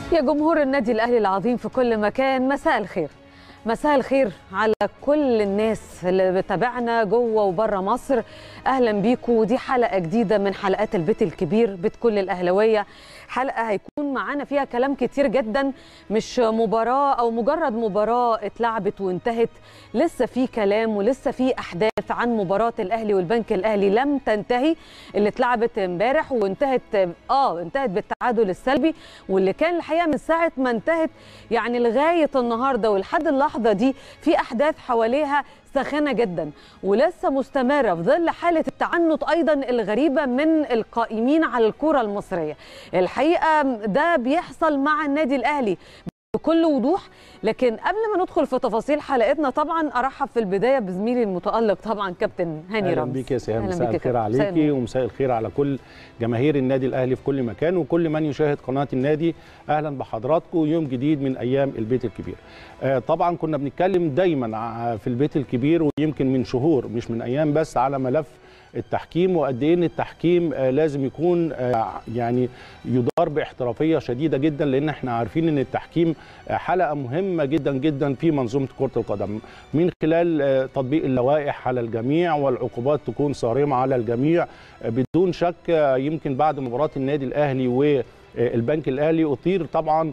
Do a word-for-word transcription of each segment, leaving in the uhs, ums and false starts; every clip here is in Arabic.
يا جمهور النادي الأهلي العظيم في كل مكان، مساء الخير. مساء الخير على كل الناس اللي بتابعنا جوه وبره مصر. اهلا بيكم، ودي حلقه جديده من حلقات البيت الكبير، بيت كل الاهلاويه. حلقه هيكون معانا فيها كلام كتير جدا، مش مباراه او مجرد مباراه اتلعبت وانتهت. لسه في كلام ولسه في احداث عن مباراه الاهلي والبنك الاهلي لم تنتهي، اللي اتلعبت امبارح وانتهت اه انتهت بالتعادل السلبي، واللي كان الحقيقه من ساعه ما انتهت يعني لغايه النهارده ولحد اللحظه دي في احداث حواليها ساخنه جدا ولسه مستمره في ظل حاله التعنت ايضا الغريبه من القائمين على الكره المصريه. الحقيقه ده بيحصل مع النادي الاهلي بكل وضوح. لكن قبل ما ندخل في تفاصيل حلقتنا طبعا ارحب في البدايه بزميلي المتالق طبعا كابتن هاني رمزي. اهلا بيك يا سهام، مساء الخير عليكي ومساء الخير على كل جماهير النادي الاهلي في كل مكان وكل من يشاهد قناه النادي. اهلا بحضراتكم يوم جديد من ايام البيت الكبير. آه طبعا كنا بنتكلم دايما في البيت الكبير ويمكن من شهور مش من ايام بس على ملف التحكيم، وقد ايه ان التحكيم لازم يكون يعني يدار باحترافيه شديده جدا، لان احنا عارفين ان التحكيم حلقه مهمه جدا جدا في منظومه كره القدم، من خلال تطبيق اللوائح على الجميع والعقوبات تكون صارمه على الجميع. بدون شك يمكن بعد مباراه النادي الاهلي والبنك الاهلي اثير طبعا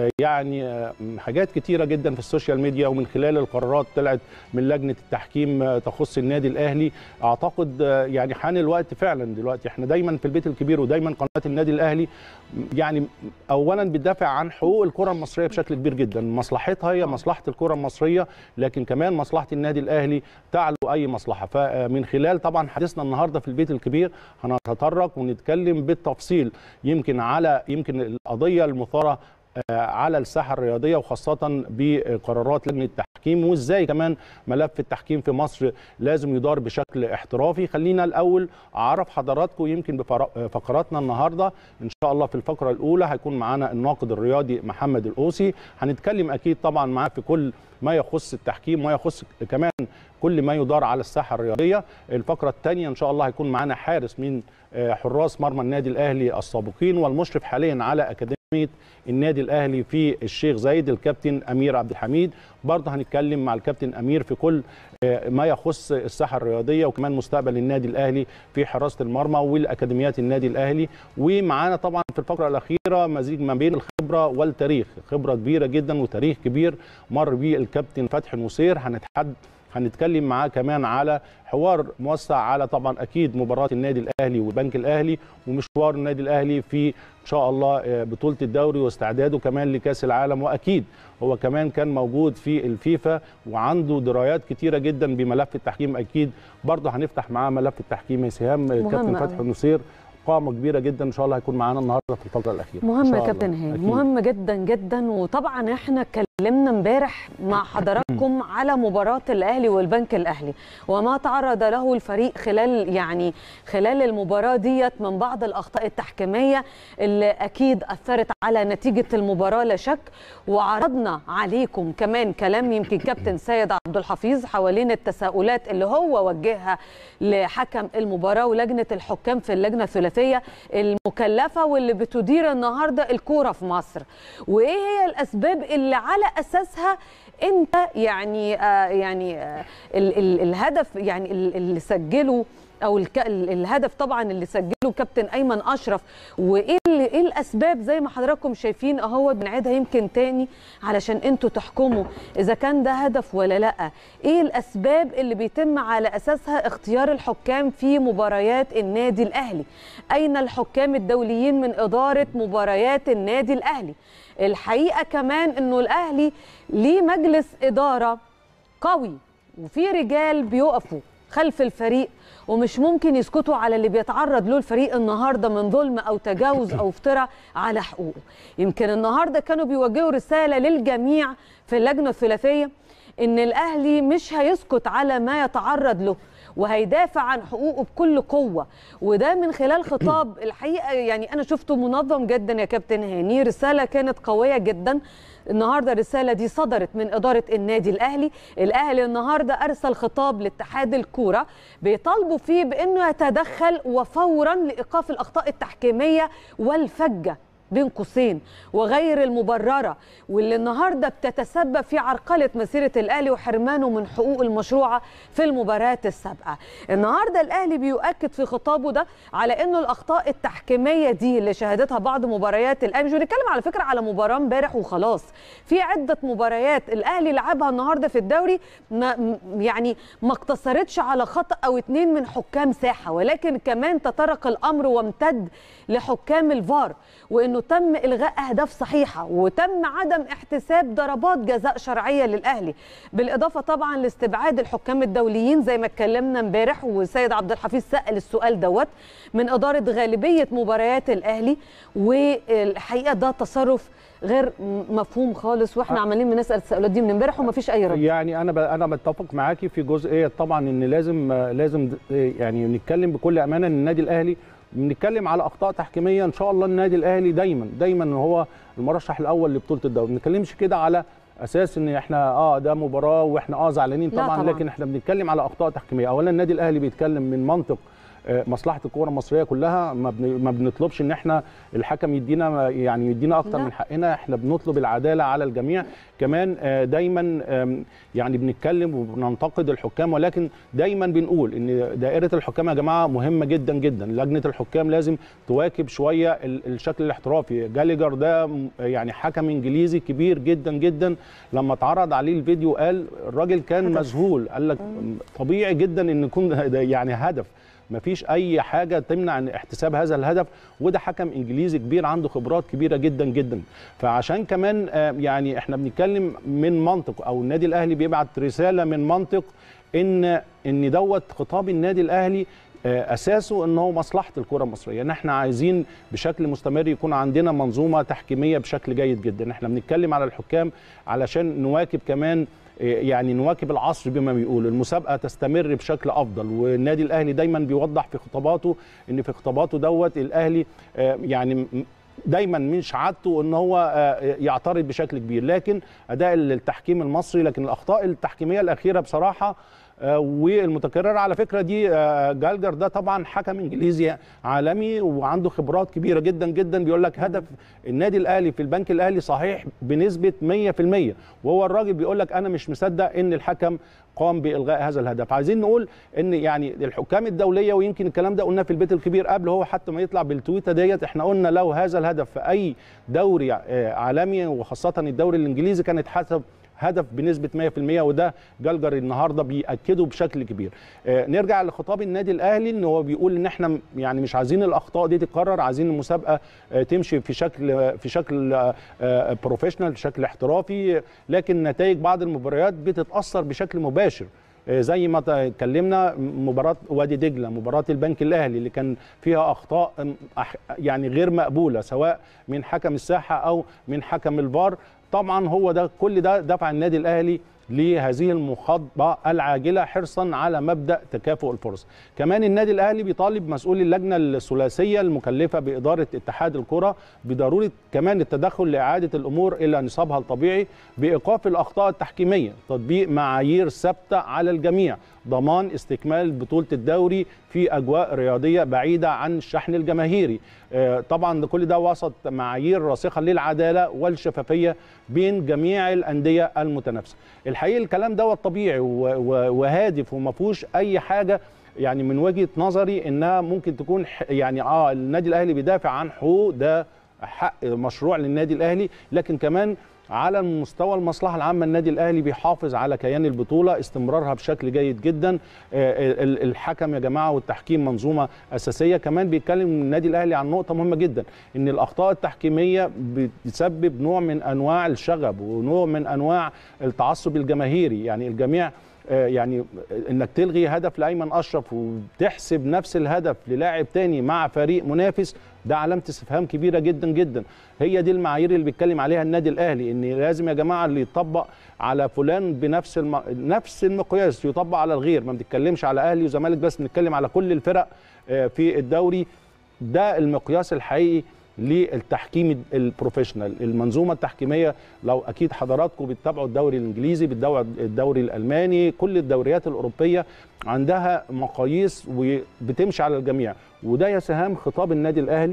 يعني حاجات كتيرة جدا في السوشيال ميديا، ومن خلال القرارات طلعت من لجنة التحكيم تخص النادي الأهلي. أعتقد يعني حان الوقت فعلا دلوقتي. احنا دايما في البيت الكبير ودايما قناة النادي الأهلي يعني أولا بتدافع عن حقوق الكرة المصرية بشكل كبير جدا. مصلحتها هي مصلحة الكرة المصرية، لكن كمان مصلحة النادي الأهلي تعلو أي مصلحة. فمن خلال طبعا حديثنا النهاردة في البيت الكبير هنتطرق ونتكلم بالتفصيل يمكن على يمكن القضية المثارة على الساحه الرياضيه، وخاصه بقرارات لجنه التحكيم، وازاي كمان ملف التحكيم في مصر لازم يدار بشكل احترافي. خلينا الاول اعرف حضراتكم يمكن بفقراتنا النهارده. ان شاء الله في الفقره الاولى هيكون معانا الناقد الرياضي محمد القوسي، هنتكلم اكيد طبعا معاه في كل ما يخص التحكيم وما يخص كمان كل ما يدار على الساحه الرياضيه. الفقره الثانيه ان شاء الله هيكون معانا حارس من حراس مرمى النادي الاهلي السابقين والمشرف حاليا على اكاديميه النادي الاهلي في الشيخ زايد، الكابتن امير عبد الحميد. برضه هنتكلم مع الكابتن امير في كل ما يخص الساحه الرياضيه وكمان مستقبل النادي الاهلي في حراسه المرمى والاكاديميات النادي الاهلي. ومعانا طبعا في الفقره الاخيره مزيج ما بين الخبره والتاريخ، خبره كبيره جدا وتاريخ كبير مر به الكابتن فتحي نصير. هنتحدث هنتكلم معاه كمان على حوار موسع على طبعا اكيد مباراه النادي الاهلي والبنك الاهلي ومشوار النادي الاهلي في ان شاء الله بطوله الدوري واستعداده كمان لكاس العالم. واكيد هو كمان كان موجود في الفيفا وعنده درايات كتيره جدا بملف التحكيم. اكيد برضه هنفتح معاه ملف التحكيم يا سهام. الكابتن فتحي نصير قامه كبيره جدا ان شاء الله هيكون معانا النهارده في الفقره الاخيره. مهم يا كابتن هاني، مهم جدا جدا. وطبعا احنا اتكلمنا امبارح مع حضراتكم على مباراه الاهلي والبنك الاهلي وما تعرض له الفريق خلال يعني خلال المباراه ديت من بعض الاخطاء التحكيميه اللي اكيد اثرت على نتيجه المباراه لا شك. وعرضنا عليكم كمان كلام يمكن كابتن سيد عبد الحفيظ حوالين التساؤلات اللي هو وجهها لحكم المباراه ولجنه الحكام في اللجنه الثلاثيه المكلفه واللي بتدير النهارده الكوره في مصر، وايه هي الاسباب اللي على اساسها انت يعني آه يعني آه ال ال الهدف يعني اللي سجله او الهدف طبعا اللي سجله كابتن ايمن اشرف، وايه ايه الاسباب زي ما حضراتكم شايفين اهو بنعيدها يمكن تاني علشان انتوا تحكموا اذا كان ده هدف ولا لا. ايه الاسباب اللي بيتم على اساسها اختيار الحكام في مباريات النادي الاهلي؟ اين الحكام الدوليين من اداره مباريات النادي الاهلي؟ الحقيقه كمان انه الاهلي ليه مجلس اداره قوي وفي رجال بيقفوا خلف الفريق ومش ممكن يسكتوا على اللي بيتعرض له الفريق النهارده من ظلم او تجاوز او افتراء على حقوقه. يمكن النهارده كانوا بيوجهوا رساله للجميع في اللجنه الثلاثيه ان الاهلي مش هيسكت على ما يتعرض له وهيدافع عن حقوقه بكل قوه، وده من خلال خطاب الحقيقه يعني انا شفته منظم جدا يا كابتن هاني. رساله كانت قويه جدا النهارده. الرساله دي صدرت من اداره النادي الاهلي. الاهلي النهارده ارسل خطاب لاتحاد الكوره بيطالبوا فيه بانه يتدخل وفورا لايقاف الاخطاء التحكيميه والفجه بين قوسين وغير المبرره، واللي النهارده بتتسبب في عرقله مسيره الاهلي وحرمانه من حقوق المشروعه في المباريات السابقه. النهارده الاهلي بيؤكد في خطابه ده على انه الاخطاء التحكيميه دي اللي شهدتها بعض مباريات الاهلي، مش بنتكلم على فكره على مباراه امبارح وخلاص، في عده مباريات الاهلي لعبها النهارده في الدوري ما يعني ما اقتصرتش على خطا او اتنين من حكام ساحه، ولكن كمان تطرق الامر وامتد لحكام الفار، وانه تم الغاء اهداف صحيحه وتم عدم احتساب ضربات جزاء شرعيه للاهلي، بالاضافه طبعا لاستبعاد الحكام الدوليين زي ما اتكلمنا امبارح والسيد عبد الحفيظ سأل السؤال دوت من اداره غالبيه مباريات الاهلي. والحقيقه ده تصرف غير مفهوم خالص، واحنا عمالين بنسال التساؤلات دي من امبارح وما فيش اي رد. يعني انا انا بتفق معاكي في جزئيه طبعا ان لازم لازم يعني نتكلم بكل امانه ان النادي الاهلي بنتكلم على اخطاء تحكيميه. ان شاء الله النادي الاهلي دايما دايما هو المرشح الاول لبطوله الدوري، ما نتكلمش كده على اساس ان احنا اه ده مباراه واحنا اه زعلانين طبعا, طبعا لكن احنا بنتكلم على اخطاء تحكيميه. اولا النادي الاهلي بيتكلم من منطق مصلحه الكره المصريه كلها، ما بنطلبش ان احنا الحكم يدينا يعني يدينا اكتر من حقنا، احنا بنطلب العداله على الجميع. كمان دايما يعني بنتكلم وبننتقد الحكام، ولكن دايما بنقول ان دائره الحكام يا جماعه مهمه جدا جدا. لجنه الحكام لازم تواكب شويه الشكل الاحترافي. جاليجر ده يعني حكم انجليزي كبير جدا جدا، لما اتعرض عليه الفيديو قال الراجل كان مذهول، قال لك طبيعي جدا ان يكون يعني هدف، مفيش اي حاجه تمنع عن احتساب هذا الهدف، وده حكم انجليزي كبير عنده خبرات كبيره جدا جدا. فعشان كمان يعني احنا بنتكلم من منطق، او النادي الاهلي بيبعت رساله من منطق ان ان دوت خطاب النادي الاهلي اساسه ان هو مصلحه الكره المصريه، ان احنا عايزين بشكل مستمر يكون عندنا منظومه تحكيميه بشكل جيد جدا. احنا بنتكلم على الحكام علشان نواكب كمان يعني نواكب العصر بما بيقول، المسابقه تستمر بشكل افضل. والنادي الاهلي دايما بيوضح في خطاباته ان في خطاباته دوت الاهلي يعني دايما مش عادته ان هو يعترض بشكل كبير، لكن اداء التحكيم المصري، لكن الاخطاء التحكيميه الاخيره بصراحه والمتكرره على فكره دي. جالجر ده طبعا حكم انجليزي عالمي وعنده خبرات كبيره جدا جدا، بيقول لك هدف النادي الاهلي في البنك الاهلي صحيح بنسبه مية في المية، وهو الراجل بيقول لك انا مش مصدق ان الحكم قام بالغاء هذا الهدف. عايزين نقول ان يعني الحكام الدوليه، ويمكن الكلام ده قلناه في البيت الكبير قبل هو حتى ما يطلع بالتويته ديت، احنا قلنا لو هذا الهدف في اي دوري عالمي وخاصه الدوري الانجليزي كان اتحسب هدف بنسبه مية في المية، وده جالجر النهارده بيأكده بشكل كبير. آه نرجع لخطاب النادي الاهلي ان هو بيقول ان احنا يعني مش عايزين الاخطاء دي تتكرر، عايزين المسابقه آه تمشي في شكل في شكل آه بروفيشنال، بشكل احترافي، لكن نتائج بعض المباريات بتتاثر بشكل مباشر. زي ما اتكلمنا مباراه وادي دجله، مباراه البنك الاهلي اللي كان فيها اخطاء يعني غير مقبوله سواء من حكم الساحه او من حكم الفار. طبعا هو ده كل ده دفع النادي الاهلي لهذه المخاطبه العاجله حرصا على مبدا تكافؤ الفرص. كمان النادي الاهلي بيطالب مسؤولي اللجنه الثلاثيه المكلفه باداره اتحاد الكره بضروره كمان التدخل لاعاده الامور الى نصابها الطبيعي، بايقاف الاخطاء التحكيميه، تطبيق معايير ثابته على الجميع، ضمان استكمال بطوله الدوري في اجواء رياضيه بعيده عن الشحن الجماهيري. طبعا كل ده وسط معايير راسخه للعداله والشفافيه بين جميع الانديه المتنافسه. الحقيقه الكلام دوت طبيعي وهادف وما فيهوش اي حاجه يعني من وجهه نظري انها ممكن تكون يعني اه النادي الاهلي بيدافع عن حقوق، ده حق مشروع للنادي الاهلي، لكن كمان على مستوى المصلحه العامه النادي الاهلي بيحافظ على كيان البطوله، استمرارها بشكل جيد جدا. الحكم يا جماعه والتحكيم منظومه اساسيه. كمان بيتكلم النادي الاهلي عن نقطه مهمه جدا، ان الاخطاء التحكيميه بتسبب نوع من انواع الشغب ونوع من انواع التعصب الجماهيري. يعني الجميع يعني انك تلغي هدف لايمن اشرف وتحسب نفس الهدف للاعب تاني مع فريق منافس، ده علامه استفهام كبيره جدا جدا. هي دي المعايير اللي بيتكلم عليها النادي الاهلي، ان لازم يا جماعه اللي يطبق على فلان بنفس الم... نفس المقياس يطبق على الغير. ما بنتكلمش على اهلي وزمالك بس، بنتكلم على كل الفرق في الدوري. ده المقياس الحقيقي للتحكيم البروفيشنال، المنظومه التحكيميه. لو اكيد حضراتكم بتتابعوا الدوري الانجليزي، بتتابعوا الدوري الالماني، كل الدوريات الاوروبيه عندها مقاييس وبتمشي على الجميع. وده يا سهام خطاب النادي الاهلي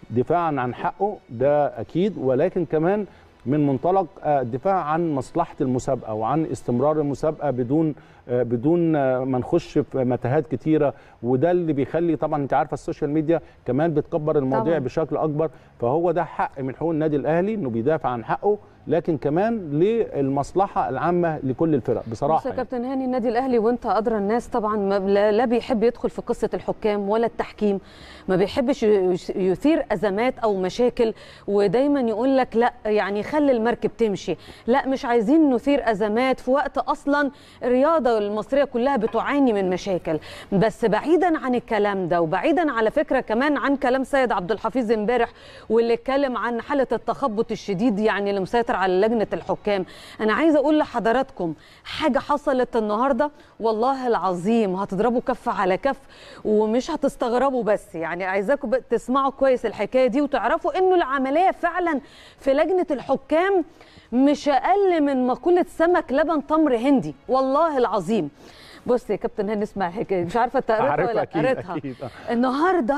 دفاعا عن حقه ده اكيد، ولكن كمان من منطلق الدفاع عن مصلحه المسابقه وعن استمرار المسابقه بدون بدون ما نخش في متاهات كتيره. وده اللي بيخلي طبعا انت عارفه السوشيال ميديا كمان بتكبر المواضيع طبعا بشكل اكبر. فهو ده حق من حقوق النادي الاهلي انه بيدافع عن حقه، لكن كمان للمصلحه العامه لكل الفرق بصراحه. بص يا كابتن هاني، النادي الاهلي وانت ادرى الناس طبعا لا بيحب يدخل في قصه الحكام ولا التحكيم، ما بيحبش يثير ازمات او مشاكل، ودايما يقول لك لا يعني خلي المركب تمشي. لا، مش عايزين نثير ازمات في وقت اصلا الرياضه المصريه كلها بتعاني من مشاكل. بس بعيدا عن الكلام ده، وبعيدا على فكره كمان عن كلام سيد عبد الحفيظ امبارح واللي اتكلم عن حاله التخبط الشديد يعني اللي مسيطر على لجنه الحكام، انا عايزه اقول لحضراتكم حاجه حصلت النهارده والله العظيم هتضربوا كف على كف ومش هتستغربوا. بس يعني عايزاكم تسمعوا كويس الحكايه دي وتعرفوا انه العمليه فعلا في لجنه الحكام مش اقل من مقوله سمك لبن تمر هندي والله العظيم. بص يا كابتن هاني اسمع الحكايه، مش عارفه انت قريتها ولا قريتها. النهارده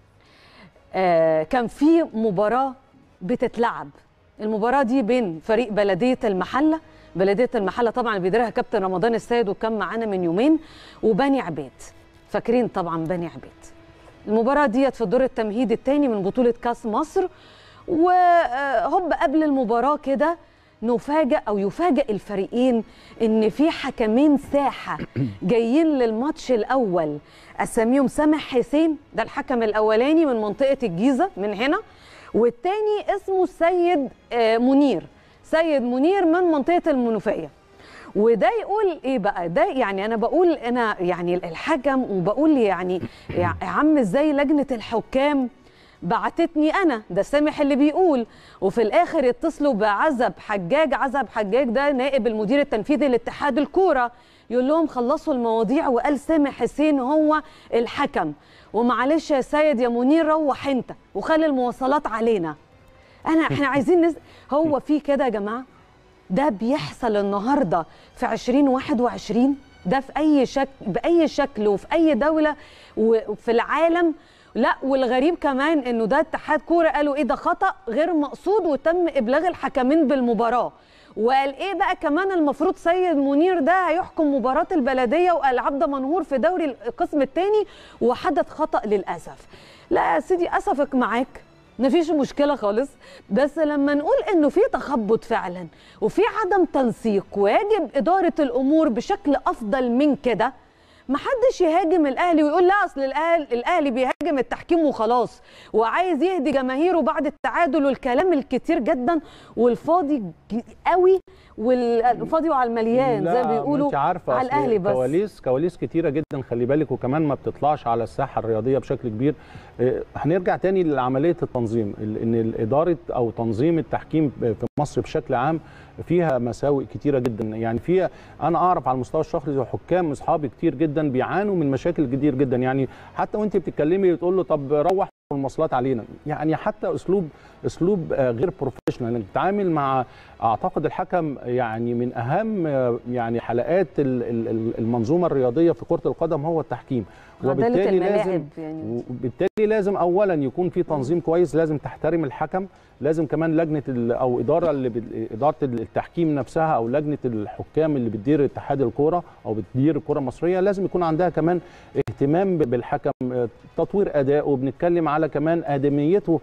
آه كان في مباراه بتتلعب، المباراه دي بين فريق بلديه المحله، بلديه المحله طبعا بيديرها كابتن رمضان السيد وكان معانا من يومين، وبني عبيد. فاكرين طبعا بني عبيد. المباراه ديت في الدور التمهيدي الثاني من بطوله كاس مصر، وهوب قبل المباراه كده نفاجئ او يفاجئ الفريقين ان في حكمين ساحه جايين للماتش الاول، اساميهم سامح حسين ده الحكم الاولاني من منطقه الجيزه من هنا، والتاني اسمه سيد منير، سيد منير من منطقه المنوفيه. وده يقول ايه بقى؟ ده يعني انا بقول انا يعني الحكم وبقول يعني يا عم ازاي لجنه الحكام بعتتني انا، ده سامح اللي بيقول، وفي الاخر يتصلوا بعزب حجاج، عزب حجاج ده نائب المدير التنفيذي لاتحاد الكوره، يقول لهم خلصوا المواضيع وقال سامح حسين هو الحكم، ومعلش يا سيد يا منير روح انت وخلي المواصلات علينا. انا احنا عايزين نز... هو في كده يا جماعه؟ ده بيحصل النهارده في عشرين واحد وعشرين؟ ده في اي شكل باي شكل وفي اي دوله وفي العالم؟ لا، والغريب كمان انه ده اتحاد كوره قالوا ايه ده خطأ غير مقصود وتم ابلاغ الحكمين بالمباراه. وقال ايه بقى كمان المفروض سيد منير ده هيحكم مباراه البلديه والعاب دمنهور في دوري القسم الثاني وحدث خطأ للاسف. لا يا سيدي اسفك معاك مفيش مشكله خالص، بس لما نقول انه في تخبط فعلا وفي عدم تنسيق ويجب اداره الامور بشكل افضل من كده، محدش يهاجم الاهلي ويقول لا اصل الاهلي الاهلي بيهاجم التحكيم وخلاص وعايز يهدي جماهيره بعد التعادل، والكلام الكتير جدا والفاضي قوي والفاضي وعلى المليان زي ما بيقولوا على الاهلي. بس كواليس كواليس كتيره جدا خلي بالك، وكمان ما بتطلعش على الساحه الرياضيه بشكل كبير. هنرجع تاني لعمليه التنظيم، ان اداره او تنظيم التحكيم في مصر بشكل عام فيها مساوئ كتيره جدا. يعني فيها انا اعرف على المستوى الشخصي حكام اصحابي كتير جدا بيعانوا من مشاكل كتير جدا، يعني حتى وانت بتتكلمي بتقول له طب روح المواصلات علينا، يعني حتى اسلوب اسلوب غير بروفيشنال انك تتعامل مع اعتقد الحكم يعني من اهم يعني حلقات المنظومه الرياضيه في كره القدم هو التحكيم. وبالتالي لازم يعني. وبالتالي لازم اولا يكون في تنظيم كويس، لازم تحترم الحكم، لازم كمان لجنه او اداره اللي اداره التحكيم نفسها او لجنه الحكام اللي بتدير اتحاد الكوره او بتدير الكوره المصريه لازم يكون عندها كمان اهتمام بالحكم، تطوير ادائه، بنتكلم على كمان ادميته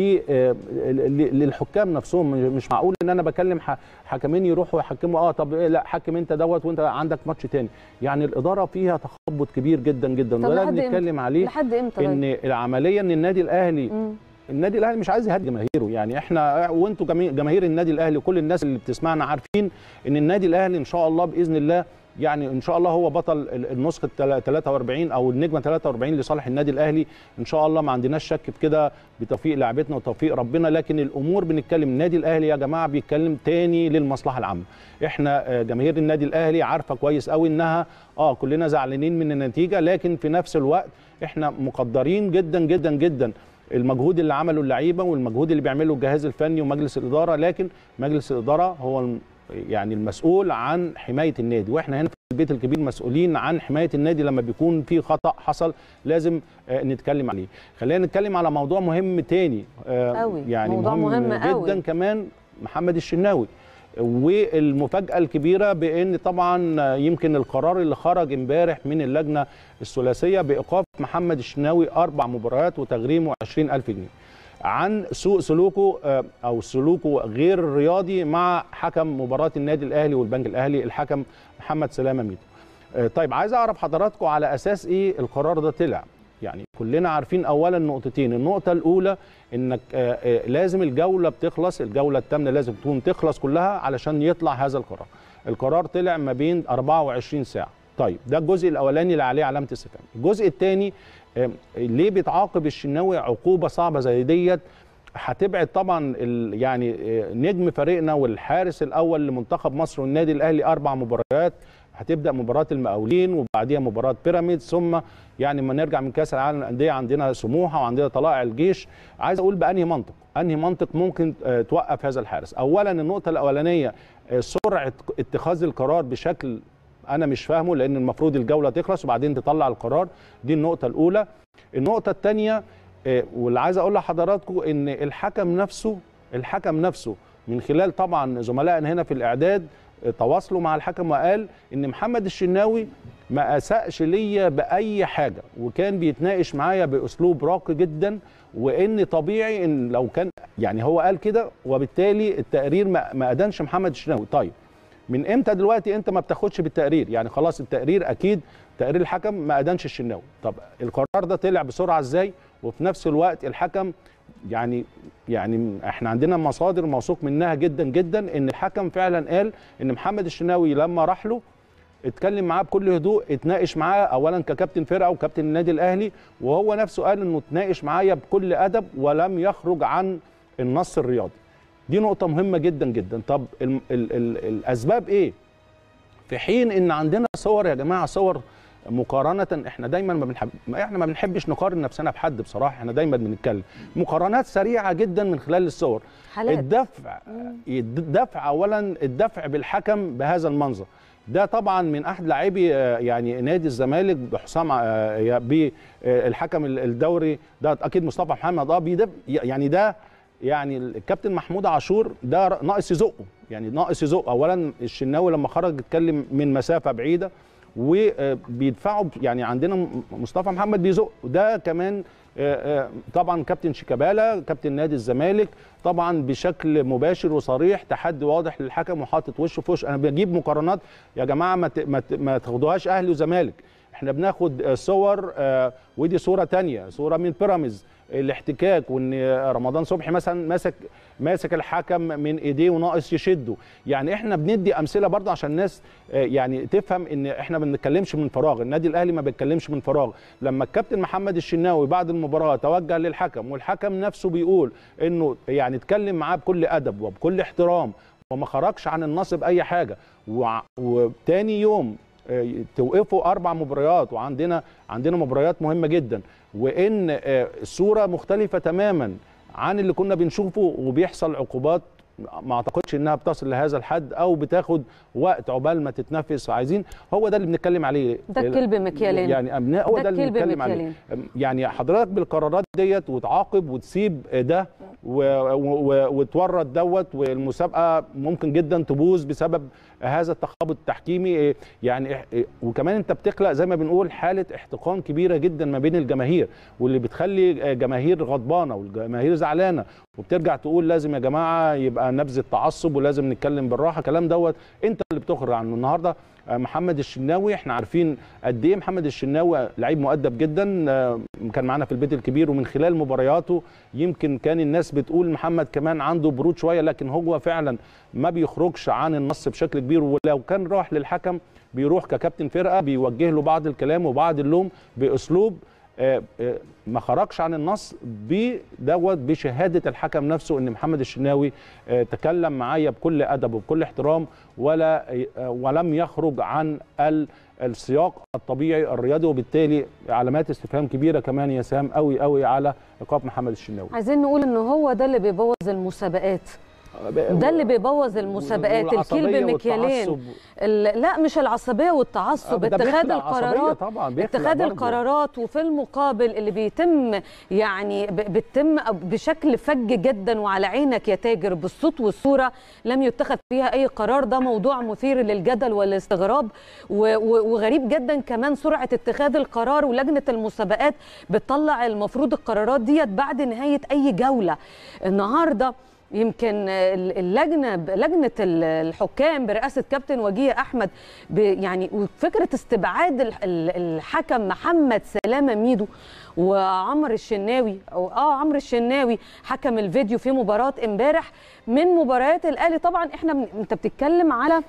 للحكام نفسهم. مش معقول ان انا بكلم حكمين يروحوا يحكموا اه طب لا حكم انت دوت وانت عندك ماتش تاني. يعني الاداره فيها تخبط كبير جدا جدا، وده بنتكلم عليه لحد امتى ان العمليه ان النادي الاهلي م. النادي الاهلي مش عايز يهدي جماهيره. يعني احنا وانتوا جماهير النادي الاهلي وكل الناس اللي بتسمعنا عارفين ان النادي الاهلي ان شاء الله باذن الله يعني ان شاء الله هو بطل النسخه ثلاثة وأربعين او النجمه ثلاثة وأربعين لصالح النادي الاهلي ان شاء الله، ما عندناش شك في كده بتوفيق لاعبتنا وتوفيق ربنا. لكن الامور بنتكلم النادي الاهلي يا جماعه بيتكلم تاني للمصلحه العامه. احنا جماهير النادي الاهلي عارفه كويس قوي انها اه كلنا زعلانين من النتيجه، لكن في نفس الوقت احنا مقدرين جدا جدا جدا المجهود اللي عمله اللعيبه والمجهود اللي بيعمله الجهاز الفني ومجلس الاداره. لكن مجلس الاداره هو يعني المسؤول عن حمايه النادي، واحنا هنا في البيت الكبير مسؤولين عن حمايه النادي لما بيكون في خطا حصل لازم نتكلم عليه. خلينا نتكلم على موضوع مهم تاني قوي. يعني موضوع مهم, مهم جدا قوي. كمان، محمد الشناوي والمفاجاه الكبيره بان طبعا يمكن القرار اللي خرج امبارح من اللجنه الثلاثيه بايقاف محمد الشناوي اربع مباريات وتغريمه عشرين ألف جنيه عن سوء سلوكه او سلوكه غير الرياضي مع حكم مباراه النادي الاهلي والبنك الاهلي الحكم محمد سلامه ميدو. طيب عايز اعرف حضراتكم على اساس ايه القرار ده طلع؟ يعني كلنا عارفين اولا نقطتين، النقطه الاولى انك لازم الجوله بتخلص، الجوله الثامنه لازم تكون تخلص كلها علشان يطلع هذا القرار. القرار طلع ما بين أربعة وعشرين ساعه. طيب ده الجزء الاولاني اللي عليه علامه استفهام. الجزء الثاني ليه بتعاقب الشناوي عقوبه صعبه زي ديت؟ هتبعد طبعا يعني نجم فريقنا والحارس الاول لمنتخب مصر والنادي الاهلي اربع مباريات، هتبدا مباراه المقاولين وبعديها مباراه بيراميدز، ثم يعني لما نرجع من كاس العالم للانديه عندنا سموحه وعندنا طلائع الجيش. عايز اقول بانهي منطق؟ انهي منطق ممكن توقف هذا الحارس؟ اولا النقطه الاولانيه سرعه اتخاذ القرار بشكل انا مش فاهمه، لان المفروض الجوله تخلص وبعدين تطلع القرار، دي النقطه الاولى. النقطه الثانيه واللي عايز اقول لحضراتكم ان الحكم نفسه الحكم نفسه من خلال طبعا زملائنا هنا في الاعداد تواصلوا مع الحكم وقال ان محمد الشناوي ما اساءش ليا باي حاجه، وكان بيتناقش معايا باسلوب راقي جدا، وان طبيعي ان لو كان يعني هو قال كده وبالتالي التقرير ما ادانش محمد الشناوي. طيب من امتى دلوقتي انت ما بتاخدش بالتقرير؟ يعني خلاص التقرير اكيد تقرير الحكم ما ادانش الشناوي. طب القرار ده طلع بسرعه ازاي؟ وفي نفس الوقت الحكم يعني يعني احنا عندنا مصادر موثوق منها جدا جدا ان الحكم فعلا قال ان محمد الشناوي لما راح له اتكلم معاه بكل هدوء، اتناقش معاه اولا ككابتن فرقه وكابتن النادي الاهلي، وهو نفسه قال انه اتناقش معايا بكل ادب ولم يخرج عن النص الرياضي. دي نقطه مهمه جدا جدا. طب ال ال ال الاسباب ايه؟ في حين ان عندنا صور يا جماعه، صور مقارنه، احنا دايما ما بنحب احنا ما بنحبش نقارن نفسنا بحد بصراحه، احنا دايما بنتكلم مقارنات سريعه جدا من خلال الصور. حالات. الدفع الدفع اولا الدفع بالحكم بهذا المنظر ده طبعا من احد لاعبي يعني نادي الزمالك بحسام بالحكم الدوري ده اكيد مصطفى محمد اه يعني ده يعني الكابتن محمود عاشور ده ناقص يزقه، يعني ناقص يزقه. اولا الشناوي لما خرج اتكلم من مسافه بعيده وبيدفعوا، يعني عندنا مصطفى محمد بيزق، وده كمان طبعا كابتن شيكابالا كابتن نادي الزمالك طبعا بشكل مباشر وصريح تحدي واضح للحكم وحاطط وشه في وش. انا بجيب مقارنات يا جماعه ما ما تاخدوهاش اهلي وزمالك، احنا بناخد صور ودي صوره ثانيه، صوره من بيراميدز الاحتكاك، وان رمضان صبحي مثلا ماسك ماسك الحكم من ايديه وناقص يشده. يعني احنا بندي امثله برضه عشان الناس يعني تفهم ان احنا ما بنتكلمش من فراغ، النادي الاهلي ما بيتكلمش من فراغ. لما الكابتن محمد الشناوي بعد المباراه توجه للحكم والحكم نفسه بيقول انه يعني اتكلم معاه بكل ادب وبكل احترام وما خرجش عن النص باي حاجه، وتاني يوم توقفوا اربع مباريات وعندنا عندنا مباريات مهمه جدا، وان الصوره مختلفه تماما عن اللي كنا بنشوفه وبيحصل عقوبات ما اعتقدش انها بتصل لهذا الحد او بتاخد وقت عقبال ما تتنفس. عايزين هو ده اللي بنتكلم عليه، ده الكلب مكيالين، يعني هو ده اللي بنتكلم عليه. يعني حضرتك بالقرارات ديت وتعاقب وتسيب ده وتورط دوت، والمسابقه ممكن جدا تبوظ بسبب هذا التخبط التحكيمي. يعني وكمان انت بتخلق زي ما بنقول حاله احتقان كبيره جدا ما بين الجماهير، واللي بتخلي جماهير غضبانه والجماهير زعلانه، وبترجع تقول لازم يا جماعه يبقى نبذ التعصب ولازم نتكلم بالراحه. كلام دوت انت اللي بتخرج عنه. النهارده محمد الشناوي احنا عارفين قد ايه محمد الشناوي لعيب مؤدب جدا، كان معانا في البيت الكبير، ومن خلال مبارياته يمكن كان الناس بتقول محمد كمان عنده برود شويه، لكن هو فعلا ما بيخرجش عن النص بشكل كبير. ولو كان راح للحكم بيروح ككابتن فرقه بيوجه له بعض الكلام وبعض اللوم باسلوب ما خرجش عن النص بدوت بشهاده الحكم نفسه ان محمد الشناوي تكلم معايا بكل ادب وبكل احترام ولا ولم يخرج عن السياق الطبيعي الرياضي، وبالتالي علامات استفهام كبيره كمان يا سام قوي قوي على ايقاف محمد الشناوي. عايزين نقول ان هو ده اللي بيبوظ المسابقات، ده اللي بيبوظ المسابقات، الكيل بمكيالين. لا مش العصبيه والتعصب، اتخاذ القرارات اتخاذ القرارات وفي المقابل اللي بيتم يعني بيتم بشكل فج جدا وعلى عينك يا تاجر بالصوت والصوره، لم يتخذ فيها اي قرار. ده موضوع مثير للجدل والاستغراب، وغريب جدا كمان سرعه اتخاذ القرار، ولجنه المسابقات بتطلع المفروض القرارات ديت بعد نهايه اي جوله. النهارده يمكن اللجنه لجنه الحكام برئاسه كابتن وجيه احمد يعني وفكره استبعاد الحكم محمد سلامه ميدو وعمر الشناوي او اه عمرو الشناوي حكم الفيديو في مباراه امبارح من مباريات الاهلي. طبعا احنا انت بتتكلم على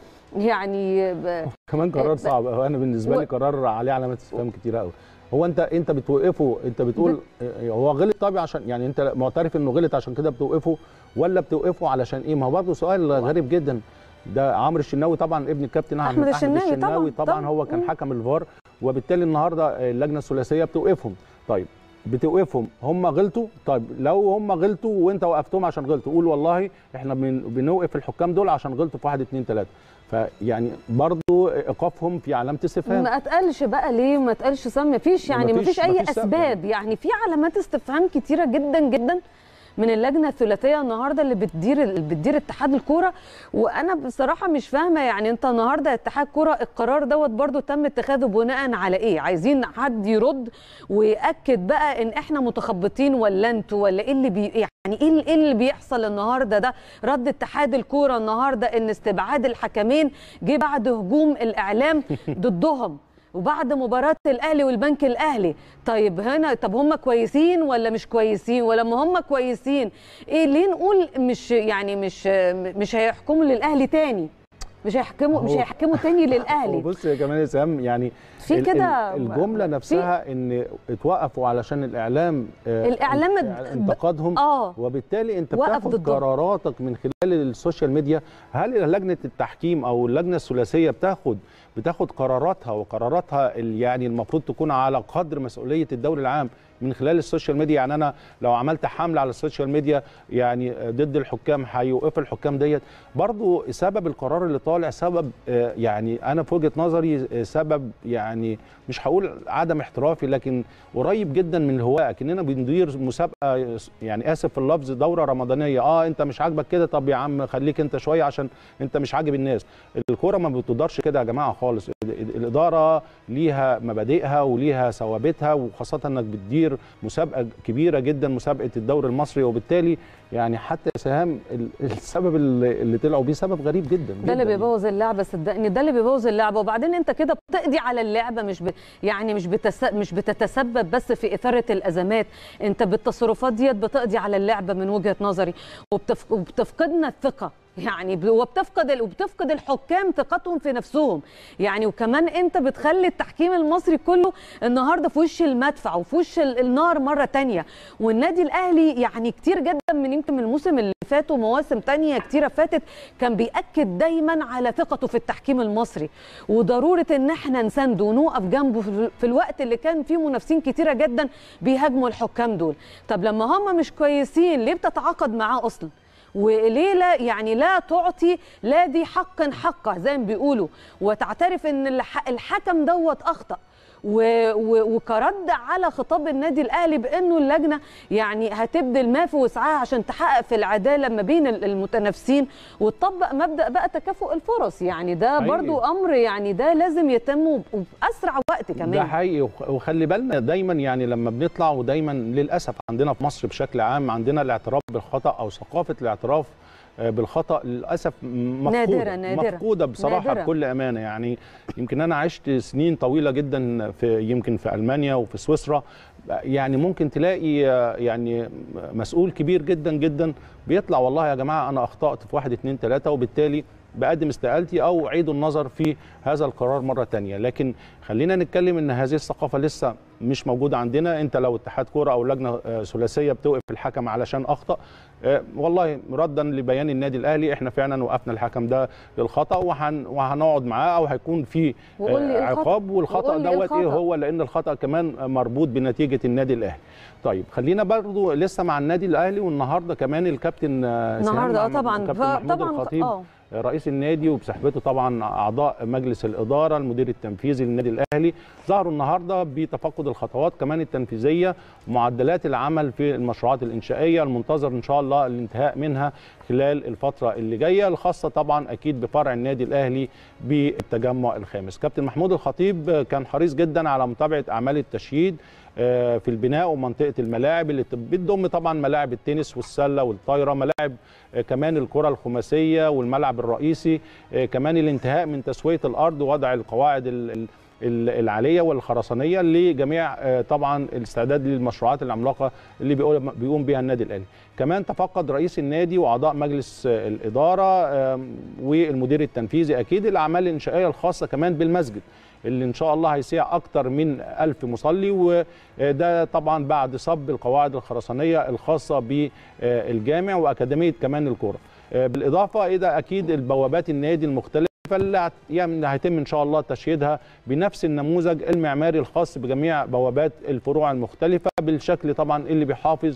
يعني كمان قرار صعب. انا بالنسبه لي قرار عليه علامات استفهام كتيره قوي. هو انت انت بتوقفه، انت بتقول هو غلط طبعا عشان يعني انت معترف انه غلط عشان كده بتوقفه، ولا بتوقفه علشان ايه؟ ما هو برضه سؤال غريب جدا. ده عمرو الشناوي طبعا ابن الكابتن احمد, أحمد الشناوي, الشناوي طبعا, طبعا هو كان حكم الفار، وبالتالي النهارده اللجنه الثلاثيه بتوقفهم. طيب بتوقفهم هم غلطوا، طيب لو هم غلطوا وانت وقفتهم عشان غلطوا قول والله احنا بنوقف الحكام دول عشان غلطوا في واحد اتنين تلاته. فيعني برضو ايقافهم في علامه استفهام. ما اتقالش بقى ليه وما اتقالش سم مفيش يعني مفيش اي اسباب، يعني في علامات استفهام كتيره جدا جدا من اللجنه الثلاثيه النهارده اللي بتدير اللي بتدير اتحاد الكوره. وانا بصراحه مش فاهمه يعني انت النهارده اتحاد كوره القرار دوت برضو تم اتخاذه بناء على ايه؟ عايزين حد يرد وياكد بقى ان احنا متخبطين ولا انتوا ولا ايه اللي بي يعني ايه ايه اللي بيحصل النهارده؟ ده رد اتحاد الكوره النهارده ان استبعاد الحكمين جه بعد هجوم الاعلام ضدهم وبعد مباراة الأهلي والبنك الأهلي. طيب هنا طب هم كويسين ولا مش كويسين؟ ولما هم كويسين إيه ليه نقول مش يعني مش مش هيحكموا للأهلي تاني؟ مش هيحكموا مش هيحكموا تاني للأهلي. بص يا كمان يا سام يعني في كده الجملة نفسها ان اتوقفوا علشان الإعلام الإعلام انتقدهم آه وبالتالي انت بتاخد قراراتك من خلال السوشيال ميديا. هل لجنة التحكيم او اللجنة الثلاثية بتاخد بتاخد قراراتها وقراراتها يعني المفروض تكون على قدر مسؤولية الدوري العام من خلال السوشيال ميديا؟ يعني انا لو عملت حمله على السوشيال ميديا يعني ضد الحكام هيوقف الحكام ديت. برضو سبب القرار اللي طالع سبب يعني انا في وجهه نظري سبب يعني مش هقول عدم احترافي لكن قريب جدا من الهواء، كاننا بندير مسابقه يعني اسف في اللفظ دوره رمضانيه. اه انت مش عاجبك كده، طب يا عم خليك انت شويه عشان انت مش عاجب الناس. الكوره ما بتدارش كده يا جماعه خالص. الاداره ليها مبادئها وليها ثوابتها، وخاصه انك بتدير مسابقه كبيره جدا مسابقه الدوري المصري، وبالتالي يعني حتى سهام السبب اللي طلعوا بيه سبب غريب جدا. ده اللي بيبوظ اللعبه صدقني، ده اللي بيبوظ اللعبه. وبعدين انت كده بتقضي على اللعبه، مش ب... يعني مش بتس... مش بتتسبب بس في اثاره الازمات، انت بالتصرفات ديت بتقضي على اللعبه من وجهه نظري، وبتف... وبتفقدنا الثقه يعني، وبتفقد وبتفقد الحكام ثقتهم في نفسهم يعني. وكمان انت بتخلي التحكيم المصري كله النهارده في وش المدفع وفي وش النار مره ثانيه. والنادي الاهلي يعني كتير جدا من يمكن من الموسم اللي فات ومواسم ثانيه كتيره فاتت كان بيأكد دايما على ثقته في التحكيم المصري وضروره ان احنا نسنده ونوقف جنبه في الوقت اللي كان فيه منافسين كتيره جدا بيهاجموا الحكام دول. طب لما هم مش كويسين ليه بتتعاقد معاه اصلا؟ وليه لا يعني لا تعطي لا دي حق حقه زي ما بيقولوا، وتعترف ان الحكم دوت اخطأ، وكرد على خطاب النادي الاهلي بانه اللجنه يعني هتبذل ما في وسعها عشان تحقق في العداله ما بين المتنافسين وتطبق مبدا بقى تكافؤ الفرص. يعني ده برضو امر يعني ده لازم يتم وباسرع وقت كمان. ده حقيقي. وخلي بالنا دايما يعني لما بنطلع ودايما للاسف عندنا في مصر بشكل عام عندنا الاعتراف بالخطا او ثقافه الاعتراف بالخطأ للأسف مفقودة نادرة نادرة مفقودة بصراحة نادرة. بكل أمانة يعني. يمكن أنا عشت سنين طويلة جدا في يمكن في ألمانيا وفي سويسرا، يعني ممكن تلاقي يعني مسؤول كبير جدا جدا بيطلع والله يا جماعة أنا أخطأت في واحد اتنين تلاتة وبالتالي بقدم استقالتي أو عيدوا النظر في هذا القرار مرة تانية. لكن خلينا نتكلم إن هذه الثقافة لسه مش موجوده عندنا. انت لو اتحاد كوره او لجنه ثلاثيه بتوقف الحكم علشان اخطا، والله ردا لبيان النادي الاهلي احنا فعلا وقفنا الحكم ده للخطا، وهن وهنقعد معاه او هيكون في عقاب. والخطا دوت ايه هو؟ لان الخطا كمان مربوط بنتيجه النادي الاهلي. طيب خلينا برضو لسه مع النادي الاهلي، والنهارده كمان الكابتن النهارده اه طبعا طبعا الخطيب اه رئيس النادي وبصحبته طبعا اعضاء مجلس الاداره المدير التنفيذي للنادي الاهلي ظهروا النهارده بتفقد الخطوات كمان التنفيذيه ومعدلات العمل في المشروعات الانشائيه المنتظر ان شاء الله الانتهاء منها خلال الفتره اللي جايه، الخاصه طبعا اكيد بفرع النادي الاهلي بالتجمع الخامس. كابتن محمود الخطيب كان حريص جدا على متابعه اعمال التشييد في البناء ومنطقه الملاعب اللي بتضم طبعا ملاعب التنس والسله والطايره، ملاعب كمان الكره الخماسيه والملعب الرئيسي، كمان الانتهاء من تسويه الارض ووضع القواعد العاليه والخرسانيه لجميع طبعا الاستعداد للمشروعات العملاقه اللي بيقوم بها النادي الاهلي. كمان تفقد رئيس النادي واعضاء مجلس الاداره والمدير التنفيذي اكيد الاعمال الانشائيه الخاصه كمان بالمسجد اللي ان شاء الله هيسيع اكتر من ألف مصلي، وده طبعا بعد صب القواعد الخرسانيه الخاصه بالجامع واكاديميه كمان الكره، بالاضافه الى اكيد البوابات النادي المختلفه اللي يعني هيتم ان شاء الله تشييدها بنفس النموذج المعماري الخاص بجميع بوابات الفروع المختلفه بالشكل طبعا اللي بيحافظ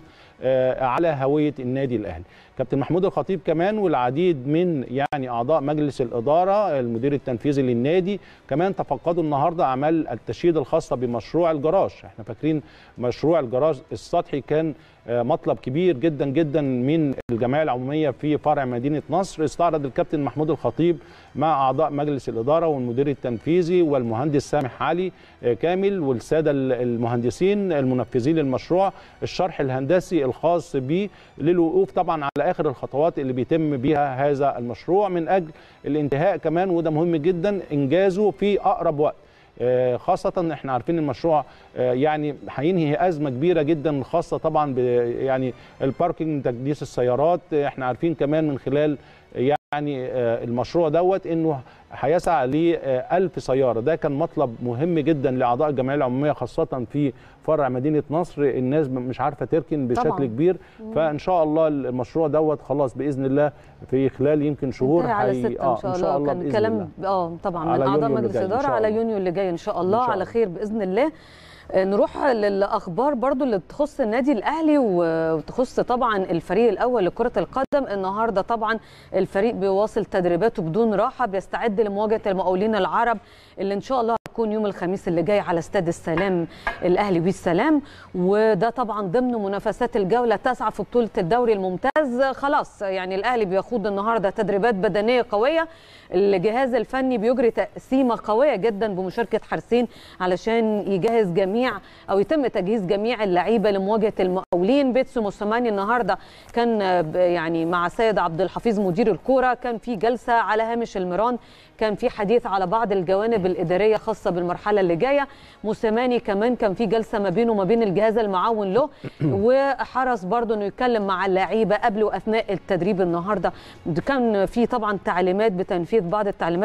على هويه النادي الاهلي. كابتن محمود الخطيب كمان والعديد من يعني اعضاء مجلس الاداره المدير التنفيذي للنادي كمان تفقدوا النهارده اعمال التشييد الخاصه بمشروع الجراج. احنا فاكرين مشروع الجراج السطحي كان مطلب كبير جدا جدا من الجمعيه العموميه في فرع مدينه نصر. استعرض الكابتن محمود الخطيب مع اعضاء مجلس الاداره والمدير التنفيذي والمهندس سامح علي كامل والساده المهندسين المنفذين للمشروع الشرح الهندسي الخاص به للوقوف طبعا على اخر الخطوات اللي بيتم بها هذا المشروع من اجل الانتهاء كمان، وده مهم جدا انجازه في اقرب وقت، خاصة احنا عارفين المشروع يعني هينهي أزمة كبيرة جدا خاصة طبعا ب يعني الباركينج تكديس السيارات. احنا عارفين كمان من خلال يعني المشروع دوت انه هيسعى ل ألف سيارة، ده كان مطلب مهم جدا لاعضاء الجمعيه العموميه خاصه في فرع مدينه نصر، الناس مش عارفه تركن بشكل طبعا كبير. فان شاء الله المشروع دوت خلاص باذن الله في خلال يمكن شهور حي... اه ان شاء الله كان كلام اه طبعا من اعضاء مجلس الاداره على يونيو اللي جاي ان شاء الله, إن شاء الله. على خير باذن الله. نروح للاخبار برضو اللي تخص النادي الاهلي وتخص طبعا الفريق الاول لكره القدم. النهارده طبعا الفريق بيواصل تدريباته بدون راحه، بيستعد لمواجهه المقاولين العرب اللي ان شاء الله هتكون يوم الخميس اللي جاي على استاد السلام الاهلي والسلام، وده طبعا ضمن منافسات الجوله التاسعه في بطوله الدوري الممتاز. خلاص يعني الاهلي بيخوض النهارده تدريبات بدنيه قويه، الجهاز الفني بيجري تقسيمه قويه جدا بمشاركه حارسين علشان يجهز جميع او يتم تجهيز جميع اللعيبه لمواجهه المقاولين. بيتسو موسيماني النهارده كان يعني مع سيد عبد الحفيظ مدير الكوره، كان في جلسه على هامش المران، كان في حديث على بعض الجوانب الاداريه خاصه بالمرحله اللي جايه. موسيماني كمان كان في جلسه ما بينه وما بين الجهاز المعاون له، وحرص برضه انه يتكلم مع اللعيبه قبل واثناء التدريب النهارده. كان في طبعا تعليمات بتنفيذ بعض التعليمات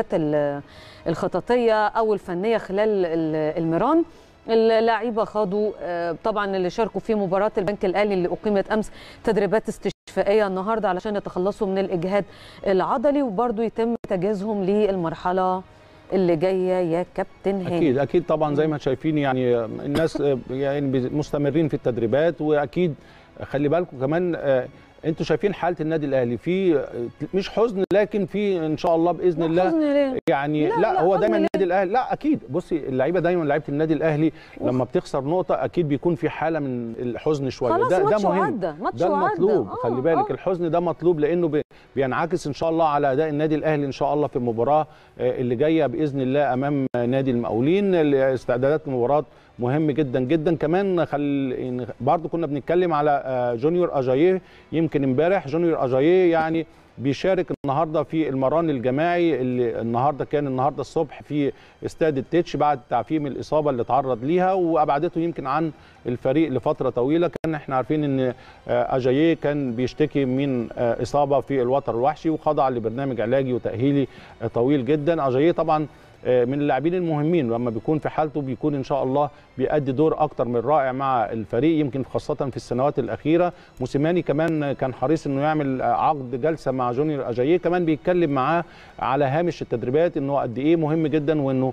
الخططيه او الفنيه خلال المران. اللاعيبه خاضوا طبعا اللي شاركوا في مباراه البنك الاهلي اللي اقيمت امس تدريبات استشفائيه النهارده علشان يتخلصوا من الاجهاد العضلي، وبرضه يتم تجهيزهم للمرحله اللي جايه يا كابتن هاني. اكيد اكيد طبعا زي ما شايفين يعني الناس يعني مستمرين في التدريبات، واكيد خلي بالكم كمان انتوا شايفين حاله النادي الاهلي في مش حزن لكن في ان شاء الله باذن الله يعني لا, لا, لا هو دايما النادي الاهلي لا اكيد بصي اللعيبه دايما لعيبه النادي الاهلي لما بتخسر نقطه اكيد بيكون في حاله من الحزن شويه، ده ده مهم، ده المطلوب. خلي بالك الحزن ده مطلوب لانه بينعكس ان شاء الله على اداء النادي الاهلي ان شاء الله في المباراه اللي جايه باذن الله امام نادي المقاولين. استعدادات المباراه مهم جدا جدا. كمان خل برضه كنا بنتكلم على جونيور اجاييه يمكن امبارح. جونيور اجاييه يعني بيشارك النهارده في المران الجماعي اللي النهارده كان النهارده الصبح في استاد التتش بعد تعفيه الاصابه اللي تعرض ليها وابعدته يمكن عن الفريق لفتره طويله. كان احنا عارفين ان اجاييه كان بيشتكي من اصابه في الوتر الوحشي وخضع لبرنامج علاجي وتاهيلي طويل جدا. اجاييه طبعا من اللاعبين المهمين، لما بيكون في حالته بيكون ان شاء الله بيأدي دور اكتر من رائع مع الفريق، يمكن خاصه في السنوات الاخيره. موسيماني كمان كان حريص انه يعمل عقد جلسه مع جونيور اجاييه، كمان بيتكلم معاه على هامش التدريبات انه قد ايه مهم جدا، وانه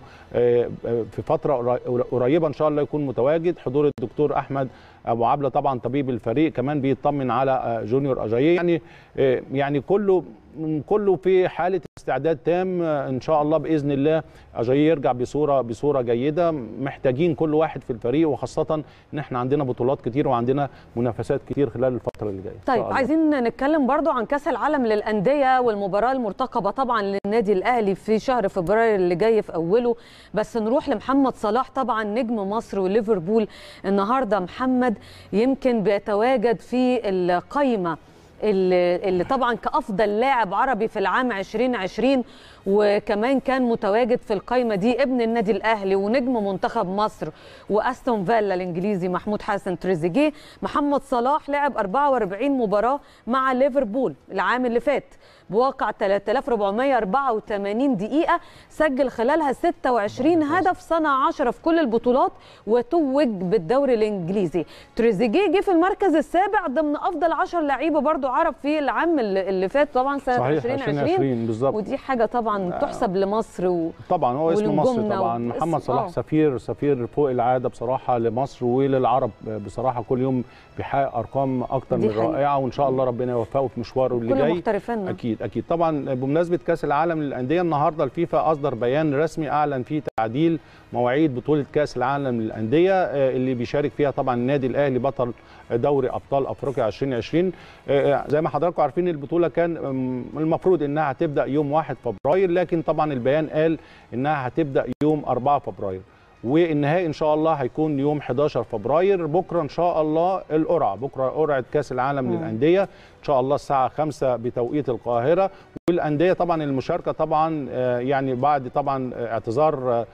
في فتره قريبه ان شاء الله يكون متواجد. حضور الدكتور احمد ابو عبله طبعا طبيب الفريق كمان بيطمن على جونيور اجاييه، يعني يعني كله كله في حاله استعداد تام ان شاء الله باذن الله. اجاييه يرجع بصوره بصوره جيده، محتاجين كل واحد في الفريق، وخاصه ان احنا عندنا بطولات كتير وعندنا منافسات كتير خلال الفتره اللي جايه. طيب عايزين نتكلم برضو عن كاس العالم للانديه والمباراه المرتقبه طبعا للنادي الاهلي في شهر فبراير اللي جاي في اوله، بس نروح لمحمد صلاح طبعا نجم مصر وليفربول. النهارده محمد يمكن بيتواجد في القائمه اللي, اللي طبعا كأفضل لاعب عربي في العام ألفين وعشرين، وكمان كان متواجد في القائمة دي ابن النادي الأهلي ونجم منتخب مصر وأستون فيلا الإنجليزي محمود حسن تريزيجيه. محمد صلاح لعب أربعة وأربعين مباراة مع ليفربول العام اللي فات بواقع ثلاثة آلاف وأربعمائة وأربعة وثمانين دقيقة، سجل خلالها ستة وعشرين هدف، صنع عشرة في كل البطولات، وتوج بالدوري الإنجليزي. تريزيجيه جه في المركز السابع ضمن أفضل عشر لعيبة برضو عرب في العام اللي فات طبعا سنة ألفين وعشرين بالظبط، ودي حاجة طبعا تحسب لمصر و... طبعا هو اسم مصر طبعا. محمد صلاح سفير سفير فوق العاده بصراحه لمصر وللعرب بصراحه، كل يوم بيحقق ارقام اكتر من رائعه، وان شاء الله ربنا يوفقه في مشواره اللي جاي. محترفين اكيد اكيد طبعا. بمناسبه كاس العالم للانديه النهارده الفيفا اصدر بيان رسمي اعلن فيه تعديل مواعيد بطوله كاس العالم للانديه اللي بيشارك فيها طبعا النادي الاهلي بطل دوري ابطال افريقيا ألفين وعشرين. زي ما حضراتكم عارفين البطوله كان المفروض انها هتبدا يوم واحد فبراير، لكن طبعا البيان قال انها هتبدا يوم أربعة فبراير، والنهائي ان شاء الله هيكون يوم حداشر فبراير. بكره ان شاء الله القرعه، بكره قرعه كاس العالم م. للانديه ان شاء الله الساعه خمسة بتوقيت القاهره. والانديه طبعا المشاركه طبعا يعني بعد طبعا اعتذار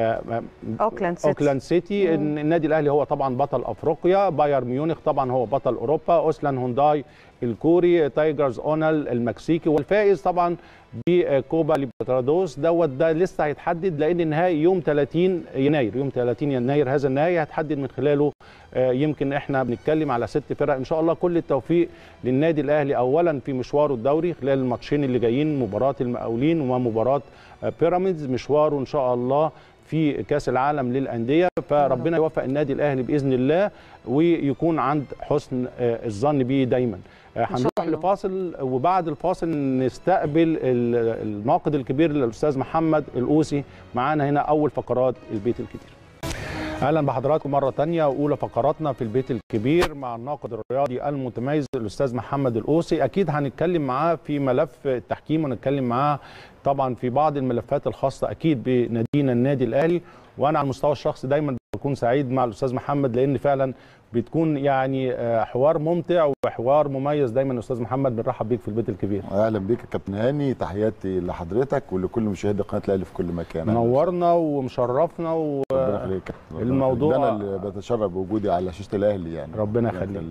اوكلاند سيتي, أوكلاند سيتي. النادي الاهلي هو طبعا بطل افريقيا، بايرن ميونخ طبعا هو بطل اوروبا، اوسلان هونداي الكوري، تايجرز اونال المكسيكي، والفائز طبعا بكوبا ليبرتادوس دوت ده لسه هيتحدد، لان النهائي يوم ثلاثين يناير، يوم ثلاثين يناير هذا النهائي هيتحدد من خلاله. يمكن احنا بنتكلم على ست فرق ان شاء الله. كل التوفيق للنادي الاهلي اولا في مشواره الدوري خلال الماتشين اللي جايين، مباراه المقاولين ومباراه بيراميدز، مشواره ان شاء الله في كاس العالم للانديه، فربنا يوفق النادي الاهلي باذن الله ويكون عند حسن الظن بيه دايما. هنروح لفاصل، وبعد الفاصل نستقبل الناقد الكبير الاستاذ محمد القوسي معانا هنا اول فقرات البيت الكبير. اهلا بحضراتكم مره ثانيه، اولى فقراتنا في البيت الكبير مع الناقد الرياضي المتميز الاستاذ محمد القوسي. اكيد هنتكلم معاه في ملف التحكيم، ونتكلم معاه طبعا في بعض الملفات الخاصه اكيد بنادينا النادي الاهلي. وانا على المستوى الشخصي دايما بكون سعيد مع الاستاذ محمد، لان فعلا بتكون يعني حوار ممتع وحوار مميز دايما. استاذ محمد بنرحب بيك في البيت الكبير. اهلا بيك يا كابتن هاني، تحياتي لحضرتك ولكل مشاهدي قناه الاهلي في كل مكان. نورنا ومشرفنا و ربنا يخليك. الموضوع انا اللي بتشرف بوجودي على شاشه الاهلي يعني. ربنا يخليك.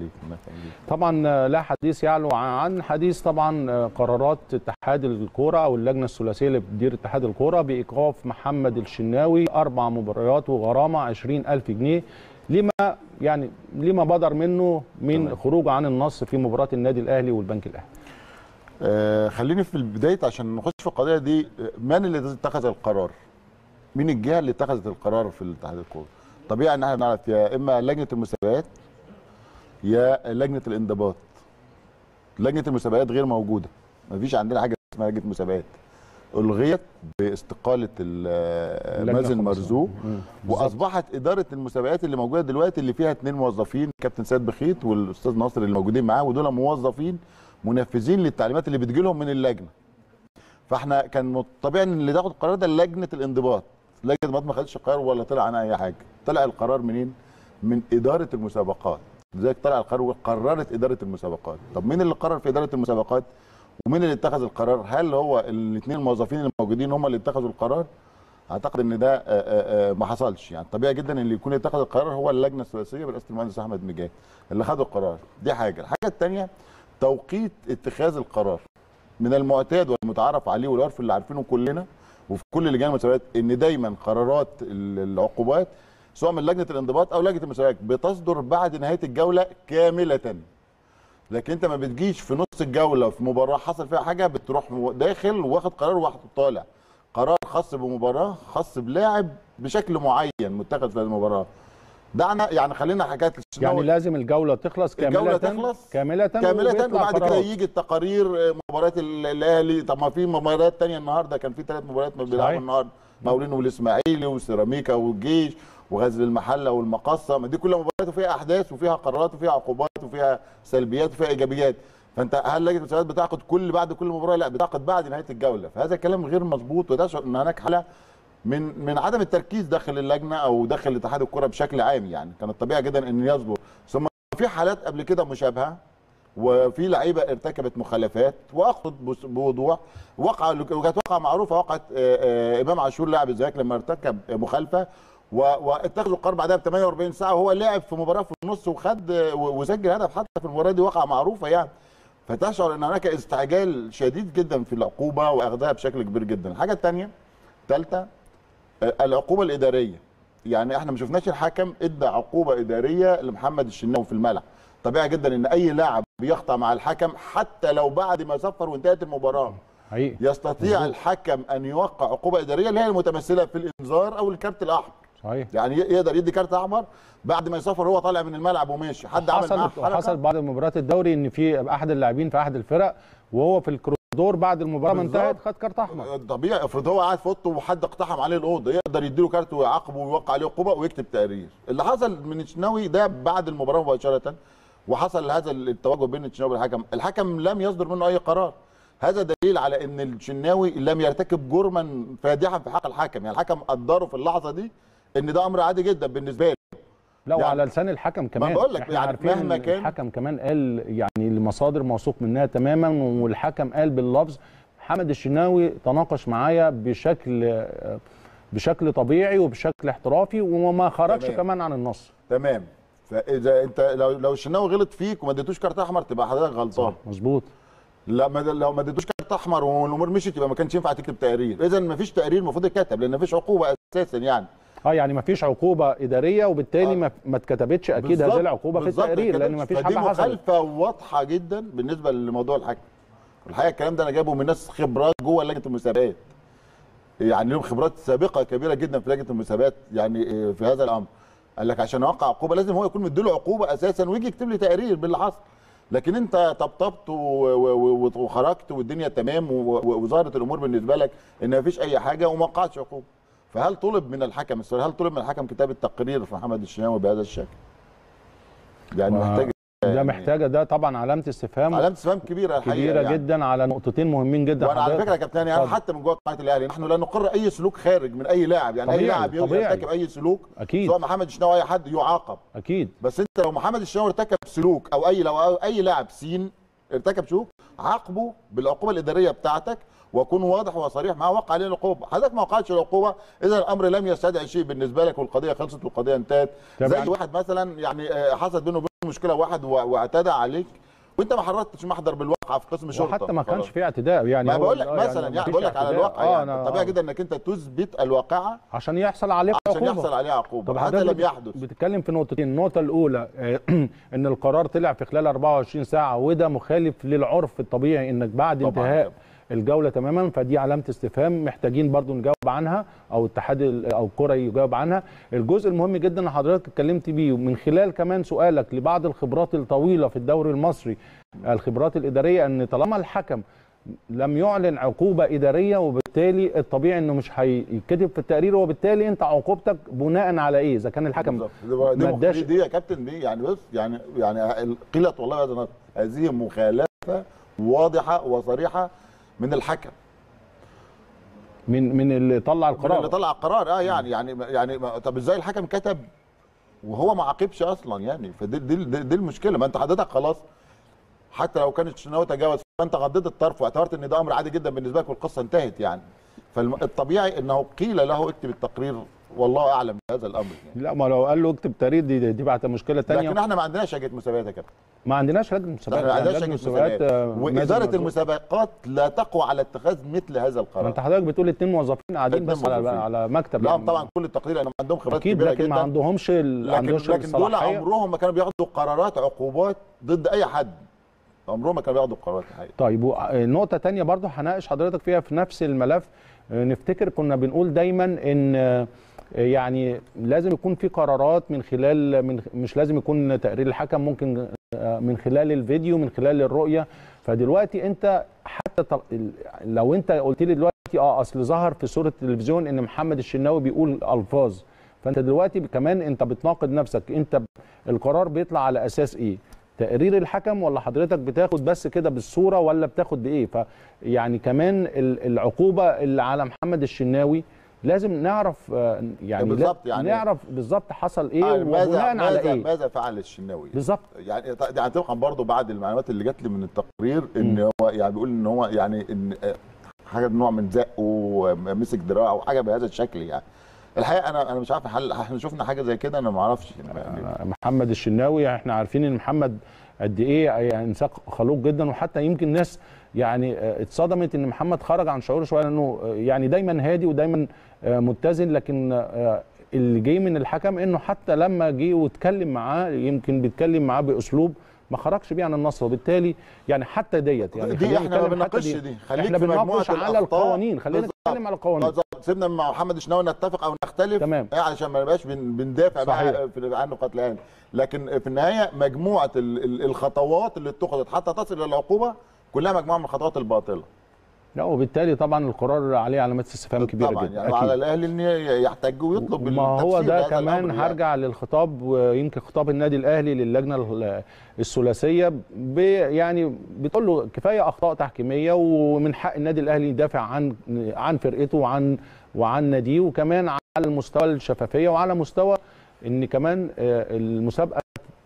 طبعا لا حديث يعلو عن حديث طبعا قرارات اتحاد الكوره او اللجنه الثلاثيه اللي بتدير اتحاد الكوره بايقاف محمد الشناوي اربع مباريات وغرامه عشرين ألف جنيه لما يعني لما بدر منه من خروجه عن النص في مباراه النادي الاهلي والبنك الاهلي. آه خليني في البدايه عشان نخش في القضيه دي، من اللي اتخذ القرار؟ مين الجهه اللي اتخذت القرار في الاتحاد الكوره؟ طبيعي ان احنا نعرف يا اما لجنه المسابقات يا لجنه الانضباط. لجنه المسابقات غير موجوده، مفيش عندنا حاجه اسمها لجنه مسابقات، الغيت باستقاله مازن مرزوق، واصبحت اداره المسابقات اللي موجوده دلوقتي اللي فيها اثنين موظفين، كابتن سيد بخيت والاستاذ ناصر اللي موجودين معاه، ودول موظفين منفذين للتعليمات اللي بتجي لهم من اللجنه. فاحنا كان طبيعي ان اللي تاخد القرار ده لجنه الانضباط. لجنه الانضباط ما خدتش قرار ولا طلع عنها اي حاجه، طلع القرار منين؟ من اداره المسابقات. لذلك طلع القرار وقررت اداره المسابقات. طب مين اللي قرر في اداره المسابقات؟ ومين اللي اتخذ القرار؟ هل هو الاثنين الموظفين الموجودين هم اللي اتخذوا القرار؟ اعتقد ان ده ما حصلش. يعني طبيعي جدا اللي يكون اتخذ القرار هو اللجنه الثلاثيه برئاسه المهندس احمد مجاهد اللي خدوا القرار. دي حاجه. الحاجه الثانيه توقيت اتخاذ القرار. من المعتاد والمتعارف عليه والعرف اللي عارفينه كلنا وفي كل لجان المسابقات ان دايما قرارات العقوبات سواء من لجنه الانضباط او لجنه المسابقات بتصدر بعد نهايه الجوله كامله. لكن انت ما بتجيش في نص الجوله في مباراه حصل فيها حاجه بتروح داخل واخد قرار واحد طالع، قرار خاص بمباراه خاص بلاعب بشكل معين متخذ في المباراه. دعنا يعني خلينا حكايه يعني لازم الجوله تخلص كامله الجوله تخلص كامله كامله وبعد كده يجي التقارير مباريات الاهلي. طب ما في مباريات ثانيه النهارده، كان في ثلاث مباريات بيلعبوا النهارده، مقاولين والاسماعيلي وسيراميكا والجيش وغزل المحله والمقصه، ما دي كلها مباريات وفيها احداث وفيها قرارات وفيها عقوبات وفيها سلبيات وفيها ايجابيات. فانت هل لجنه المسابقات بتعقد كل بعد كل مباراه؟ لا، بتعقد بعد نهايه الجوله. فهذا كلام غير مظبوط، وتشعر ان هناك حاله من من عدم التركيز داخل اللجنه او داخل اتحاد الكره بشكل عام. يعني كان الطبيعي جدا ان يصدر. ثم في حالات قبل كده مشابهه وفي لعيبه ارتكبت مخالفات واقصد بوضوح وقع، وكانت واقعه معروفه، وقعت امام عاشور لاعب الزمالك لما ارتكب مخالفه واتخذوا القرار بعدها ب ثمانية وأربعين ساعه وهو لعب في مباراه في النص وخد وسجل هدف حتى في المباراه دي، واقعه معروفه يعني. فتشعر ان هناك استعجال شديد جدا في العقوبه واخذها بشكل كبير جدا. الحاجه الثانيه ثالثه العقوبه الاداريه. يعني احنا ما شفناش الحكم ادى عقوبه اداريه لمحمد الشناوي في الملعب. طبيعي جدا ان اي لاعب بيخطأ مع الحكم حتى لو بعد ما صفر وانتهت المباراه حقيقي يستطيع الحكم ان يوقع عقوبه اداريه اللي هي المتمثله في الانذار او الكارت الاحمر. صحيح. يعني يقدر يدي كارت احمر بعد ما يصفر هو طالع من الملعب وماشي. حد عمل معاه حركه؟ حصل بعد مباراه الدوري ان في احد اللاعبين في احد الفرق وهو في الكوريدور بعد المباراه ما انتهت خد كارت احمر. طبيعي، افرض هو قاعد في اوضته وحد اقتحم عليه الاوضه يقدر يديله كارت ويعاقبه ويوقع عليه عقوبه ويكتب تقرير. اللي حصل من الشناوي ده بعد المباراه مباشره وحصل هذا التواجد بين الشناوي والحكم، الحكم لم يصدر منه اي قرار. هذا دليل على ان الشناوي لم يرتكب جرما فادحا في حق الحكم. يعني الحكم قدره في اللحظه دي ان ده امر عادي جدا بالنسبه له. لا يعني وعلى لسان الحكم كمان، ما بقول لك يعني مهما كان الحكم كمان قال يعني لمصادر موثوق منها تماما، والحكم قال باللفظ محمد الشناوي تناقش معايا بشكل بشكل طبيعي وبشكل احترافي وما خرجش تمام. كمان عن النص. تمام. فاذا انت لو لو الشناوي غلط فيك وما اديتوش كارت احمر تبقى حضرتك غلطان. مظبوط. لا لو ما اديتوش كارت احمر والامور مشيت يبقى ما كانش ينفع تكتب تقرير. اذا ما فيش تقرير المفروض يتكتب لان ما فيش عقوبه اساسا يعني. اه يعني ما فيش عقوبه اداريه وبالتالي آه. ما اتكتبتش اكيد هذه العقوبه في التقرير لان ما فيش حاجه حصلت. فدي مخالفه واضحه جدا بالنسبه لموضوع الحكم. الحقيقه الكلام ده انا جايبه من ناس خبرات جوه لجنه المسابقات. يعني لهم خبرات سابقه كبيره جدا في لجنه المسابقات يعني في هذا الامر. قال لك عشان اوقع عقوبه لازم هو يكون مديله عقوبه اساسا ويجي يكتب لي تقرير باللي حصل. لكن انت طبطبت وخرجت والدنيا تمام وظهرت الامور بالنسبه لك ان ما فيش اي حاجه وما وقعتش عقوبه. فهل طلب من الحكم السؤال هل طلب من الحكم كتابه تقرير في محمد الشناوي بهذا الشكل؟ يعني و... محتاج ده محتاجه ده طبعا علامه استفهام علامه استفهام كبيره الحقيقه كبيره يعني. جدا على نقطتين مهمين جدا. وانا على فكره يا كابتن يعني حتى من جوه قناه الاهلي نحن لا نقر اي سلوك خارج من اي لاعب. يعني اي لاعب يرتكب اي سلوك أكيد. سواء محمد الشناوي اي حد يعاقب اكيد. بس انت لو محمد الشناوي ارتكب سلوك او اي لو اي لاعب سين ارتكب سلوك عاقبه بالعقوبه الاداريه بتاعتك وكون واضح وصريح معاه وقع عليه العقوبه. حضرتك ما وقعتش العقوبه اذا الامر لم يستدعي شيء بالنسبه لك والقضيه خلصت والقضيه انتهت. زي يعني واحد مثلا يعني حصلت بينه وبين مشكله واحد واعتدى عليك وانت ما حررتش محضر بالواقعه في قسم الشرطه وحتى ما كانش في اعتداء يعني. ما بقول لك مثلا يعني, يعني بقول لك على الواقع آه يعني طبيعي جدا انك انت تثبت الواقعه عشان يحصل عليه عشان عقوبه. يحصل عليه عقوبه. طب هذا لم يحدث. بتتكلم في نقطتين. النقطه الاولى ان القرار طلع في خلال أربعة وعشرين ساعه وده مخالف للعرف الطبيعي انك بعد انتهاء الجوله تماما. فدي علامه استفهام محتاجين برضو نجاوب عنها او اتحاد او الكره يجاوب عنها. الجزء المهم جدا اللي حضرتك اتكلمت بيه من خلال كمان سؤالك لبعض الخبرات الطويله في الدوري المصري الخبرات الاداريه ان طالما الحكم لم يعلن عقوبه اداريه وبالتالي الطبيعي انه مش هيتكتب في التقرير وبالتالي انت عقوبتك بناء على ايه؟ اذا كان الحكم ما اداش دي يا كابتن دي يعني بص يعني يعني قيلة والله هذا هذه مخالفه واضحه وصريحه من الحكم من من اللي طلع القرار من اللي طلع القرار اه يعني يعني يعني طب ازاي الحكم كتب وهو ما عاقبش اصلا يعني؟ فدي دي, دي, دي المشكله. ما انت حضرتك خلاص حتى لو كانت الشناوي تجاوز فانت غضيت الطرف واعتبرت ان ده امر عادي جدا بالنسبه لك والقصه انتهت يعني. فالطبيعي انه قيل له اكتب التقرير والله اعلم بهذا الامر يعني. لا ما لو قال له اكتب تقرير دي دي بعد مشكله ثانيه. لكن احنا ما عندناش لجنه مسابقات يا كابتن. ما عندناش لجنه مسابقات. ما عندناش لجنه مسابقات. واداره المسابقات لا تقوى على اتخاذ مثل هذا القرار. انت حضرتك بتقول اثنين موظفين قاعدين بس موظفين. على على مكتب. لا يعني طبعا كل التقدير انهم عندهم خبرات كبيره جدا. لكن ما عندهمش ال... لكن, لكن دول عمرهم ما كانوا بياخدوا قرارات عقوبات ضد اي حد. عمرهم ما كانوا بياخدوا قرارات الحقيقه. طيب نقطه ثانيه برضو هناقش حضرتك فيها في نفس الملف. نفتكر كنا بنقول دايما ان يعني لازم يكون في قرارات من خلال من مش لازم يكون تقرير الحكم، ممكن من خلال الفيديو، من خلال الرؤيه. فدلوقتي انت حتى لو انت قلت لي دلوقتي اه اصل ظهر في صوره التلفزيون ان محمد الشناوي بيقول الفاظ، فانت دلوقتي كمان انت بتناقض نفسك. انت القرار بيطلع على اساس ايه؟ تقرير الحكم ولا حضرتك بتاخد بس كده بالصوره ولا بتاخد بايه؟ فيعني كمان العقوبه اللي على محمد الشناوي لازم نعرف يعني بالظبط يعني نعرف بالظبط حصل ايه وبناء على ايه. ماذا فعل الشناوي بالظبط. يعني يعني طبعا برضه بعد المعلومات اللي جات لي من التقرير ان هو يعني بيقول ان هو يعني ان حاجه نوع من زق ومسك دراعه وحاجه بهذا الشكل. يعني الحقيقه انا انا مش عارف هل احنا شفنا حاجه زي كده؟ انا ما اعرفش. يعني محمد الشناوي احنا عارفين ان محمد قد ايه يعني انسان خلوق جدا، وحتى يمكن ناس يعني اتصدمت ان محمد خرج عن شعوره شويه، لانه يعني دايما هادي ودايما متزن. لكن اللي جاي من الحكم انه حتى لما جه واتكلم معاه يمكن بيتكلم معاه باسلوب ما خرجش بيه عن النص، وبالتالي يعني حتى ديت يعني دي احنا ما بنناقش دي. خليك احنا بنناقش على القوانين، خلينا نتكلم على القوانين. سيبنا مع محمد الشناوي نتفق او نختلف تمام ايه علشان ما نبقاش بندافع بقى عن نقاط العين. لكن في النهايه مجموعه الخطوات اللي اتخذت حتى تصل للعقوبه كلها مجموعه من الخطوات الباطله. لا وبالتالي طبعا القرار عليه علامات استفهام كبيره طبعا جدا. يعني على الاهلي ان يحتاج ويطلب ما هو ده كمان هرجع يعني. للخطاب، ويمكن خطاب النادي الاهلي للجنه الثلاثيه يعني بتقول له كفايه اخطاء تحكيميه، ومن حق النادي الاهلي يدافع عن عن فرقته وعن وعن ناديه، وكمان على المستوى الشفافيه وعلى مستوى ان كمان المسابقه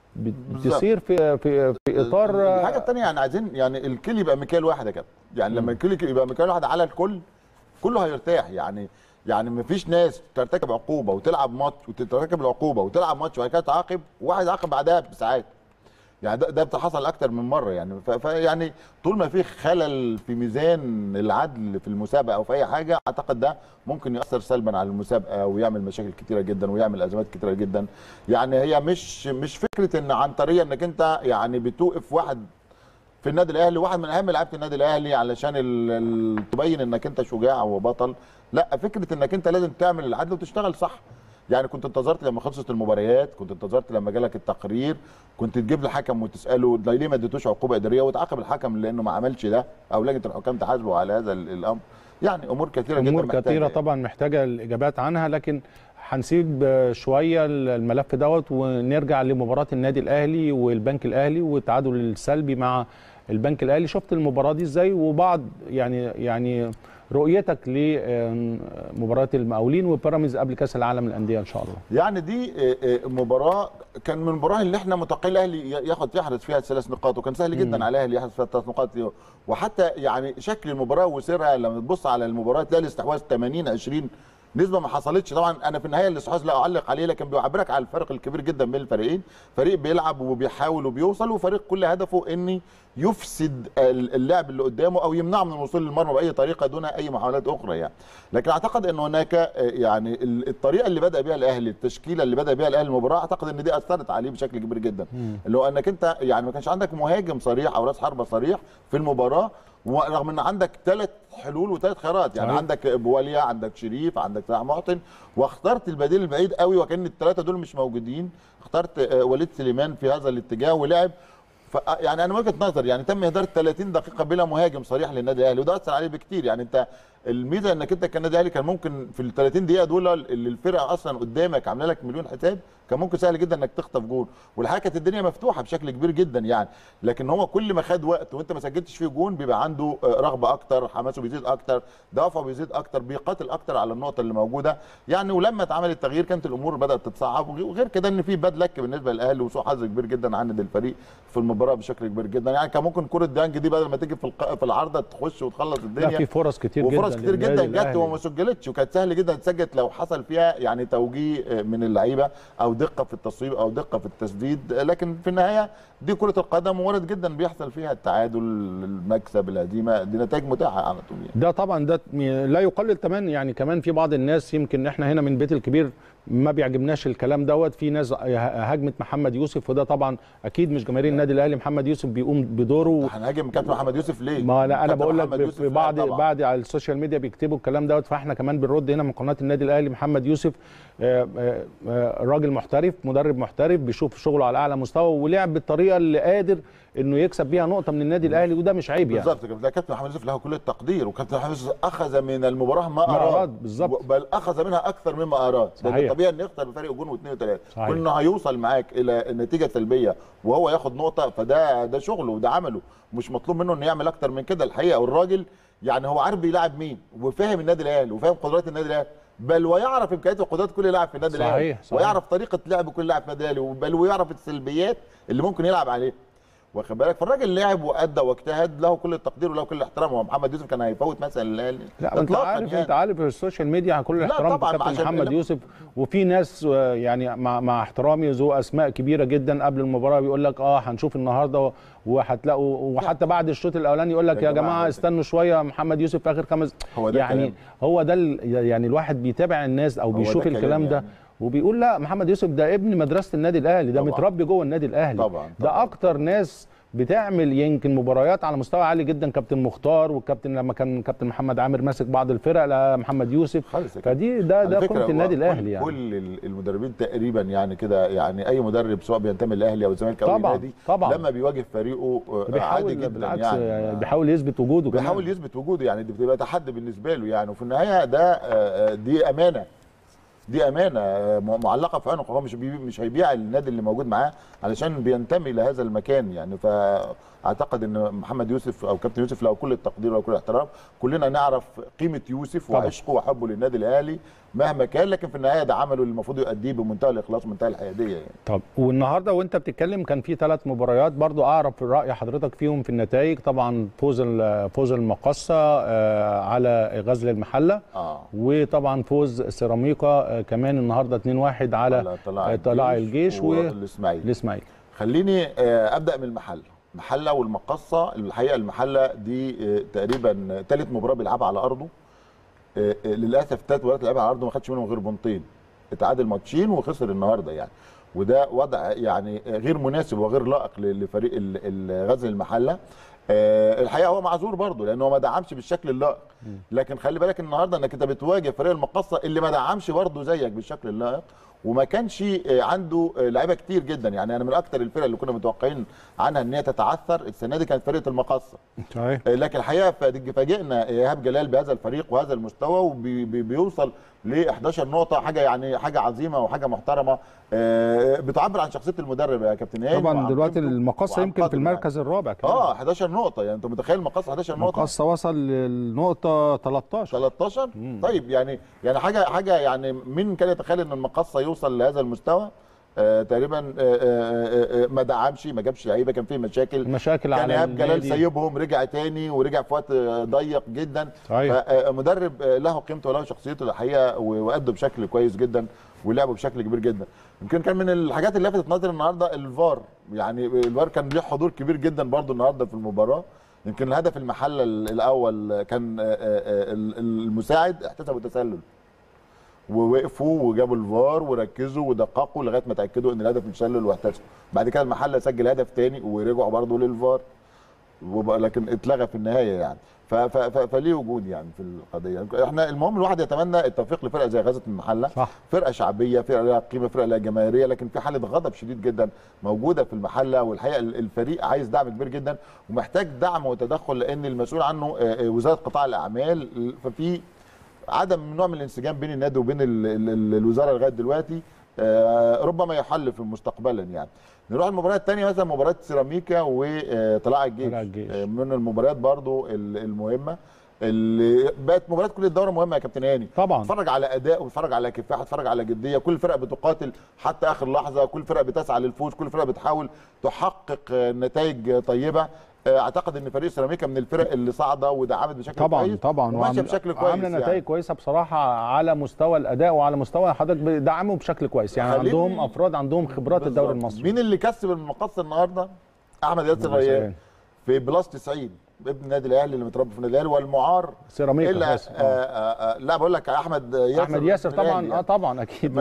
بتصير في في في اطار. الحاجه الثانيه يعني عايزين يعني الكل يبقى مكيال واحد يا كابتن. يعني لما الكل يبقى مكيال واحد على الكل كله هيرتاح. يعني يعني ما فيش ناس ترتكب عقوبه وتلعب ماتش وترتكب العقوبه وتلعب ماتش وبعد كده تعاقب وواحد يعاقب بعدها بساعات. يعني ده ده بتحصل اكتر من مره. يعني فيعني طول ما في خلل في ميزان العدل في المسابقه او في اي حاجه اعتقد ده ممكن ياثر سلبا على المسابقه ويعمل مشاكل كتيره جدا ويعمل ازمات كتيره جدا. يعني هي مش مش فكره ان عنتريه انك انت يعني بتوقف واحد في النادي الاهلي، واحد من اهم لعيبه النادي الاهلي علشان تبين انك انت شجاع وبطل. لا، فكره انك انت لازم تعمل العدل وتشتغل صح. يعني كنت انتظرت لما خلصت المباريات، كنت انتظرت لما جالك التقرير، كنت تجيب الحكم وتساله ليه ما اديتوش عقوبه اداريه وتعاقب الحكم لانه ما عملش ده، او لجنه الحكام تحاسبه على هذا الامر. يعني امور كثيره جدا امور كثيره طبعا محتاجه الاجابات عنها، لكن هنسيب شويه الملف دوت ونرجع لمباراه النادي الاهلي والبنك الاهلي والتعادل السلبي مع البنك الاهلي. شفت المباراه دي ازاي؟ وبعض يعني يعني رؤيتك لمباراه المقاولين وبيراميدز قبل كاس العالم للانديه ان شاء الله. يعني دي مباراه كان من المباراه اللي احنا متوقعين الاهلي ياخد يحرز فيها ثلاث نقاط، وكان سهل جدا م. على الاهلي يحرز فيها ثلاث نقاط. وحتى يعني شكل المباراه وسيرها لما تبص على المباراه تلاقي الاستحواذ ثمانين عشرين، نسبه ما حصلتش. طبعا انا في النهايه الاستحواذ لا اعلق عليه، لكن بيعبرك على الفرق الكبير جدا بين الفريقين. فريق بيلعب وبيحاول وبيوصل، وفريق كل هدفه ان يفسد اللعب اللي قدامه او يمنعه من الوصول للمرمى باي طريقه دون اي محاولات اخرى. يعني لكن اعتقد ان هناك يعني الطريقه اللي بدا بها الاهلي، التشكيله اللي بدا بها الاهلي المباراه، اعتقد ان دي اثرت عليه بشكل كبير جدا. اللي هو انك انت يعني ما كانش عندك مهاجم صريح او راس حربه صريح في المباراه، ورغم ان عندك ثلاث حلول وثلاث خيارات. يعني صحيح. عندك بواليا، عندك شريف، عندك صلاح محسن، واخترت البديل البعيد قوي وكان الثلاثه دول مش موجودين. اخترت وليد سليمان في هذا الاتجاه ولعب. يعني انا وجهه نظر يعني تم اهدار ثلاثين دقيقه بلا مهاجم صريح للنادي الاهلي، وده اثر عليه بكتير. يعني انت الميزه انك انت كالنادي الاهلي كان ممكن في ال ثلاثين دقيقه دول اللي الفرقه اصلا قدامك عامله لك مليون حساب، كان ممكن سهل جدا انك تخطف جون، والحقيقه كانت الدنيا مفتوحه بشكل كبير جدا يعني. لكن هو كل ما خد وقت وانت ما سجلتش فيه جون بيبقى عنده رغبه اكتر، حماسه بيزيد اكتر، دوافعه بيزيد اكتر، بيقاتل اكتر على النقطه اللي موجوده يعني. ولما اتعمل التغيير كانت الامور بدات تتصعب، وغير كده ان في باد لك بالنسبه للاهلي وسوء حظ كبير جدا عند الفريق في المباراه بشكل كبير جدا يعني. كان ممكن كره ديانج دي بدل ما تيجي في في العارضه تخش وتخلص الدنيا. لا في فرص كتير جدا وفرص كتير جدا جت وما ما سجلتش، وكانت سهل جدا تسجل لو حصل فيها يعني توجيه من اللعيبه او دقه في التصويب او دقه في التسديد. لكن في النهايه دي كره القدم، وارد جدا بيحصل فيها التعادل، المكسب، الهزيمه، دي نتائج متاحه على طول يعني. ده طبعا ده لا يقلل كمان يعني. كمان في بعض الناس يمكن احنا هنا من بيت الكبير ما بيعجبناش الكلام دوت، في ناس هاجمت محمد يوسف، وده طبعا اكيد مش جماهير النادي الاهلي. محمد يوسف بيقوم بدوره. هنهاجم كابتن محمد يوسف ليه؟ ما لا انا بقول لك في بعض بعض على السوشيال ميديا بيكتبوا الكلام دوت، فاحنا كمان بنرد هنا من قناه النادي الاهلي. محمد يوسف راجل محترف، مدرب محترف، بيشوف شغله على اعلى مستوى، ولعب بالطريقه اللي قادر انه يكسب بيها نقطه من النادي الاهلي، وده مش عيب يعني. بالظبط كده. كابتن محمد يوسف له كل التقدير، وكابتن محمد يوسف اخذ من المباراه ما اراد، بالظبط، بل اخذ منها اكثر مما اراد. ده طبيعي انه يخسر بفرق جون واثنين وثلاثه، كل هيوصل معاك الى نتيجه سلبيه وهو ياخد نقطه، فده ده شغله وده عمله، مش مطلوب منه انه يعمل اكتر من كده الحقيقه. والراجل يعني هو عارف بيلاعب مين، وفاهم النادي الاهلي وفاهم قدرات النادي الاهلي، بل ويعرف امكانيات وقدرات كل لاعب في النادي الاهلي، ويعرف طريقه لعب كل لاعب في النادي الاهلي، بل ويعرف السلبيات اللي ممكن يلعب عليها، واخد بالك. فالراجل لعب وادى واجتهد، له كل التقدير وله كل الاحترام. هو محمد يوسف كان هيفوت مثلا الاهلي؟ لا انت عارف يعني. انت عارف السوشيال ميديا كل الاحترام لكابتن محمد يوسف، وفي ناس يعني مع, مع احترامي ذو اسماء كبيره جدا قبل المباراه بيقول لك اه هنشوف النهارده وهتلاقوا، وحتى بعد الشوط الاولاني يقول لك يا جماعه استنوا شويه محمد يوسف في اخر خمس هو ده يعني كلام. هو ده يعني الواحد بيتابع الناس او بيشوف الكلام ده يعني. وبيقول لا محمد يوسف ده ابن مدرسه النادي الاهلي، ده طبعًا. متربي جوه النادي الاهلي طبعًا. طبعًا. ده اكتر ناس بتعمل يمكن مباريات على مستوى عالي جدا. كابتن مختار والكابتن لما كان كابتن محمد عامر ماسك بعض الفرق، لا محمد يوسف، فدي ده ده قيمه النادي الاهلي يعني. كل المدربين تقريبا يعني كده يعني، اي مدرب سواء بينتمي للاهلي او الزمالك او النادي لما بيواجه فريقه عادي جدا بالعكس يعني بيحاول يثبت وجوده بيحاول يثبت وجوده يعني، دي بتبقى تحدي بالنسبه له يعني. وفي النهايه ده دي امانه دي امانه معلقه في عنقه، هو مش مش هيبيع النادي اللي موجود معاه علشان بينتمي لهذا المكان يعني. فاعتقد ان محمد يوسف او كابتن يوسف له كل التقدير وكل الاحترام، كلنا نعرف قيمه يوسف وعشقه وحبه للنادي الاهلي مهما كان، لكن في النهايه ده عمله اللي المفروض يؤديه بمنتهى الاخلاص ومنتهى الحياديه يعني. طب والنهارده وانت بتتكلم كان في ثلاث مباريات برضو اعرف راي حضرتك فيهم في النتائج. طبعا فوز فوز المقصه على غزل المحله، آه. وطبعا فوز سيراميكا كمان النهارده اتنين واحد على, على طلائع, طلائع الجيش والاسماعيلي. الاسماعيلي. خليني ابدا من المحله. المحله والمقصه، الحقيقه المحله دي تقريبا ثالث مباراه بيلعبها على ارضه. للاسف ثلاث مباريات لعبها على ارضه ما خدش منهم غير بونتين، اتعادل ماتشين وخسر النهارده يعني، وده وضع يعني غير مناسب وغير لائق لفريق غزل المحله. الحقيقه هو معذور برضه لانه ما دعمش بالشكل اللائق، لكن خلي بالك النهارده انك انت بتواجه فريق المقصه اللي ما دعمش برضه زيك بالشكل اللائق، وما كانش عنده لعيبه كتير جدا يعني. انا من اكتر الفرق اللي كنا متوقعين عنها ان هي تتعثر السنه دي كانت فرقه المقصه، لكن الحقيقه فاجئنا ايهاب جلال بهذا الفريق وهذا المستوى، وبيوصل ل احداشر نقطه، حاجه يعني حاجه عظيمه وحاجه محترمه بتعبر عن شخصيه المدرب يا كابتن هاني. طبعا دلوقتي المقصه يمكن في المركز يعني. الرابع كمان. اه احداشر نقطه يعني، انت متخيل المقصه احداشر نقطه؟ المقصه وصل للنقطه تلتاشر تلتاشر. مم. طيب يعني يعني حاجه حاجه يعني مين كان يتخيل ان المقصه يوصل لهذا المستوى؟ آه تقريبا آه آه ما دعمش، ما جابش لعيبه، كان في مشاكل مشاكل كان ايهاب جلال سيبهم، رجع تاني ورجع في وقت ضيق جدا. فمدرب له قيمته وله شخصيته الحقيقه، وادوا بشكل كويس جدا ولعبوا بشكل كبير جدا. يمكن كان من الحاجات اللي لفتت نظري النهارده الفار، يعني الفار كان له حضور كبير جدا برضو النهارده في المباراه. يمكن الهدف المحله الاول كان المساعد احتسبوا تسلل، ووقفوا وجابوا الفار وركزوا ودققوا لغايه ما تاكدوا ان الهدف متسلل واحتسبوا. بعد كده المحله سجل هدف ثاني ورجعوا برضه للفار، لكن اتلغى في النهايه يعني. فليه وجود يعني في القضيه. احنا المهم الواحد يتمنى التوفيق لفرقه زي غزل المحله، صح. فرقه شعبيه، فرقه لها قيمه، فرقه لها جماهيريه، لكن في حاله غضب شديد جدا موجوده في المحله، والحقيقه الفريق عايز دعم كبير جدا ومحتاج دعم وتدخل، لان المسؤول عنه وزاره قطاع الاعمال، ففي عدم نوع من الانسجام بين النادي وبين ال ال ال الوزاره لغايه دلوقتي. ربما يحل في مستقبلا يعني. نروح المباراه الثانيه مثلا مباراه سيراميكا وطلائع الجيش من المباريات برضو المهمه اللي بقت مباريات كل الدوره مهمه يا كابتن هاني. طبعا اتفرج على اداء واتفرج على كفاح واتفرج على جديه، كل فرقه بتقاتل حتى اخر لحظه، كل فرقه بتسعى للفوز، كل فرقه بتحاول تحقق نتائج طيبه. اعتقد ان فريق سيراميكا من الفرق اللي صاعده ودعمت بشكل طبعا كويس طبعا وماشيه بشكل كويس، عامله يعني. نتائج كويسه بصراحه على مستوى الاداء وعلى مستوى حضرتك دعموا بشكل كويس، يعني عندهم افراد عندهم خبرات الدوري المصري. مين اللي كسب المقص النهارده؟ احمد ياسر ريان في بلس تسعين، ابن النادي الاهلي اللي متربي في النادي الاهلي والمعار سيراميكا. إلا آه آه آه لا بقول لك احمد ياسر احمد ياسر طبعا يعني. اه طبعا اكيد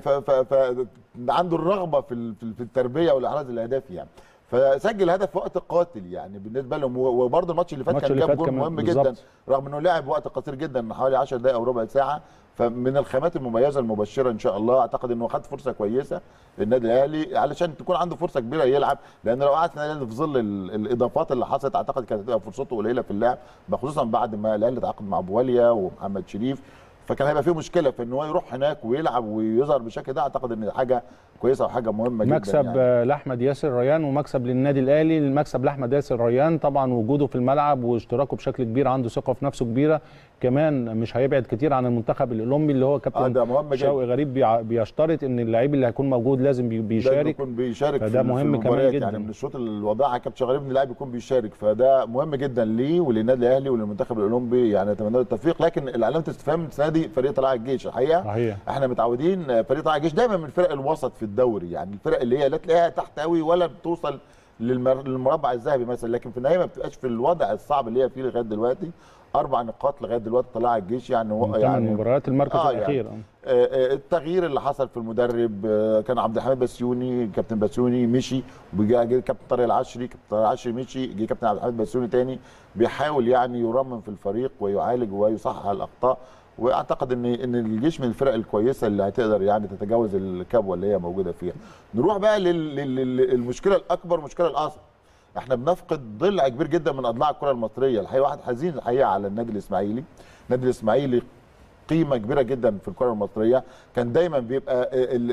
عنده الرغبه في في التربيه والاحراز الاهداف يعني، فسجل هدف في وقت قاتل يعني بالنسبه لهم. وبرده الماتش اللي فات كان جاب جول مهم جدا رغم انه لعب وقت قصير جدا حوالي عشر دقائق او ربع ساعه. فمن الخامات المميزه المبشره ان شاء الله. اعتقد انه خد فرصه كويسه للنادي الاهلي علشان تكون عنده فرصه كبيره يلعب، لان لو قعد في النادي الاهلي في ظل الاضافات اللي حصلت اعتقد كانت هتبقى فرصته قليله في اللعب، خصوصا بعد ما الاهلي تعاقد مع بواليا ومحمد شريف، فكان هيبقى فيه مشكله في ان هو يروح هناك ويلعب ويظهر بالشكل ده. اعتقد ان حاجه كويسه وحاجه مهمه جدا. مكسب يعني. لاحمد ياسر ريان ومكسب للنادي الاهلي. المكسب لاحمد ياسر ريان طبعا وجوده في الملعب واشتراكه بشكل كبير، عنده ثقه في نفسه كبيره، كمان مش هيبعد كتير عن المنتخب الاولمبي اللي هو كابتن آه شوقي غريب بيشترط ان اللعيب اللي هيكون موجود لازم بيشارك، يكون بيشارك فده مهم كمان جدا يعني من الشوط الوضاع كابتن شوقي غريب ان اللاعب يكون بيشارك، فده مهم جدا ليه وللنادي الاهلي وللمنتخب الاولمبي يعني. اتمنى له التوفيق. لكن علامه استفهام السنه دي فريق طلائع الجيش الحقيقه صحيح. احنا متعودين فريق طلائع الجيش دايما من الفرق الوسط في الدوري، يعني الفرق اللي هي لا تلاقيها تحت قوي ولا بتوصل للمربع الذهبي مثلا، لكن في النهايه ما بتبقاش في الوضع الصعب اللي هي فيه لغايه دلوقتي. اربع نقاط لغايه دلوقتي طلائع الجيش يعني هو يعني مباريات المركز آه الاخير يعني آه التغيير اللي حصل في المدرب آه كان عبد الحميد بسيوني، كابتن بسيوني مشي وجه كابتن طارق العشري، كابتن طارق العشري مشي، جه كابتن عبد الحميد بسيوني تاني بيحاول يعني يرمم في الفريق ويعالج ويصحح الاخطاء. واعتقد ان ان الجيش من الفرق الكويسه اللي هتقدر يعني تتجاوز الكبوه اللي هي موجوده فيها. نروح بقى للمشكله الاكبر، المشكله الاصعب. احنا بنفقد ضلع كبير جدا من اضلاع الكره المصريه، الحقيقه واحد حزين الحقيقه على النادي الاسماعيلي. النادي الاسماعيلي قيمه كبيره جدا في الكره المصريه، كان دايما بيبقى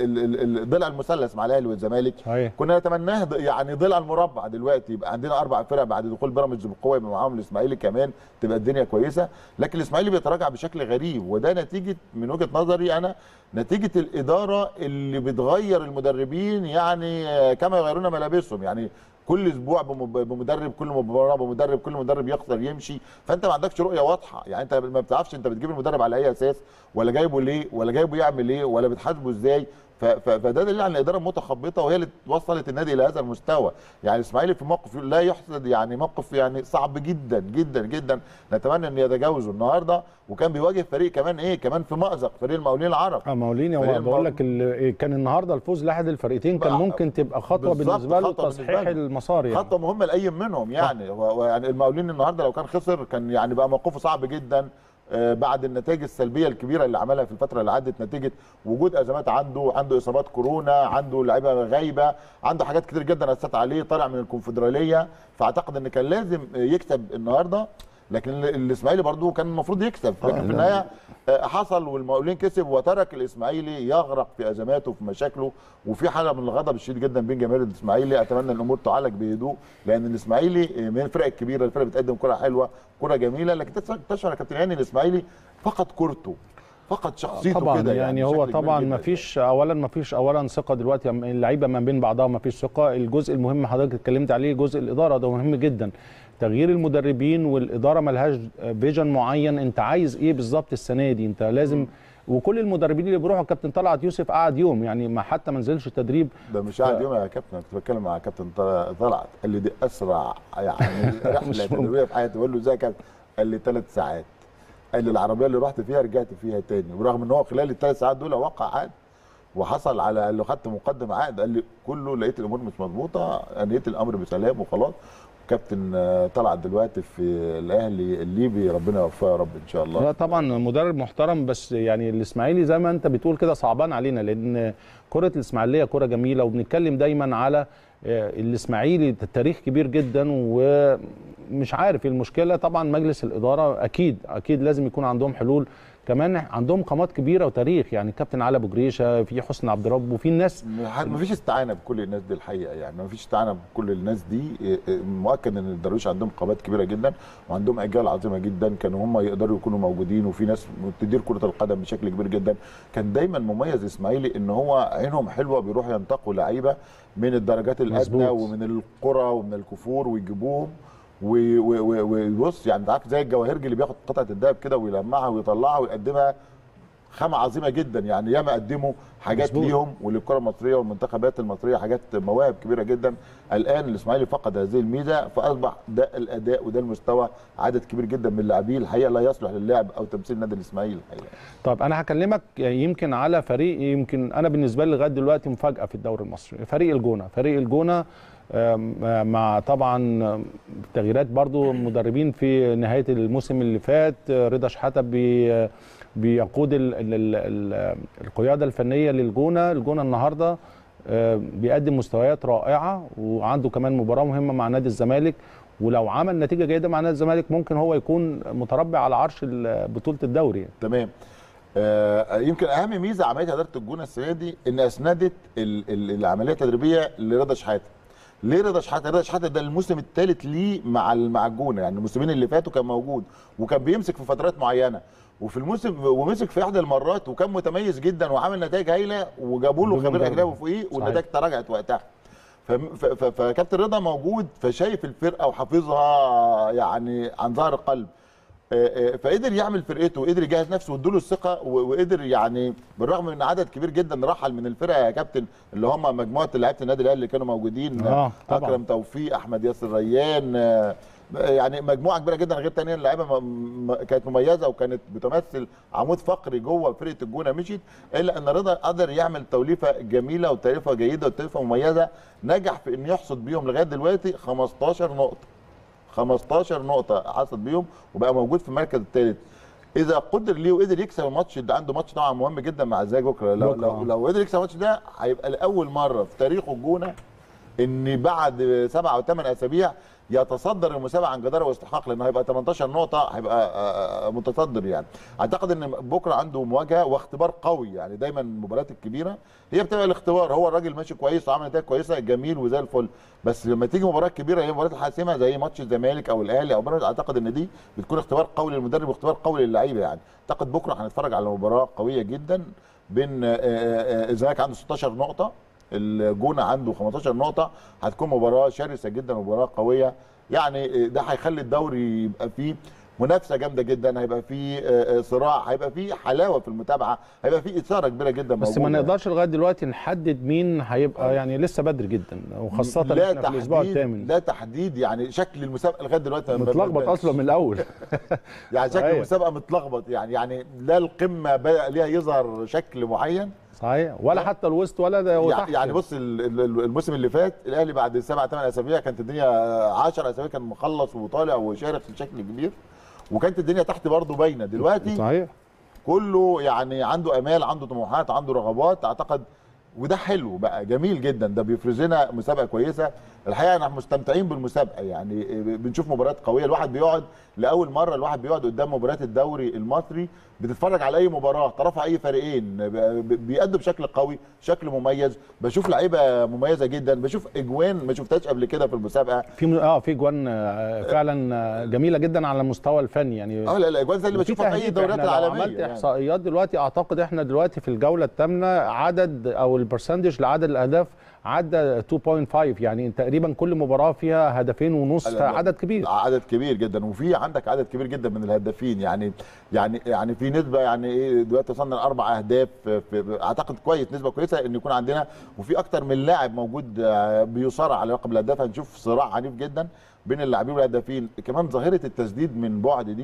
ضلع المثلث مع الاهلي والزمالك، كنا نتمناه يعني ضلع المربع. دلوقتي يبقى عندنا اربع فرق بعد دخول بيراميدز بقوه يبقى معاهم الاسماعيلي كمان، تبقى الدنيا كويسه. لكن الاسماعيلي بيتراجع بشكل غريب، وده نتيجه من وجهه نظري انا نتيجه الاداره اللي بتغير المدربين يعني كما يغيرون ملابسهم، يعني كل اسبوع بمدرب، كل مباراه بمدرب، كل مدرب يخسر يمشي، فانت ما عندكش رؤيه واضحه، يعني انت ما بتعرفش انت بتجيب المدرب على اي اساس، ولا جايبه ليه، ولا جايبه يعمل ايه، ولا بتحاسبه ازاي. فده دليل على الاداره المتخبطه وهي اللي وصلت النادي الى هذا المستوى. يعني الاسماعيلي في موقف لا يحسد، يعني موقف يعني صعب جدا جدا جدا، نتمنى ان يتجاوزه النهارده. وكان بيواجه فريق كمان ايه كمان في مأزق، فريق المقاولين العرب. اه مقاولين، هو بقول لك كان النهارده الفوز لاحد الفرقتين كان ممكن تبقى خطوه بالنسبه له تصحيح المسار، يعني خطوه مهمه لاي منهم يعني. ويعني المقاولين النهارده لو كان خسر كان يعني بقى موقفه صعب جدا بعد النتائج السلبيه الكبيره اللي عملها في الفتره اللي عدت، نتيجه وجود ازمات عنده، عنده اصابات كورونا، عنده لعيبه غايبه، عنده حاجات كتير جدا اثرت عليه، طالع من الكونفدراليه. فاعتقد ان كان لازم يكسب النهارده، لكن الاسماعيلي برضو كان المفروض يكسب، لكن في النهايه حصل والمقاولين كسب وترك الاسماعيلي يغرق في ازماته وفي مشاكله، وفي حاله من الغضب الشديد جدا بين جماهير الاسماعيلي. اتمنى ان الامور تعالج بهدوء، لان الاسماعيلي من الفرق الكبيره، الفرق بتقدم كره حلوه، كره جميله، لكن تشعر يا كابتن هاني الاسماعيلي فقد كورته، فقد شخصيته طبعا كده، يعني, يعني هو طبعا ما فيش اولا ما فيش اولا ثقه دلوقتي، اللعيبه ما بين بعضها ما فيش ثقه. الجزء المهم حضرتك اتكلمت عليه جزء الاداره، ده مهم جدا. تغيير المدربين والاداره ملهاش فيجن معين، انت عايز ايه بالظبط السنه دي، انت لازم م. وكل المدربين اللي بيروحوا، كابتن طلعت يوسف قعد يوم يعني ما حتى ما نزلش تدريب. ده مش قعد ف... يوم يا كابتن، كنت بتكلم مع كابتن طلعت قال لي دي اسرع يعني رحله تدريبيه في حياتي. بقول له ازاي يا كابتن؟ قال لي ثلاث ساعات. قال لي العربيه اللي رحت فيها رجعت فيها تاني، ورغم ان هو خلال الثلاث ساعات دول وقع عقد وحصل على اللي خدت مقدم عقد، قال لي كله لقيت الامور مش مظبوطه، انهيت الامر بسلام وخلاص. كابتن طلعت دلوقتي في الاهلي الليبي، ربنا يوفقه يا رب ان شاء الله. لا طبعا مدرب محترم، بس يعني الاسماعيلي زي ما انت بتقول كده صعبان علينا، لان كره الاسماعيليه كره جميله، وبنتكلم دايما على الاسماعيلي تاريخ كبير جدا، ومش عارف المشكله. طبعا مجلس الاداره اكيد اكيد لازم يكون عندهم حلول، كمان عندهم قامات كبيره وتاريخ، يعني كابتن علي ابو جريشه، في حسني عبد رب، وفي الناس. ما فيش استعانه بكل الناس دي الحقيقه، يعني ما فيش استعانه بكل الناس دي. مؤكد ان الدرويش عندهم قامات كبيره جدا وعندهم اجيال عظيمه جدا كانوا هم يقدروا يكونوا موجودين، وفي ناس تدير كره القدم بشكل كبير جدا. كان دايما مميز الاسماعيلي ان هو عينهم حلوه، بيروحوا ينتقوا لعيبه من الدرجات الادنى ومن القرى ومن الكفور ويجيبوهم وبص، يعني انت عارف زي الجواهرجي اللي بياخد قطعه الذهب كده ويلمعها ويطلعها ويقدمها، خامه عظيمه جدا. يعني ياما قدموا حاجات مزبوط. ليهم وللكره المصريه والمنتخبات المصريه، حاجات مواهب كبيره جدا. الان الاسماعيلي فقد هذه الميزه، فاصبح ده الاداء وده المستوى. عدد كبير جدا من اللاعبين الحقيقه لا يصلح للعب او تمثيل نادي الاسماعيلي الحقيقه. طب انا هكلمك يمكن على فريق يمكن انا بالنسبه لي لغايه دلوقتي مفاجاه في الدوري المصري، فريق الجونه. فريق الجونه مع طبعا تغييرات برضو مدربين في نهايه الموسم اللي فات، رضا شحاته بي بيقود ال ال ال القياده الفنيه للجونه. الجونه النهارده بيقدم مستويات رائعه، وعنده كمان مباراه مهمه مع نادي الزمالك، ولو عمل نتيجه جيده مع نادي الزمالك ممكن هو يكون متربع على عرش بطوله الدوري. تمام. آه يمكن اهم ميزه عمليه اداره الجونه السنه دي ان اسندت العمليه التدريبيه لرضا شحاته. ليه رضا شحاته؟ رضا شحاته ده الموسم الثالث ليه مع مع الجونه، يعني الموسمين اللي فاتوا كان موجود وكان بيمسك في فترات معينه، وفي الموسم ومسك في احدى المرات وكان متميز جدا وعامل نتائج هايله، وجابوا له خبير اجنبي فوقيه والنتائج تراجعت وقتها. فكابتن رضا موجود، فشايف الفرقه وحافظها يعني عن ظهر قلب، فقدر يعمل فرقته وقدر يجهز نفسه وادوا له الثقه، وقدر يعني بالرغم من عدد كبير جدا رحل من الفرقه يا كابتن، اللي هم مجموعه لعيبه النادي الاهلي اللي كانوا موجودين، آه اكرم توفيق، احمد ياسر ريان، يعني مجموعه كبيره جدا غير ثانيه اللعيبه كانت مميزه وكانت بتمثل عمود فقري جوه فرقه الجونه مشيت، الا ان رضا قدر يعمل توليفه جميله وتوليفه جيده وتوليفه مميزه، نجح في ان يحصد بيهم لغايه دلوقتي خمستاشر نقطه. خمستاشر نقطه حصد بيهم وبقى موجود في المركز الثالث. اذا قدر ليه وقدر يكسب الماتش ده، عنده ماتش طبعا مهم جدا مع الزمالك بكره، لو لو, لو قدر يكسب الماتش ده هيبقى لاول مره في تاريخه الجونه ان بعد سبع او ثمان اسابيع يتصدر المسابقه عن جداره واستحقاق، لانه هيبقى تمنتاشر نقطه، هيبقى متصدر. يعني اعتقد ان بكره عنده مواجهه واختبار قوي، يعني دايما المباريات الكبيره هي بتبقى الاختبار، هو الراجل ماشي كويس وعامل نتائج كويسه جميل وزي الفل، بس لما تيجي مباراه كبيره هي المباريات الحاسمه زي ماتش الزمالك او الاهلي او بيراميدز، اعتقد ان دي بتكون اختبار قوي للمدرب واختبار قوي للعيبه. يعني اعتقد بكره هنتفرج على مباراه قويه جدا بين الزمالك عنده ستاشر نقطه، الجونه عنده خمستاشر نقطه، هتكون مباراه شرسه جدا ومباراه قويه. يعني ده هيخلي الدوري يبقى فيه منافسه جامده جدا، هيبقى فيه صراع، هيبقى فيه حلاوه في المتابعه، هيبقى فيه اثاره كبيره جدا بس موجودة. ما نقدرش لغايه دلوقتي نحدد مين هيبقى، يعني لسه بدري جدا، وخاصه احنا في الاسبوع الثامن. لا تحديد، يعني شكل المسابقه لغايه دلوقتي متلخبط اصلا من الاول. يعني شكل المسابقه متلخبط، يعني يعني لا القمه ليها يظهر شكل معين صحيح، ولا حتى الوسط ولا ده وتحت. يعني بص الموسم اللي فات الاهلي بعد سبع ثمان اسابيع كانت الدنيا عشر اسابيع كان مخلص وطالع وشارك بشكل كبير، وكانت الدنيا تحت برضه باينه. دلوقتي صحيح كله يعني عنده امال، عنده طموحات، عنده رغبات، اعتقد وده حلو بقى جميل جدا، ده بيفرز لنا مسابقه كويسه. الحقيقه احنا مستمتعين بالمسابقه، يعني بنشوف مباريات قويه، الواحد بيقعد لاول مره الواحد بيقعد قدام مباريات الدوري المصري، بتتفرج على اي مباراه طرفها اي فريقين بيأدوا بشكل قوي، شكل مميز، بشوف لعيبه مميزه جدا، بشوف اجوان ما شفتهاش قبل كده في المسابقه، في اه في اجوان فعلا جميله جدا على المستوى الفني، يعني اه لا الاجوان زي اللي بشوفها في اي دوريات العالميه. عملت يعني احصائيات دلوقتي، اعتقد احنا دلوقتي في الجوله الثامنه عدد او البرسنتج لعدد الاهداف عدى اتنين فاصلة خمسة، يعني تقريبا كل مباراه فيها هدفين ونص، عدد كبير عدد كبير جدا، وفي عندك عدد كبير جدا من الهدافين، يعني يعني يعني في نسبه، يعني ايه دلوقتي وصلنا لاربع اهداف، اعتقد كويس، نسبه كويسه ان يكون عندنا، وفي اكتر من لاعب موجود بيصارع على لقب الهداف، هنشوف صراع عنيف جدا بين اللاعبين والهدافين. كمان ظاهره التسديد من بعد دي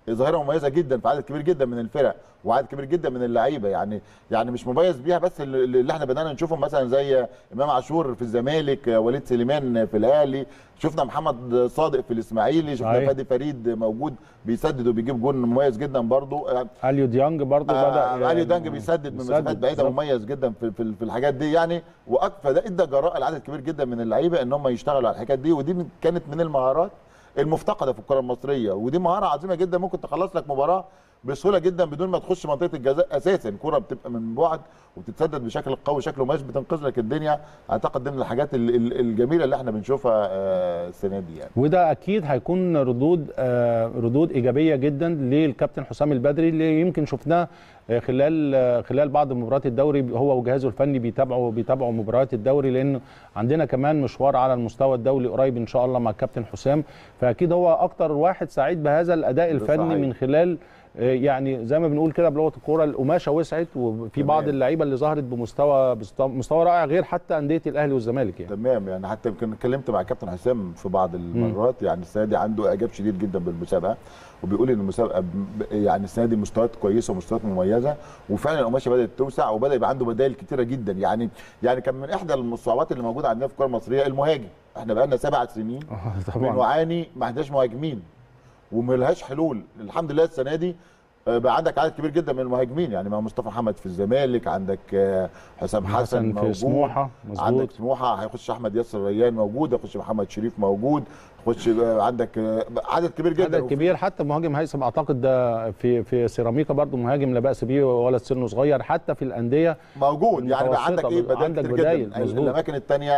ظاهره مميزه جدا في عدد كبير جدا من الفرق وعدد كبير جدا من اللعيبه، يعني يعني مش مميز بيها بس اللي احنا بدانا نشوفهم مثلا زي امام عاشور في الزمالك، وليد سليمان في الاهلي، شفنا محمد صادق في الاسماعيلي، شفنا فادي فريد موجود بيسدد وبيجيب جون مميز جدا برضو. اليو ديانج برضو آه بدا اليو ديانج بيسدد من مسافات بعيده مميز جدا في في, في الحاجات دي يعني، فده ادى جراء لعدد كبير جدا من اللعيبه ان هم يشتغلوا على الحاجات دي، ودي كانت من المهارات المفتقده في الكره المصريه، ودي مهاره عظيمه جدا ممكن تخلص لك مباراه بسهوله جدا بدون ما تخش منطقه الجزاء اساسا. الكره بتبقى من بعد وبتتسدد بشكل قوي شكله ماشي بتنقذ لك الدنيا. اعتقد دي من الحاجات الجميله اللي احنا بنشوفها السنه دي يعني. وده اكيد هيكون ردود ردود ايجابيه جدا للكابتن حسام البدري اللي يمكن شفناه خلال خلال بعض مباريات الدوري، هو وجهازه الفني بيتابعوا بيتابعوا مباريات الدوري، لان عندنا كمان مشوار على المستوى الدولي قريب ان شاء الله مع الكابتن حسام، فاكيد هو اكتر واحد سعيد بهذا الاداء الفني صحيح. من خلال يعني زي ما بنقول كده بلغه الكوره القماشه وسعت، وفي بعض اللعيبه اللي ظهرت بمستوى مستوى رائع غير حتى انديه الاهلي والزمالك يعني. تمام، يعني حتى يمكن اتكلمت مع الكابتن حسام في بعض المرات م. يعني السنه دي عنده اعجاب شديد جدا بالمسابقه، وبيقول ان المسابقه يعني السنه دي مستويات كويسه ومستويات مميزه، وفعلا القماشه بدات توسع وبدا يبقى عنده بدائل كتيره جدا يعني. يعني كان من احدى الصعوبات اللي موجوده عندنا في الكره المصريه المهاجم، احنا بقى لنا سبع سنين بنعاني ما عندناش مهاجمين وملهاش حلول. الحمد لله السنه دي بقى عندك عدد كبير جدا من المهاجمين، يعني مع مصطفى محمد في الزمالك، عندك حسام حسن, حسن موجود في سموحه مظبوط، عندك سموحه هيخش احمد ياسر ريان موجود، هيخش محمد شريف موجود، خش عندك عدد كبير جدا عدد كبير. حتى مهاجم هيثم اعتقد ده في في سيراميكا برضه مهاجم لا باس به وولد سنه صغير، حتى في الانديه موجود يعني بقى عندك ايه بدائل كتير بدايل جدا. الاماكن الثانيه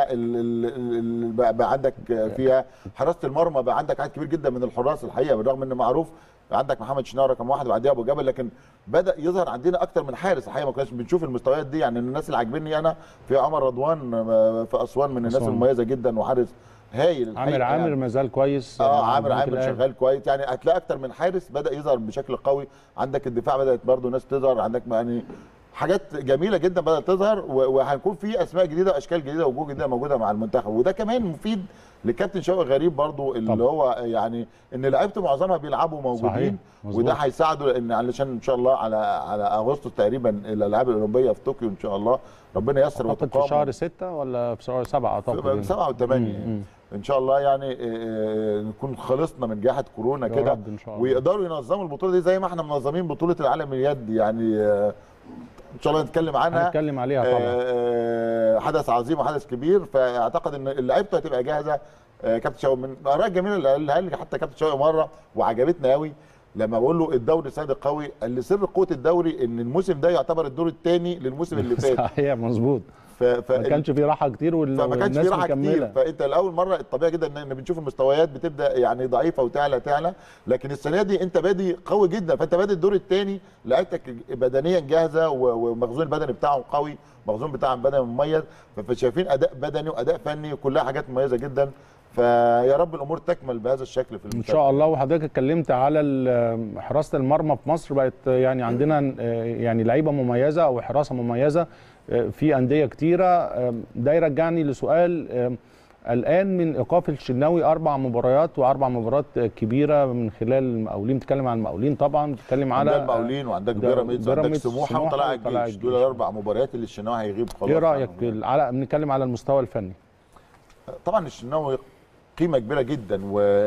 اللي بقى عندك فيها حراسه المرمى، بقى عندك عدد كبير جدا من الحراس الحقيقه، بالرغم ان معروف عندك محمد شناوي رقم واحد وبعديها ابو جبل، لكن بدا يظهر عندنا اكتر من حارس الحقيقه ما كناش بنشوف المستويات دي. يعني الناس اللي عاجبني انا في عمر رضوان في اسوان، من الناس أسوان. المميزه جدا وحارس هايل الحقيقه. عامر عامر يعني. ما زال كويس اه عامر عامر شغال كويس، يعني هتلاقي اكتر من حارس بدا يظهر بشكل قوي. عندك الدفاع بدات برضو ناس تظهر، عندك يعني حاجات جميله جدا بدات تظهر، وهيكون في اسماء جديده واشكال جديده ووجوه جديده موجوده مع المنتخب، وده كمان مفيد للكابتن شوقي غريب برضو اللي طبعا. هو يعني ان لعيبته معظمها بيلعبوا موجودين، وده هيساعده لان علشان ان شاء الله على على اغسطس تقريبا الالعاب الاولمبيه في طوكيو ان شاء الله ربنا ييسر وتقام في شهر ستة ولا في شهر سبعة اعتقد سبعة وثمانية ان شاء الله، يعني نكون خلصنا من جائحه كورونا كده ويقدروا ينظموا البطوله دي زي ما احنا منظمين بطوله العالم اليد يعني ان شاء الله نتكلم عنها، هنتكلم عليها طبعا. حدث عظيم وحدث كبير، فاعتقد ان لعيبته هتبقى جاهزه. كابتن شوقي من الاراء الجميله اللي قالها لي حتى كابتن شوقي مره وعجبتنا قوي لما بقول له الدوري السنه دي قوي، قال لي سر قوه الدوري ان الموسم ده يعتبر الدور الثاني للموسم اللي فات. صحيح مظبوط. ف... ف... ما كانش في راحه كتير والناس فما كانش في راحه مكملة. كتير، فانت الاول مره الطبيعي جدا ان بنشوف المستويات بتبدا يعني ضعيفه وتعلى تعلى، لكن السنه دي انت بادي قوي جدا، فانت بادي الدور الثاني لعيبتك بدنيا جاهزه ومخزون البدني بتاعهم قوي، مخزون بتاعهم بدني مميز، فشايفين اداء بدني واداء فني وكلها حاجات مميزه جدا، فيا رب الامور تكمل بهذا الشكل في المستقبل ان شاء الله. وحضرتك اتكلمت على حراسه المرمى في مصر، بقت يعني عندنا يعني لعيبه مميزه او حراسه مميزه في انديه كتيره. ده يرجعني لسؤال الان من ايقاف الشناوي اربع مباريات واربع مباريات كبيره من خلال المقاولين، بتتكلم عن المقاولين طبعا، بتتكلم على المقاولين وعندك بيراميدز وعندك سموحه وطلائع الجيش، دول الاربع مباريات اللي الشناوي هيغيب خلاص. ايه رايك على بنتكلم على المستوى الفني؟ طبعا الشناوي قيمه كبيره جدا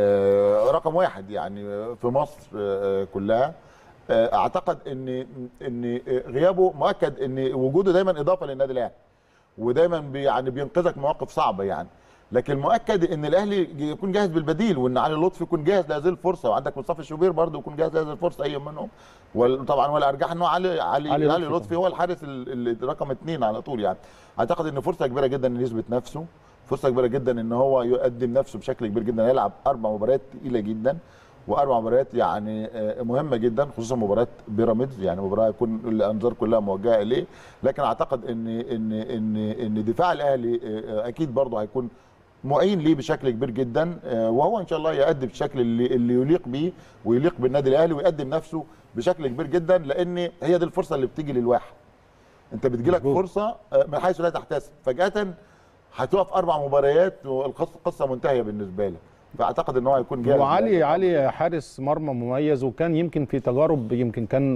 ورقم واحد يعني في مصر كلها. اعتقد ان ان غيابه مؤكد ان وجوده دايما اضافه للنادي الاهلي، ودايما بي يعني بينقذك مواقف صعبه يعني، لكن مؤكد ان الاهلي يكون جاهز بالبديل، وان علي لطفي يكون جاهز لهذه الفرصه، وعندك مصطفى شوبير برضه يكون جاهز لهذه الفرصه اي منهم، وطبعا ولا ارجح ان هو علي علي, علي, علي لطفي هو الحارس رقم اثنين على طول يعني. اعتقد ان فرصه كبيره جدا ان يثبت نفسه، فرصه كبيره جدا ان هو يقدم نفسه بشكل كبير جدا، يلعب اربع مباريات ثقيله جدا واربع مباريات يعني مهمه جدا، خصوصا مباراه بيراميدز يعني مباراه يكون الانظار كلها موجهه اليه، لكن اعتقد ان ان ان ان دفاع الاهلي اكيد برضه هيكون معين ليه بشكل كبير جدا، وهو ان شاء الله يؤدي بالشكل اللي اللي يليق بيه ويليق بالنادي الاهلي ويقدم نفسه بشكل كبير جدا، لان هي دي الفرصه اللي بتيجي للواحد. انت بتجيلك فرصه من حيث لا تحتسب، فجاه هتقف اربع مباريات والقصه منتهيه بالنسبه لك، فاعتقد ان هو هيكون جاهز. وعلي علي حارس مرمى مميز، وكان يمكن في تجارب، يمكن كان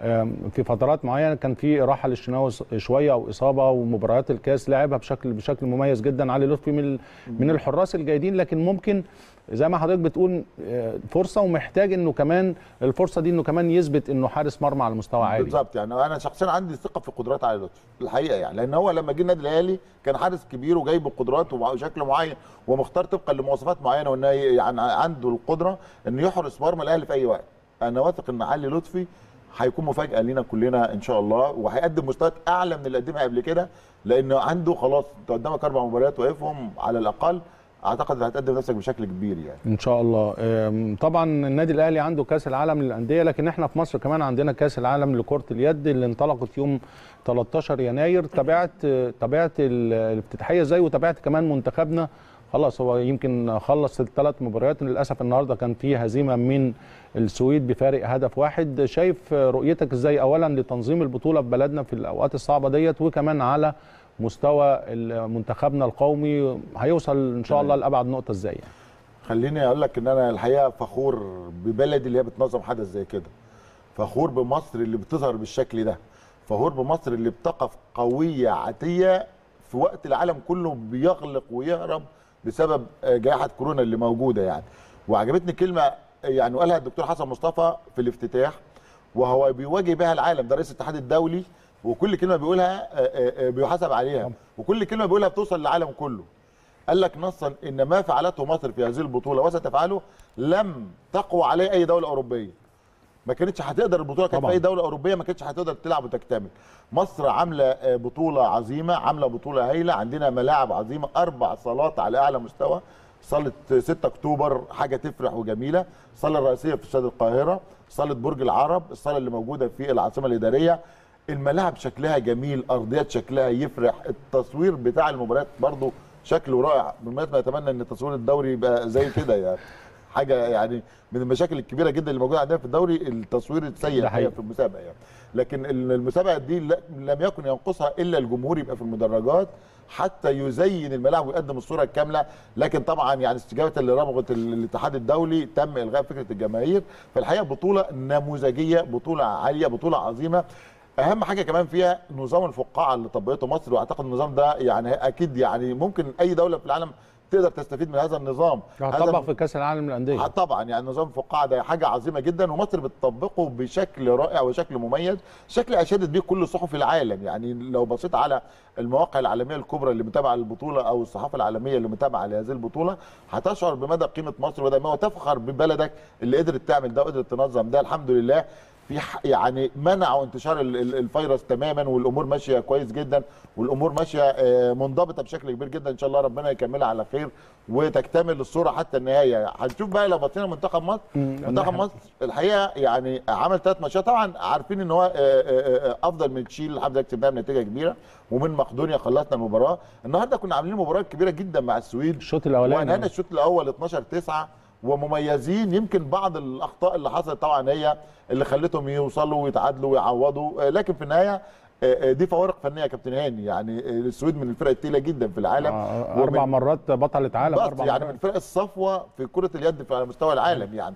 في فترات معينه كان في راحه للشناوي شويه او اصابه، ومباريات الكاس لعبها بشكل بشكل مميز جدا. علي لطفي من من الحراس الجيدين، لكن ممكن زي ما حضرتك بتقول فرصه، ومحتاج انه كمان الفرصه دي انه كمان يثبت انه حارس مرمى على مستوى عالي. بالظبط، يعني انا شخصيا عندي ثقه في قدرات علي لطفي الحقيقه، يعني لان هو لما جه النادي الاهلي كان حارس كبير وجاي بقدرات وشكل معين ومختار طبقا لمواصفات معينه، وان يعني عنده القدره انه يحرس مرمى الاهلي في اي وقت. انا واثق ان علي لطفي هيكون مفاجاه لينا كلنا ان شاء الله، وهيقدم مستويات اعلى من اللي قدمها قبل كده، لانه عنده خلاص انت قدامك اربع مباريات واقفهم على الاقل، اعتقد هتقدم نفسك بشكل كبير يعني ان شاء الله. طبعا النادي الاهلي عنده كاس العالم للانديه، لكن احنا في مصر كمان عندنا كاس العالم لكره اليد اللي انطلقت يوم تلتاشر يناير. تابعت تابعت الافتتاحيه ازاي، وتابعت كمان منتخبنا. خلاص هو يمكن خلص الثلاث مباريات، للاسف النهارده كان فيه هزيمه من السويد بفارق هدف واحد. شايف رؤيتك ازاي اولا لتنظيم البطوله في بلدنا في الاوقات الصعبه ديت، وكمان على مستوى منتخبنا القومي هيوصل ان شاء الله لابعد نقطه ازاي يعني؟ خليني اقول لك ان انا الحقيقه فخور ببلدي اللي هي بتنظم حدث زي كده، فخور بمصر اللي بتظهر بالشكل ده، فخور بمصر اللي بتقف قويه عاتيه في وقت العالم كله بيغلق ويهرب بسبب جائحه كورونا اللي موجوده يعني. وعجبتني كلمه يعني قالها الدكتور حسن مصطفى في الافتتاح، وهو بيواجه بها العالم، ده رئيس الاتحاد الدولي، وكل كلمه بيقولها بيحاسب عليها، وكل كلمه بيقولها بتوصل للعالم كله. قال لك نصا ان ما فعلته مصر في هذه البطوله وستفعله لم تقوى عليه اي دوله اوروبيه. ما كانتش هتقدر البطوله، كانت في اي دوله اوروبيه ما كانتش هتقدر تلعب وتكتمل. مصر عامله بطوله عظيمه، عامله بطوله هايله، عندنا ملاعب عظيمه، اربع صالات على اعلى مستوى، صاله ستة اكتوبر حاجه تفرح وجميله، الصاله الرئيسيه في استاد القاهره، صاله برج العرب، الصاله اللي موجوده في العاصمه الاداريه. الملاعب شكلها جميل، ارضيات شكلها يفرح، التصوير بتاع المباريات برضو شكله رائع. بالمناسبه نتمنى ان تصوير الدوري يبقى زي كده يعني، حاجه يعني من المشاكل الكبيره جدا اللي موجوده عندنا في الدوري التصوير السيء في المسابقه يعني. لكن المسابقه دي لم يكن ينقصها الا الجمهور يبقى في المدرجات حتى يزين الملاعب ويقدم الصوره الكامله. لكن طبعا يعني استجابه لرغبه الاتحاد الدولي تم الغاء فكره الجماهير. فالحقيقه بطوله نموذجيه، بطوله عاليه، بطوله عظيمه. اهم حاجه كمان فيها نظام الفقاعه اللي طبقته مصر، واعتقد النظام ده يعني اكيد يعني ممكن اي دوله في العالم تقدر تستفيد من هذا النظام. هتطبق في كاس العالم للانديه طبعا، يعني نظام الفقاعه ده حاجه عظيمه جدا، ومصر بتطبقه بشكل رائع وشكل مميز، شكل اشادت بيه كل صحف العالم. يعني لو بصيت على المواقع العالميه الكبرى اللي متابعه للبطوله او الصحافه العالميه اللي متابعه لهذه البطوله، هتشعر بمدى قيمه مصر وده ما تفخر ببلدك اللي قدرت تعمل ده وقدرت تنظم ده. الحمد لله في يعني منعوا انتشار الفيروس تماما، والامور ماشيه كويس جدا، والامور ماشيه منضبطه بشكل كبير جدا. ان شاء الله ربنا يكملها على خير وتكتمل الصوره حتى النهايه. هنشوف بقى لو بصينا منتخب مصر، منتخب مصر الحقيقه يعني عمل ثلاث ماتشات، طبعا عارفين ان هو افضل من تشيل الحمد لله كسبناها بنتيجه كبيره، ومن مقدونيا خلصنا المباراه. النهارده كنا عاملين مباراه كبيره جدا مع السويد الشوط الاولاني، وانهينا الشوط الاول اتناشر تسعة ومميزين. يمكن بعض الاخطاء اللي حصلت طبعا هي اللي خلتهم يوصلوا ويتعادلوا ويعوضوا، لكن في النهايه دي فوارق فنيه يا كابتن هاني. يعني السويد من الفرق الثقيله جدا في العالم، آه اربع مرات بطله عالم، اربع يعني مرات. من الفرق الصفوه في كره اليد على مستوى العالم يعني.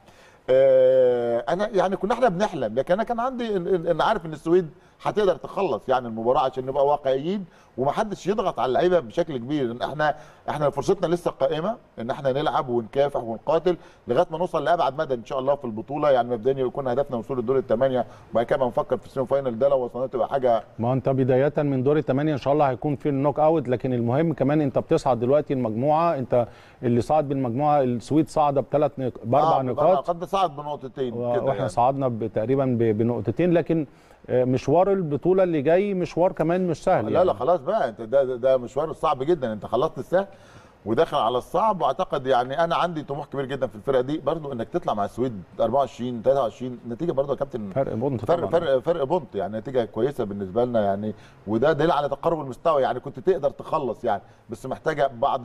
آه انا يعني كنا احنا بنحلم، لكن انا كان عندي ان عارف ان السويد هتقدر تخلص يعني المباراه عشان نبقى واقعيين ومحدش يضغط على اللعيبه بشكل كبير. احنا احنا فرصتنا لسه قائمه ان احنا نلعب ونكافح ونقاتل لغايه ما نوصل لابعد مدى ان شاء الله في البطوله. يعني مبدئيا يكون هدفنا وصول الدور الثمانيه، وبعد كده نفكر في السيمي فاينل ده لو وصلنا تبقى حاجه. ما انت بدايه من دور الثمانيه ان شاء الله هيكون في النوك اوت، لكن المهم كمان انت بتصعد دلوقتي المجموعه، انت اللي صعد بالمجموعه السويد صعده بثلاث باربع آه نقاط، قد صعد بنقطتين و... كده واحنا يعني. صعدنا تقريبا بنقطتين، لكن مشوار البطوله اللي جاي مشوار كمان مش سهل. لا يعني. لا خلاص بقى انت ده ده مشوار صعب جدا، انت خلصت السهل وداخل على الصعب. واعتقد يعني انا عندي طموح كبير جدا في الفرقه دي برضو، انك تطلع مع السويد اربعة وعشرين تلاتة وعشرين نتيجه برضو يا كابتن، فرق بونت فرق طبعا. فرق فرق بونت يعني نتيجه كويسه بالنسبه لنا يعني، وده دليل على تقارب المستوى. يعني كنت تقدر تخلص يعني، بس محتاجه بعض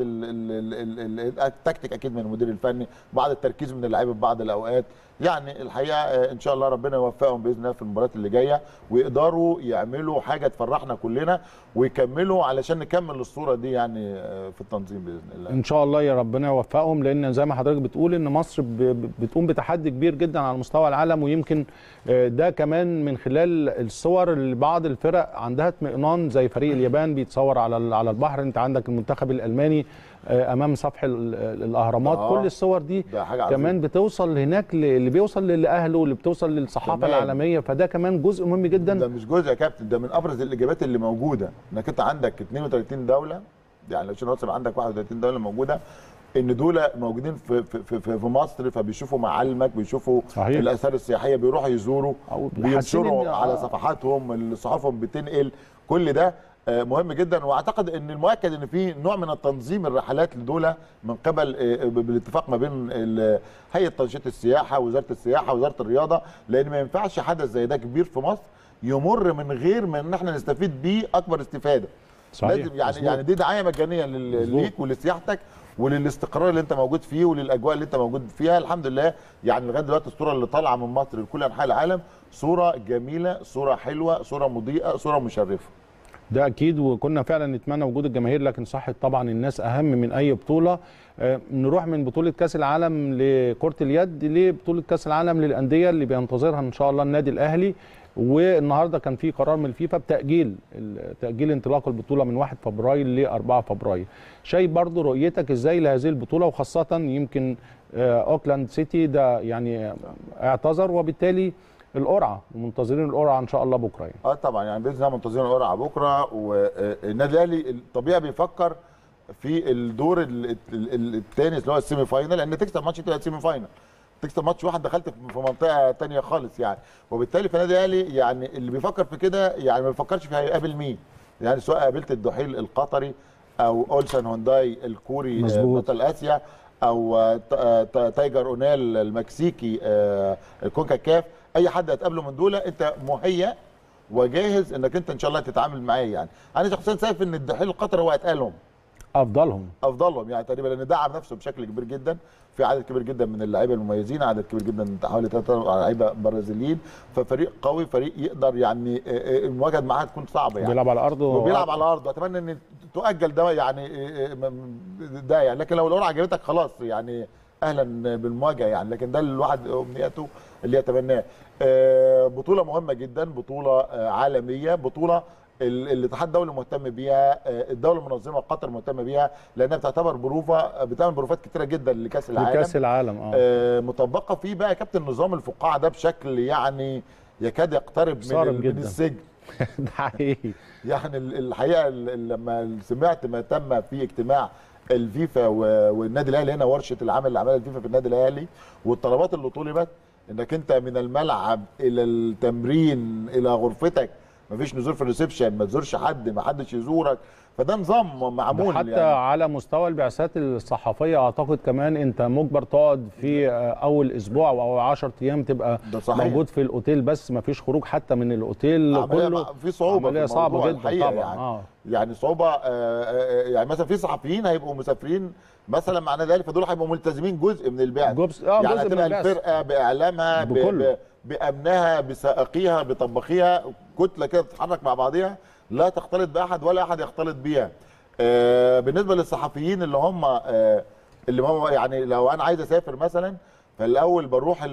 التكتيك اكيد من المدير الفني، بعض التركيز من اللعيبه في بعض الاوقات. يعني الحقيقه ان شاء الله ربنا يوفقهم باذن الله في المباريات اللي جايه، ويقدروا يعملوا حاجه تفرحنا كلنا ويكملوا علشان نكمل الصوره دي يعني في التنظيم باذن الله. ان شاء الله يا ربنا يوفقهم، لان زي ما حضرتك بتقول ان مصر بتقوم بتحدي كبير جدا على مستوى العالم، ويمكن ده كمان من خلال الصور اللي بعض الفرق عندها اطمئنان زي فريق اليابان بيتصور على على البحر، انت عندك المنتخب الالماني امام سفح الاهرامات. آه كل الصور دي كمان بتوصل هناك اللي بيوصل لاهله واللي بتوصل للصحافه العالميه، فده كمان جزء مهم جدا. ده مش جزء يا كابتن، ده من ابرز الاجابات اللي موجوده، انك انت عندك اثنين وثلاثين دوله، يعني عشان نوصل عندك واحد وثلاثين دوله موجوده، ان دول موجودين في في في, في مصر، فبيشوفوا معالمك، بيشوفوا صحيح. الاثار السياحيه، بيروحوا يزوروا، بينشروا على صفحاتهم، صحافهم بتنقل، كل ده مهم جدا. واعتقد ان المؤكد ان في نوع من التنظيم الرحلات لدول من قبل بالاتفاق ما بين هيئه تنشيط السياحه، وزاره السياحه، وزاره الرياضه، لان ما ينفعش حدث زي ده كبير في مصر يمر من غير ما ان احنا نستفيد بيه اكبر استفاده. صحيح. لازم يعني مزبوط. يعني دي دعايه مجانيه ليك ولسياحتك وللاستقرار اللي انت موجود فيه وللاجواء اللي انت موجود فيها. الحمد لله يعني لغايه دلوقتي الصوره اللي طالعه من مصر لكل انحاء العالم صوره جميله، صوره حلوه، صوره مضيئه، صوره مشرفه. ده اكيد، وكنا فعلا نتمنى وجود الجماهير، لكن صحه طبعا الناس اهم من اي بطوله. آه نروح من بطوله كاس العالم لكره اليد لبطوله كاس العالم للانديه اللي بينتظرها ان شاء الله النادي الاهلي. والنهارده كان في قرار من الفيفا بتاجيل تاجيل انطلاق البطوله من واحد فبراير ل أربعة فبراير. شايف برضو رؤيتك ازاي لهذه البطوله، وخاصه يمكن آه اوكلاند سيتي ده يعني اعتذر، وبالتالي القرعه ومنتظرين القرعه ان شاء الله بكره يعني. اه طبعا يعني باذن الله منتظرين القرعه بكره. والنادي الاهلي الطبيعي بيفكر في الدور الثاني اللي هو السيمي فاينل، لان تكسب ماتش تبقى سيمي فاينل، تكسب ماتش واحد دخلت في منطقه ثانيه خالص يعني. وبالتالي في النادي الاهلي يعني اللي بيفكر في كده يعني ما بيفكرش في هيقابل مين، يعني سواء قابلت الدحيل القطري او اولسان هونداي الكوري بطل اسيا، او تايجر اونيل المكسيكي الكونكاكاف، اي حد هتقابله من دول انت مهيأ وجاهز انك انت ان شاء الله تتعامل معاه. يعني انا شخصيا شايف ان الدحيل القطري هو اتقالهم افضلهم افضلهم يعني تقريبا، لان دعم نفسه بشكل كبير جدا، في عدد كبير جدا من اللعيبه المميزين، عدد كبير جدا حوالي ثلاثه لعيبه برازيليين، ففريق قوي، فريق يقدر يعني المواجهه معاه تكون صعبه يعني. بيلعب على ارضه وبيلعب على ارضه، اتمنى ان تؤجل ده يعني ده يعني، لكن لو القرعه عجبتك خلاص يعني اهلا بالمواجهه يعني، لكن ده الواحد امنياته اللي يتمناه. بطوله مهمه جدا، بطوله عالميه، بطوله الاتحاد الدولي مهتم بيها، الدوله المنظمه قطر مهتمه بيها، لانها بتعتبر بروفه، بتعمل بروفات كتيره جدا لكاس العالم لكاس العالم اه, آه مطبقه فيه بقى كابتن نظام الفقاعه ده بشكل يعني يكاد يقترب من, من السجن. ده حقيقي يعني الحقيقه لما سمعت ما تم في اجتماع الفيفا والنادي الاهلي هنا، ورشه العمل اللي عملها الفيفا في النادي الاهلي، والطلبات اللي طلبت انك انت من الملعب الى التمرين الى غرفتك مفيش نزول في الريسبشن، ما تزورش حد، ما حدش يزورك، فده نظام معمول حتى يعني. على مستوى البعثات الصحفيه اعتقد كمان انت مجبر تقعد في اول اسبوع او عشرة ايام تبقى موجود في الاوتيل، بس ما فيش خروج حتى من الاوتيل كله. في صعوبه عمليه صعبه جدا طبعا يعني. آه. يعني صعوبه آه يعني مثلا في صحفيين هيبقوا مسافرين مثلا مع النادي الاهلي، فدول هيبقوا ملتزمين جزء من البعث جزء آه يعني، جزء هتبقى الفرقه باعلامها بكله، بامنها بسائقيها بطباخيها، كتله كده بتتحرك مع بعضيها لا تختلط باحد ولا احد يختلط بيها. آه بالنسبه للصحفيين اللي هم آه اللي هم يعني لو انا عايز اسافر مثلا، فالاول بروح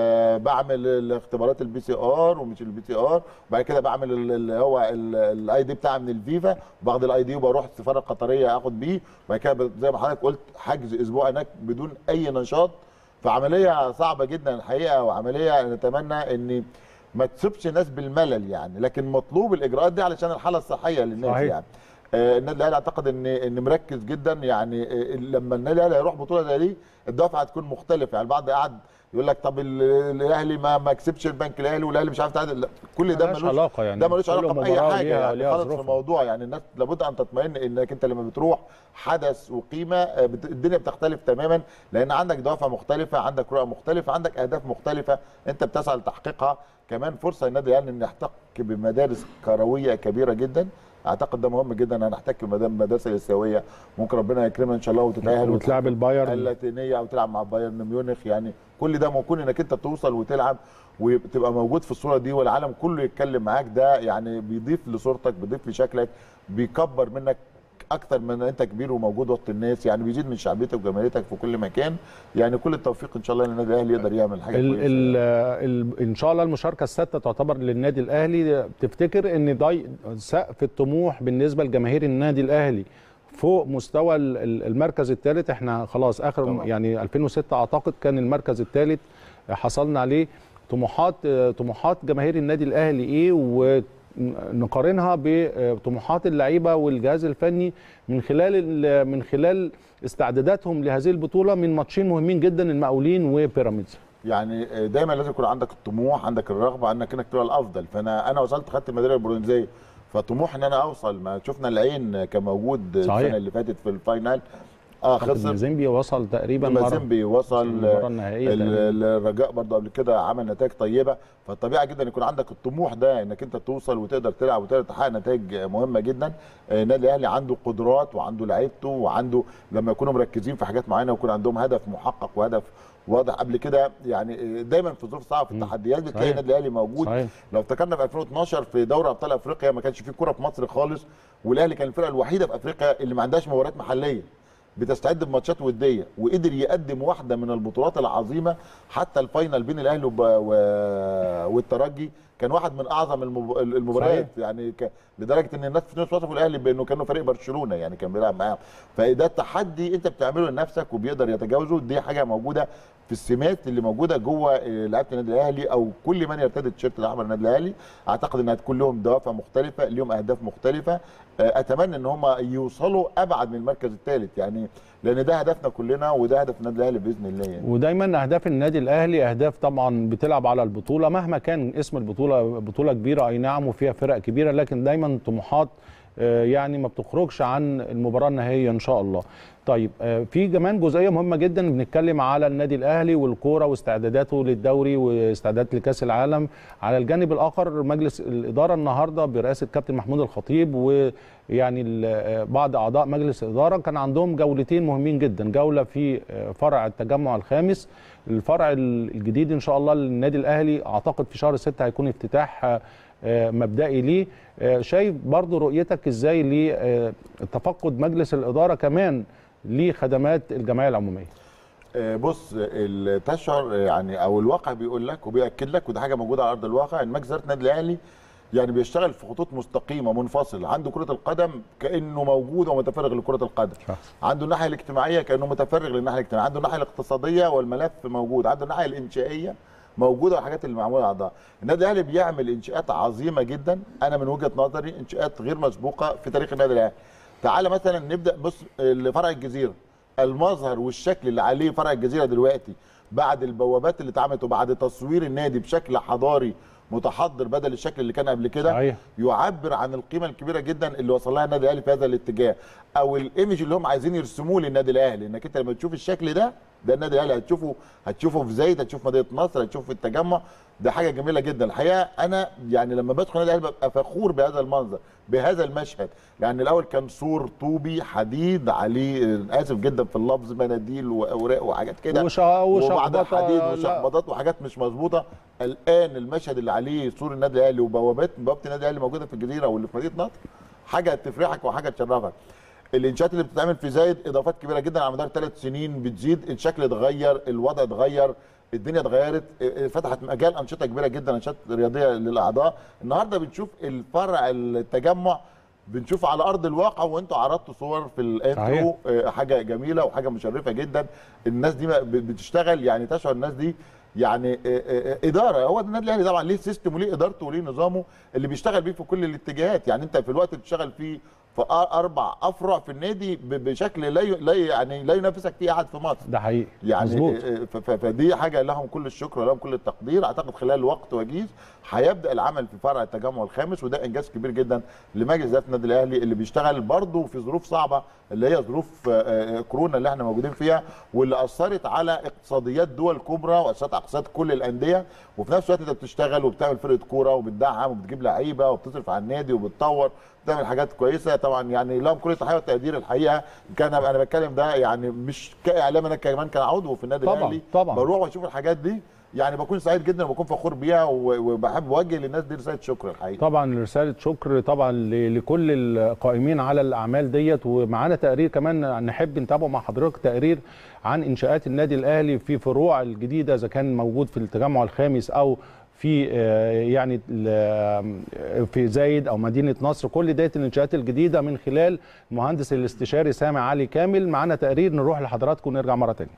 بعمل الاختبارات البي سي ار ومش البي سي ار، وبعد كده بعمل اللي هو الاي دي بتاعي من الفيفا، وباخد الاي دي وبروح السفاره القطريه اخد بيه، وبعد كده زي ما حضرتك قلت حجز اسبوع هناك بدون اي نشاط، فعمليه صعبه جدا الحقيقه، وعمليه نتمنى ان ما تسيبش الناس بالملل يعني، لكن مطلوب الاجراءات دي علشان الحاله الصحيه للناس صحيح. يعني آه النادي الاهلي اعتقد ان ان مركز جدا يعني، آه لما النادي الاهلي هيروح بطوله زي دي الدفعه هتكون مختلفه يعني. البعض قاعد يقول لك طب الاهلي ما ما كسبش البنك الاهلي والاهلي مش عارف تعادل، كل ده ملوش علاقه يعني، ده ملوش علاقه باي حاجه يعني ليها خالص في الموضوع يعني. الناس لابد ان تطمئن انك انت لما بتروح حدث وقيمه الدنيا بتختلف تماما، لان عندك دوافع مختلفه، عندك رؤى مختلفه، عندك اهداف مختلفه انت بتسعى لتحقيقها. كمان فرصه النادي الاهلي ان يحتك بمدارس كرويه كبيره جدا، اعتقد ده مهم جدا، هنحتك بالمدارس الاسيويه، ممكن ربنا يكرمنا ان شاء الله وتتاهل وتلعب البايرن اللاتينيه او تلعب مع بايرن ميونخ يعني. كل ده ممكن انك انت توصل وتلعب وتبقى موجود في الصوره دي والعالم كله يتكلم معاك، ده يعني بيضيف لصورتك، بيضيف لشكلك، بيكبر منك اكتر من انت كبير وموجود وسط الناس، يعني بيزيد من شعبيتك وجماهيريتك في كل مكان. يعني كل التوفيق ان شاء الله للنادي الاهلي يقدر يعمل حاجه ال كويسه. ال ال ان شاء الله المشاركه السادسه تعتبر للنادي الاهلي. تفتكر ان ده سقف الطموح بالنسبه لجماهير النادي الاهلي فوق مستوى المركز الثالث؟ احنا خلاص اخر طبعا. يعني ألفين وستة اعتقد كان المركز الثالث حصلنا عليه. طموحات طموحات جماهير النادي الاهلي ايه، ونقارنها بطموحات اللعيبه والجهاز الفني من خلال من خلال استعداداتهم لهذه البطوله من ماتشين مهمين جدا، المقاولين وبيراميدز. يعني دايما لازم يكون عندك الطموح، عندك الرغبه، عندك انك تبقى الافضل. فانا انا وصلت خدت الميداليه البرونزيه، فطموح ان انا اوصل. ما شفنا العين كان موجود السنه اللي فاتت في الفاينل، اه خسر. مازيمبي وصل تقريبا مازيمبي وصل المباراه النهائيه. الرجاء برضه قبل كده عمل نتائج طيبه. فالطبيعي جدا يكون عندك الطموح ده انك انت توصل وتقدر تلعب وتقدر تحقق نتائج مهمه جدا. النادي الاهلي عنده قدرات وعنده لعيبته وعنده لما يكونوا مركزين في حاجات معينه ويكون عندهم هدف محقق وهدف واضح قبل كده. يعني دايما في ظروف صعبه في التحديات بتلاقي النادي الاهلي موجود. صحيح. لو افتكرنا في ألفين واثناشر في دوري ابطال افريقيا ما كانش فيه كوره في مصر خالص، والاهلي كان الفرقه الوحيده في افريقيا اللي ما عندهاش مباريات محليه، بتستعد بماتشات وديه، وقدر يقدم واحده من البطولات العظيمه. حتى الفاينل بين الاهلي وب... و... والترجي كان واحد من اعظم المب... المباريات. صحيح. يعني ك... لدرجه ان الناس في ناس وصفوا الاهلي بانه كانوا فريق برشلونه، يعني كان بيلعب معاهم. فده التحدي انت بتعمله لنفسك وبيقدر يتجاوزه. دي حاجه موجوده في السمات اللي موجوده جوه لعيبه النادي الاهلي او كل من يرتدي التيشيرت الاحمر النادي الاهلي. اعتقد انها تكون لهم دوافع مختلفه، لهم اهداف مختلفه. اتمنى ان هم يوصلوا ابعد من المركز الثالث، يعني لان ده هدفنا كلنا وده هدف النادي الاهلي باذن الله. يعني ودايما اهداف النادي الاهلي اهداف طبعا بتلعب على البطوله مهما كان اسم البطوله بطوله كبيره اي نعم وفيها فرق كبيره، لكن دايما طموحات يعني ما بتخرجش عن المباراه النهائيه ان شاء الله. طيب في كمان جزئيه مهمه جدا بنتكلم على النادي الاهلي والكوره واستعداداته للدوري واستعدادات لكاس العالم. على الجانب الاخر مجلس الاداره النهارده برئاسه كابتن محمود الخطيب ويعني بعض اعضاء مجلس الاداره كان عندهم جولتين مهمين جدا، جوله في فرع التجمع الخامس، الفرع الجديد ان شاء الله للنادي الاهلي اعتقد في شهر ستة هيكون افتتاح مبدئي ليه. شايف برضو رؤيتك ازاي لتفقد مجلس الاداره كمان لخدمات الجمعيه العموميه؟ بص تشعر يعني او الواقع بيقول لك وبياكد لك، وده حاجه موجوده على ارض الواقع، ان مجلس اداره النادي الاهلي يعني بيشتغل في خطوط مستقيمه منفصله. عنده كره القدم كانه موجود ومتفرغ لكره القدم، عنده الناحيه الاجتماعيه كانه متفرغ للناحيه الاجتماعيه، عنده الناحيه الاقتصاديه والملف موجود، عنده الناحيه الانشائيه موجوده والحاجات اللي معموله اعضاء. النادي الاهلي بيعمل انشاءات عظيمه جدا، انا من وجهه نظري انشاءات غير مسبوقه في تاريخ النادي الاهلي. تعالى مثلا نبدا بص لفرع الجزيره، المظهر والشكل اللي عليه فرع الجزيره دلوقتي بعد البوابات اللي اتعملت وبعد تصوير النادي بشكل حضاري متحضر بدل الشكل اللي كان قبل كده، يعبر عن القيمه الكبيره جدا اللي وصل لها النادي الاهلي في هذا الاتجاه، او الايمج اللي هم عايزين يرسموه للنادي الاهلي. انك انت لما تشوف الشكل ده ده النادي الاهلي هتشوفه هتشوفه في زايد، هتشوف مدينه نصر، هتشوف في التجمع. ده حاجه جميله جدا الحقيقه. انا يعني لما بدخل النادي الاهلي ببقى فخور بهذا المنظر بهذا المشهد، لان الاول كان سور طوبي حديد عليه، اسف جدا في اللفظ، مناديل واوراق وحاجات كده وبعد حديد وشخبطات وحاجات مش مظبوطه. الان المشهد اللي عليه سور النادي الاهلي وبوابات بوابه النادي الاهلي موجوده في الجزيره واللي في مدينه نصر، حاجه تفرحك وحاجه تشرفك. الانشاءات اللي بتتعمل في زايد اضافات كبيره جدا على مدار ثلاث سنين بتزيد، الشكل اتغير، الوضع اتغير، الدنيا اتغيرت، فتحت مجال انشطه كبيره جدا، انشطه رياضيه للاعضاء. النهارده بنشوف الفرع التجمع بنشوف على ارض الواقع، وانتوا عرضتوا صور في الانترو، حاجه جميله وحاجه مشرفه جدا. الناس دي بتشتغل، يعني تشعر الناس دي يعني اداره. هو النادي الاهلي طبعا ليه سيستم وليه ادارته وليه نظامه اللي بيشتغل بيه في كل الاتجاهات. يعني انت في الوقت اللي بتشتغل فيه في اربع افرع في النادي بشكل لا لا يعني لا ينافسك فيه احد في مصر. ده حقيقي يعني فدي حاجه لهم كل الشكر ولهم كل التقدير. اعتقد خلال وقت وجيز هيبدا العمل في فرع التجمع الخامس، وده انجاز كبير جدا لمجلس اداره النادي الاهلي اللي بيشتغل برضه في ظروف صعبه اللي هي ظروف كورونا اللي احنا موجودين فيها، واللي اثرت على اقتصاديات دول كبرى واثرت على اقتصاد كل الانديه. وفي نفس الوقت انت بتشتغل وبتعمل فرقه كوره وبتدعم وبتجيب لعيبه وبتصرف على النادي وبتطور، بتعمل حاجات كويسه. طبعا يعني لهم كل التحيه والتقدير الحقيقه. كان انا بتكلم ده يعني مش كاعلام، انا كمان كان عضو في النادي الاهلي، طبعا بروح واشوف الحاجات دي يعني بكون سعيد جدا وبكون فخور بيها، وبحب اوجه للناس دي رساله شكر الحقيقه. طبعا رساله شكر طبعا لكل القائمين على الاعمال ديت. ومعانا تقرير كمان نحب نتابعه مع حضرتك، تقرير عن انشاءات النادي الاهلي في فروع الجديده، اذا كان موجود في التجمع الخامس او في يعني في زايد او مدينه نصر. كل ديت الانشاءات الجديده من خلال المهندس الاستشاري سامع علي كامل. معانا تقرير نروح لحضراتكم ونرجع مره ثانيه.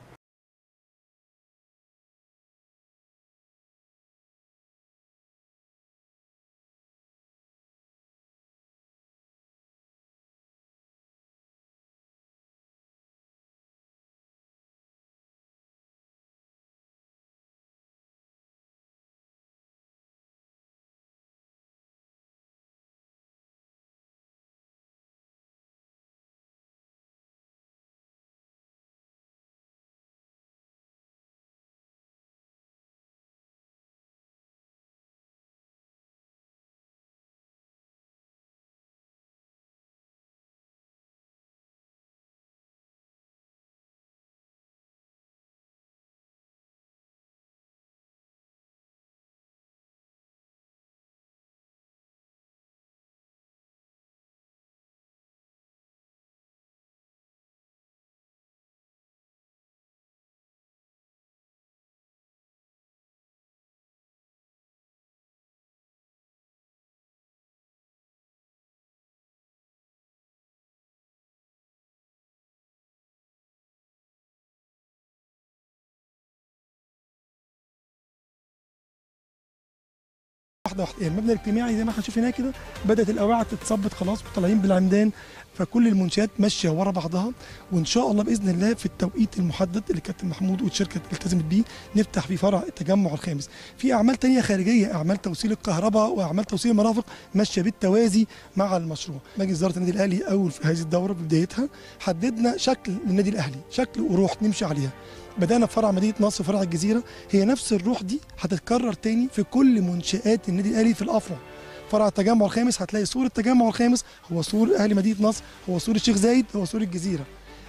واحده واحده. المبنى الاجتماعي زي ما احنا هنشوف هناك كده بدات الاواعي تتثبت خلاص وطالعين بالعمدان، فكل المنشات ماشيه ورا بعضها، وان شاء الله باذن الله في التوقيت المحدد اللي كابتن محمود والشركه التزمت بيه نفتح في فرع التجمع الخامس. في اعمال ثانيه خارجيه، اعمال توصيل الكهرباء واعمال توصيل المرافق ماشيه بالتوازي مع المشروع. مجلس اداره النادي الاهلي اول في هذه الدوره ببدايتها حددنا شكل للنادي الاهلي، شكل وروح نمشي عليها. بدأنا بفرع مدينة نصر وفرع الجزيرة، هي نفس الروح دي هتتكرر تاني في كل منشآت النادي الأهلي في الأفرع. فرع التجمع الخامس هتلاقي سور التجمع الخامس هو سور أهلي مدينة نصر، هو سور الشيخ زايد، هو سور الجزيرة.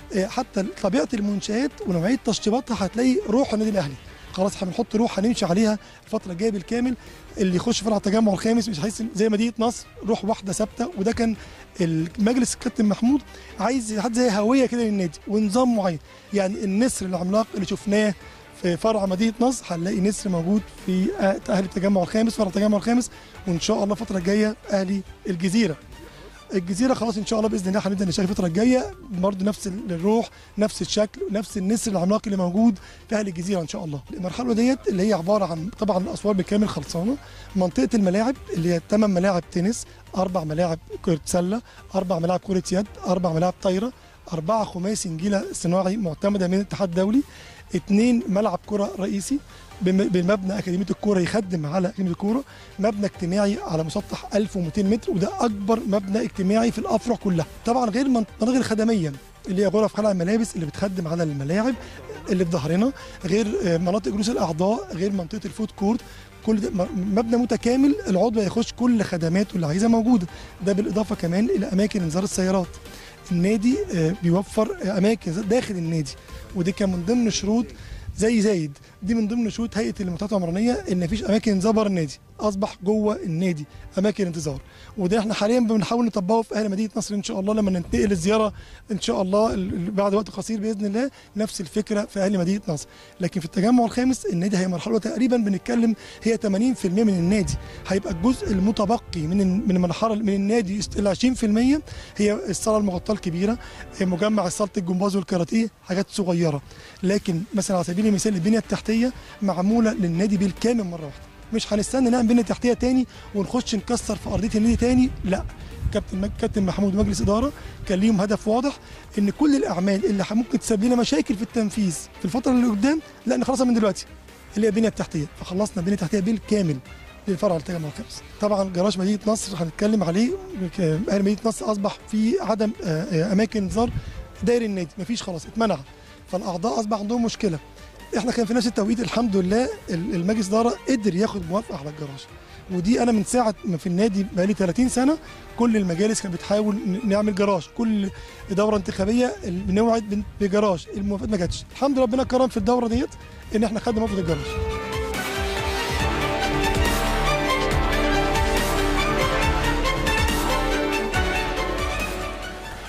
حتى طبيعة المنشآت ونوعية تشطيباتها هتلاقي روح النادي الأهلي. خلاص احنا بنحط روح هنمشي عليها الفترة الجاية بالكامل. اللي يخش فرع التجمع الخامس مش هيحس زي مدينة نصر روح واحدة ثابتة، وده كان المجلس الكابتن محمود عايز يحط زي هوية كده للنادي ونظام معين. يعني النسر العملاق اللي شفناه في فرع مدينة نصر هنلاقي نسر موجود في أهلي التجمع الخامس، فرع التجمع الخامس، وإن شاء الله الفترة الجاية أهلي الجزيرة. الجزيره خلاص ان شاء الله باذن الله هنبدا نشتغل الفتره الجايه برضه نفس الروح نفس الشكل نفس النسر العملاق اللي موجود في اهل الجزيره ان شاء الله. المرحله ديت اللي هي عباره عن طبعا الاسوار بالكامل خلصانه، منطقه الملاعب اللي هي ثمان ملاعب تنس، اربع ملاعب كره سله، اربع ملاعب كره يد، اربع ملاعب طايره، اربعه خماسي نجيله صناعي معتمده من الاتحاد الدولي، اثنين ملعب كره رئيسي بمبنى اكاديميه الكوره يخدم على اكاديميه الكوره، مبنى اجتماعي على مسطح ألف ومئتين متر وده اكبر مبنى اجتماعي في الافرع كلها. طبعا غير المناطق الخدميه اللي هي غرف خلع الملابس اللي بتخدم على الملاعب اللي في ظهرنا، غير مناطق جلوس الاعضاء، غير منطقه الفود كورت، كل ده مبنى متكامل العضو هيخش كل خدماته اللي عايزها موجوده. ده بالاضافه كمان الى اماكن انذار السيارات. النادي بيوفر اماكن داخل النادي، ودي كان من ضمن شروط زي زايد، دي من ضمن شروط هيئه المنتجات العمرانيه ان مفيش اماكن انذار بره النادي، اصبح جوه النادي اماكن انتظار، وده احنا حاليا بنحاول نطبقه في اهل مدينه نصر ان شاء الله لما ننتقل الزياره ان شاء الله بعد وقت قصير باذن الله، نفس الفكره في اهل مدينه نصر. لكن في التجمع الخامس النادي هي مرحله تقريبا بنتكلم هي ثمانين بالمئة من النادي، هيبقى الجزء المتبقي من من المرحله من النادي ال عشرين بالمئة هي الصاله المغطاه الكبيره، مجمع صاله الجمباز والكاراتيه، حاجات صغيره. لكن مثلا على سبيل المثال البنيه التحتيه معموله للنادي بالكامل مره واحده، مش هنستنى نعمل بنيه تحتيه تاني ونخش نكسر في ارضيه النادي تاني، لا. كابتن كابتن محمود ومجلس اداره كان ليهم هدف واضح ان كل الاعمال اللي ممكن تسبب لنا مشاكل في التنفيذ في الفتره اللي قدام لا نخلصها من دلوقتي، اللي هي البنيه التحتيه، فخلصنا البنيه التحتيه بالكامل للفرع التجمع الخامس. طبعا جراج مدينه نصر هنتكلم عليه، اهل مدينه نصر اصبح في عدم اماكن انذار داير النادي، مفيش خلاص اتمنع، فالاعضاء اصبح عندهم مشكله. احنا كان في نفس التوقيت الحمد لله المجلس الاداره قدر ياخد موافقه على الجراج، ودي انا من ساعه ما في النادي بقالي ثلاثين سنه كل المجالس كانت بتحاول نعمل جراج، كل دوره انتخابيه بنوعد بجراج، الموافقات ما جاتش. الحمد لله ربنا كرم في الدوره ديت ان احنا خدنا موافقه الجراج.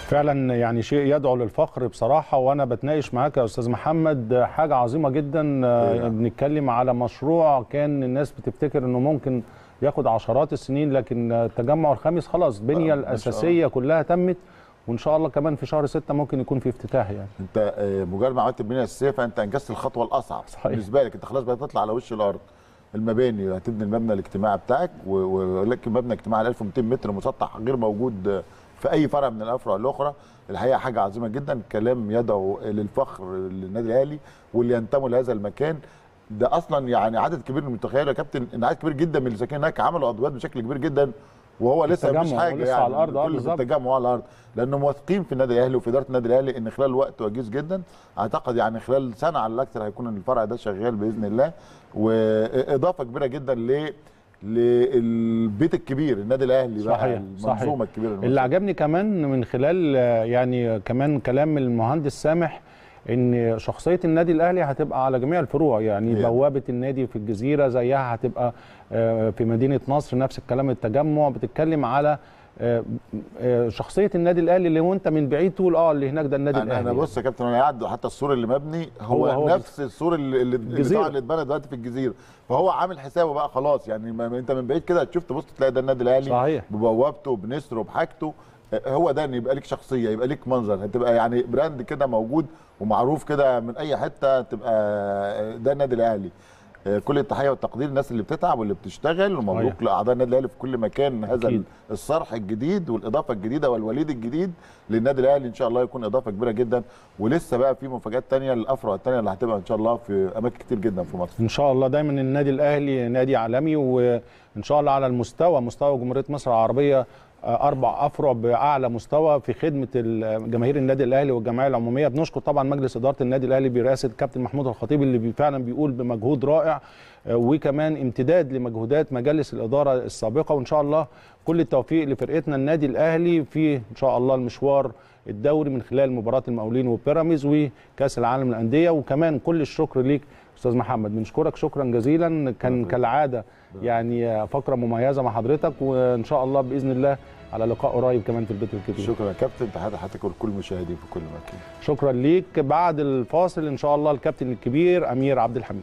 فعلا يعني شيء يدعو للفخر بصراحه، وانا بتناقش معاك يا استاذ محمد حاجه عظيمه جدا. بنتكلم على مشروع كان الناس بتفتكر انه ممكن ياخد عشرات السنين، لكن التجمع الخامس خلاص البنيه الاساسيه كلها تمت، وان شاء الله كمان في شهر ستة ممكن يكون في افتتاح. يعني انت مجرد ما عملت البنيه الاساسيه فانت انجزت الخطوه الاصعب بالنسبه لك. انت خلاص بقى تطلع على وش الارض، المباني هتبني المبنى الاجتماعي بتاعك، ولكن مبنى اجتماعي على ألف ومئتين متر مسطح غير موجود في اي فرع من الافرع الاخرى. الحقيقه حاجه عظيمه جدا، كلام يدعو للفخر للنادي الاهلي واللي ينتموا لهذا المكان. ده اصلا يعني عدد كبير من المتخيل يا كابتن ان عدد كبير جدا من اللي ساكنين هناك عملوا ادوات بشكل كبير جدا، وهو لسه مفيش حاجه لسه يعني على الارض. كل التجمع على الارض، لانهم واثقين في النادي الاهلي وفي اداره النادي الاهلي ان خلال وقت وجيز جدا، اعتقد يعني خلال سنه على الاكثر هيكون الفرع ده شغال باذن الله. واضافه كبيره جدا ل للبيت الكبير النادي الاهلي بقى، صحيح المنظومه الكبيره المنظومة. اللي عجبني كمان من خلال يعني كمان كلام المهندس سامح ان شخصيه النادي الاهلي هتبقى على جميع الفروع. يعني yeah. بوابه النادي في الجزيره زيها هتبقى في مدينه نصر، نفس الكلام التجمع. بتتكلم على شخصيه النادي الاهلي اللي وانت من بعيد تقول اه اللي هناك ده النادي أنا الاهلي. انا بص يا كابتن، انا قاعد حتى السور اللي مبني هو, هو, هو نفس السور اللي اللي اللي اتبنى دلوقتي في الجزيره، فهو عامل حسابه بقى خلاص. يعني انت من بعيد كده تشوف تبص تلاقي ده النادي الاهلي صحيح، ببوابته بنسره بحاجته. هو ده ان يبقى لك شخصيه، يبقى لك منظر، هتبقى يعني براند كده موجود ومعروف كده من اي حته، تبقى ده النادي الاهلي. كل التحيه والتقدير للناس اللي بتتعب واللي بتشتغل، ومبروك لاعضاء النادي الاهلي في كل مكان. هذا أكيد. الصرح الجديد والاضافه الجديده والوليد الجديد للنادي الاهلي ان شاء الله يكون اضافه كبيره جدا، ولسه بقى في مفاجات ثانيه للافرع الثانيه اللي هتبقى ان شاء الله في اماكن كتير جدا في مصر. ان شاء الله دايما النادي الاهلي نادي عالمي، وان شاء الله على المستوى مستوى جمهوريه مصر العربيه اربع افرع باعلى مستوى في خدمه جماهير النادي الاهلي والجمعيه العموميه. بنشكر طبعا مجلس اداره النادي الاهلي برئاسه الكابتن محمود الخطيب اللي فعلا بيقول بمجهود رائع، وكمان امتداد لمجهودات مجالس الاداره السابقه. وان شاء الله كل التوفيق لفرقتنا النادي الاهلي في ان شاء الله المشوار الدوري من خلال مباراه المقاولين وبيراميدز وكاس العالم للانديه. وكمان كل الشكر ليك استاذ محمد، بنشكرك شكرا جزيلا. كان كالعاده يعني فقره مميزه مع حضرتك، وان شاء الله باذن الله على لقاء قريب كمان في البيت الكبير. شكرا يا كابتن، تحياتي لحضرتك ولكل المشاهدين في كل مكان. شكرا ليك. بعد الفاصل ان شاء الله الكابتن الكبير امير عبد الحميد.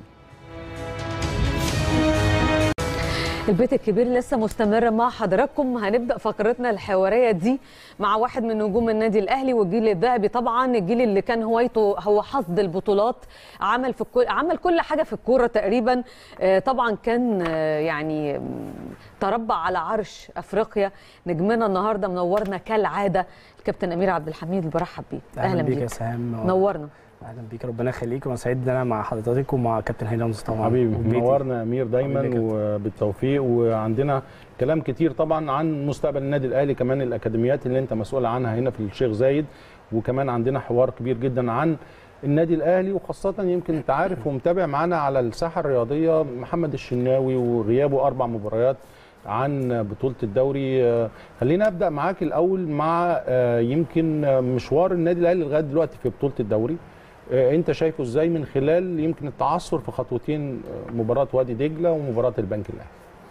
البيت الكبير لسه مستمر مع حضراتكم. هنبدا فقرتنا الحواريه دي مع واحد من نجوم النادي الاهلي والجيل الذهبي، طبعا الجيل اللي كان هوايته هو حصد البطولات، عمل في الكل عمل كل حاجه في الكوره تقريبا. طبعا كان يعني تربع على عرش افريقيا. نجمنا النهارده منورنا كالعاده الكابتن امير عبد الحميد، برحب بيه. اهلا بيك يا سهام، نورنا. اهلا بيك، ربنا يخليك، وانا سعيد ان انا مع حضرتك ومع كابتن هاني رمزي طبعا. حبيبي منورنا يا امير دايما وبالتوفيق. وعندنا كلام كتير طبعا عن مستقبل النادي الاهلي، كمان الاكاديميات اللي انت مسؤول عنها هنا في الشيخ زايد، وكمان عندنا حوار كبير جدا عن النادي الاهلي، وخاصه يمكن انت عارف ومتابع معانا على الساحه الرياضيه محمد الشناوي وغيابه اربع مباريات عن بطوله الدوري. خلينا ابدا معاك الاول مع يمكن مشوار النادي الاهلي لغايه دلوقتي في بطوله الدوري. انت شايفه ازاي من خلال يمكن التعثر في خطوتين، مباراه وادي دجله ومباراه البنك الاهلي؟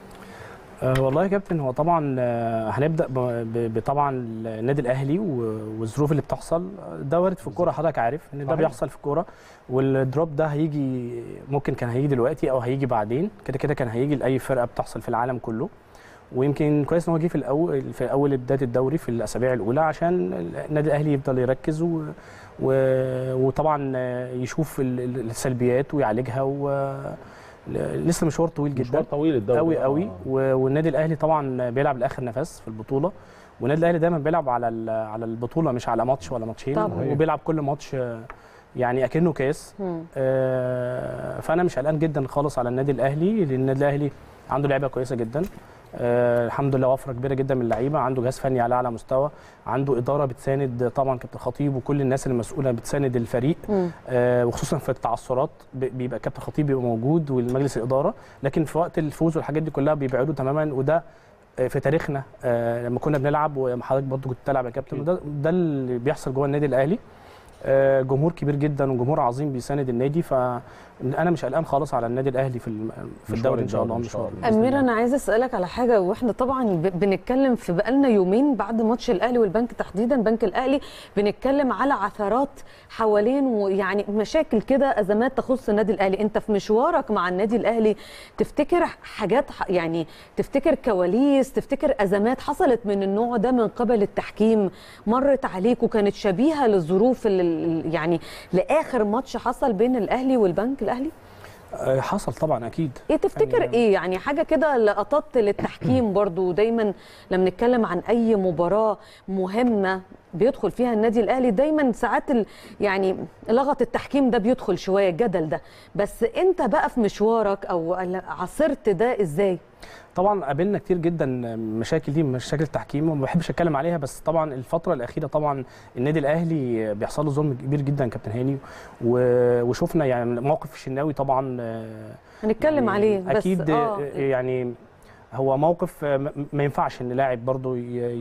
أه والله يا كابتن، هو طبعا هنبدا بطبعا النادي الاهلي والظروف اللي بتحصل. ده وارد في الكوره، حضرتك عارف ان ده بيحصل في الكوره، والدروب ده هيجي، ممكن كان هيجي دلوقتي او هيجي بعدين، كده كده كان هيجي لاي فرقه بتحصل في العالم كله. ويمكن كويس ان هو جه في الاول في اول بدايه الدوري في الاسابيع الاولى عشان النادي الاهلي يفضل يركز و وطبعا يشوف السلبيات ويعالجها، و لسه مشوار طويل جدا، مشوار طويل الدوري قوي قوي. والنادي الاهلي طبعا بيلعب لاخر نفس في البطوله، والنادي الاهلي دايما بيلعب على على البطوله مش على ماتش ولا ماتشين، وبيلعب كل ماتش يعني اكنه كاس. آه فانا مش قلقان جدا خالص على النادي الاهلي، لان النادي الاهلي عنده لعيبه كويسه جدا. آه الحمد لله، وفره كبيره جدا من اللعيبه، عنده جهاز فني على اعلى مستوى، عنده اداره بتساند طبعا كابتن خطيب وكل الناس المسؤوله بتساند الفريق. آه وخصوصا في التعثرات بيبقى كابتن خطيب بيبقى موجود والمجلس الاداره، لكن في وقت الفوز والحاجات دي كلها بيبعدوا تماما. وده في تاريخنا آه لما كنا بنلعب، وحضرتك برضه كنت بتلعب يا كابتن، وده ده اللي بيحصل جوه النادي الاهلي. جمهور كبير جدا وجمهور عظيم بيساند النادي، فانا مش قلقان خالص على النادي الاهلي في في الدوري ان شاء الله. مشوار امير، انا عايزه اسالك على حاجه، واحنا طبعا بنتكلم في بقالنا يومين بعد ماتش الاهلي والبنك تحديدا بنك الاهلي، بنتكلم على عثرات حوالين ويعني مشاكل كده، ازمات تخص النادي الاهلي. انت في مشوارك مع النادي الاهلي تفتكر حاجات، يعني تفتكر كواليس، تفتكر ازمات حصلت من النوع ده من قبل التحكيم مرت عليك وكانت شبيهه للظروف اللي يعني لاخر ماتش حصل بين الاهلي والبنك الاهلي؟ حصل طبعا اكيد. ايه تفتكر يعني ايه يعني حاجه كده لقطات للتحكيم برضو؟ دايما لما نتكلم عن اي مباراه مهمه بيدخل فيها النادي الاهلي دايما ساعات يعني لغط التحكيم ده بيدخل شويه الجدل ده، بس انت بقى في مشوارك او عاصرت ده ازاي؟ طبعا قابلنا كتير جدا مشاكل دي، مشاكل التحكيم وما بحبش اتكلم عليها، بس طبعا الفتره الاخيره طبعا النادي الاهلي بيحصل له ظلم كبير جدا كابتن هاني، وشفنا يعني موقف الشناوي طبعا هنتكلم يعني عليه بس اكيد آه. يعني هو موقف ما ينفعش ان لاعب برضه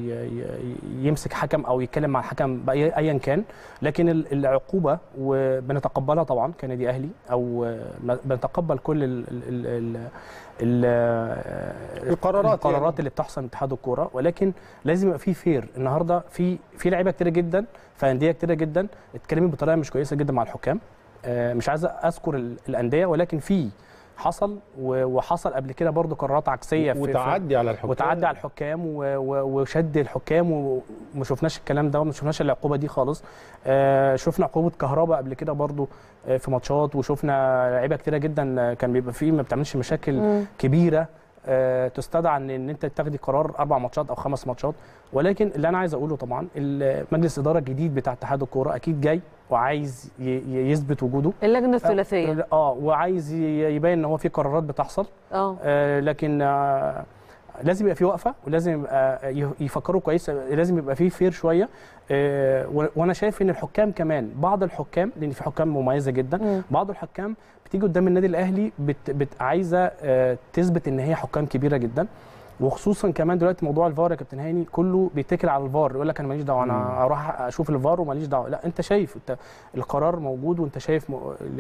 يمسك حكم او يتكلم مع الحكم ايا كان، لكن العقوبه وبنتقبلها طبعا كنادي اهلي، او بنتقبل كل ال ال ال ال القرارات القرارات يعني اللي بتحصل من اتحاد الكوره، ولكن لازم يبقى في فير. النهارده في في لعيبه كتيره جدا في انديه كتيره جدا اتكلمت بطريقه مش كويسه جدا مع الحكام، مش عايز اذكر الانديه، ولكن في حصل وحصل قبل كده برضو قرارات عكسيه في وتعدي على الحكام وتعدي على الحكام وشد الحكام، وما شفناش الكلام ده وما شفناش العقوبه دي خالص. شفنا عقوبه كهرباء قبل كده برضو في ماتشات، وشفنا لعيبه كتيره جدا كان بيبقى فيه ما بتعملش مشاكل م. كبيره تستدعى ان ان انت تاخدي قرار اربع ماتشات او خمس ماتشات. ولكن اللي انا عايز اقوله طبعا مجلس الاداره الجديد بتاع اتحاد الكوره اكيد جاي وعايز يثبت وجوده، اللجنه الثلاثيه اه وعايز يبين ان هو في قرارات بتحصل اه, آه لكن آه لازم يبقى في وقفه، ولازم يبقى يفكروا كويس، لازم يبقى في فير شويه. آه وانا شايف ان الحكام كمان، بعض الحكام لان في حكام مميزه جدا م. بعض الحكام بتيجي قدام النادي الاهلي بت بت عايزه آه تثبت ان هي حكام كبيره جدا، وخصوصا كمان دلوقتي موضوع الفار يا كابتن هاني كله بيتكل على الفار، يقول لك انا ماليش دعوه، انا اروح اشوف الفار وماليش دعوه. لا، انت شايف انت القرار موجود، وانت شايف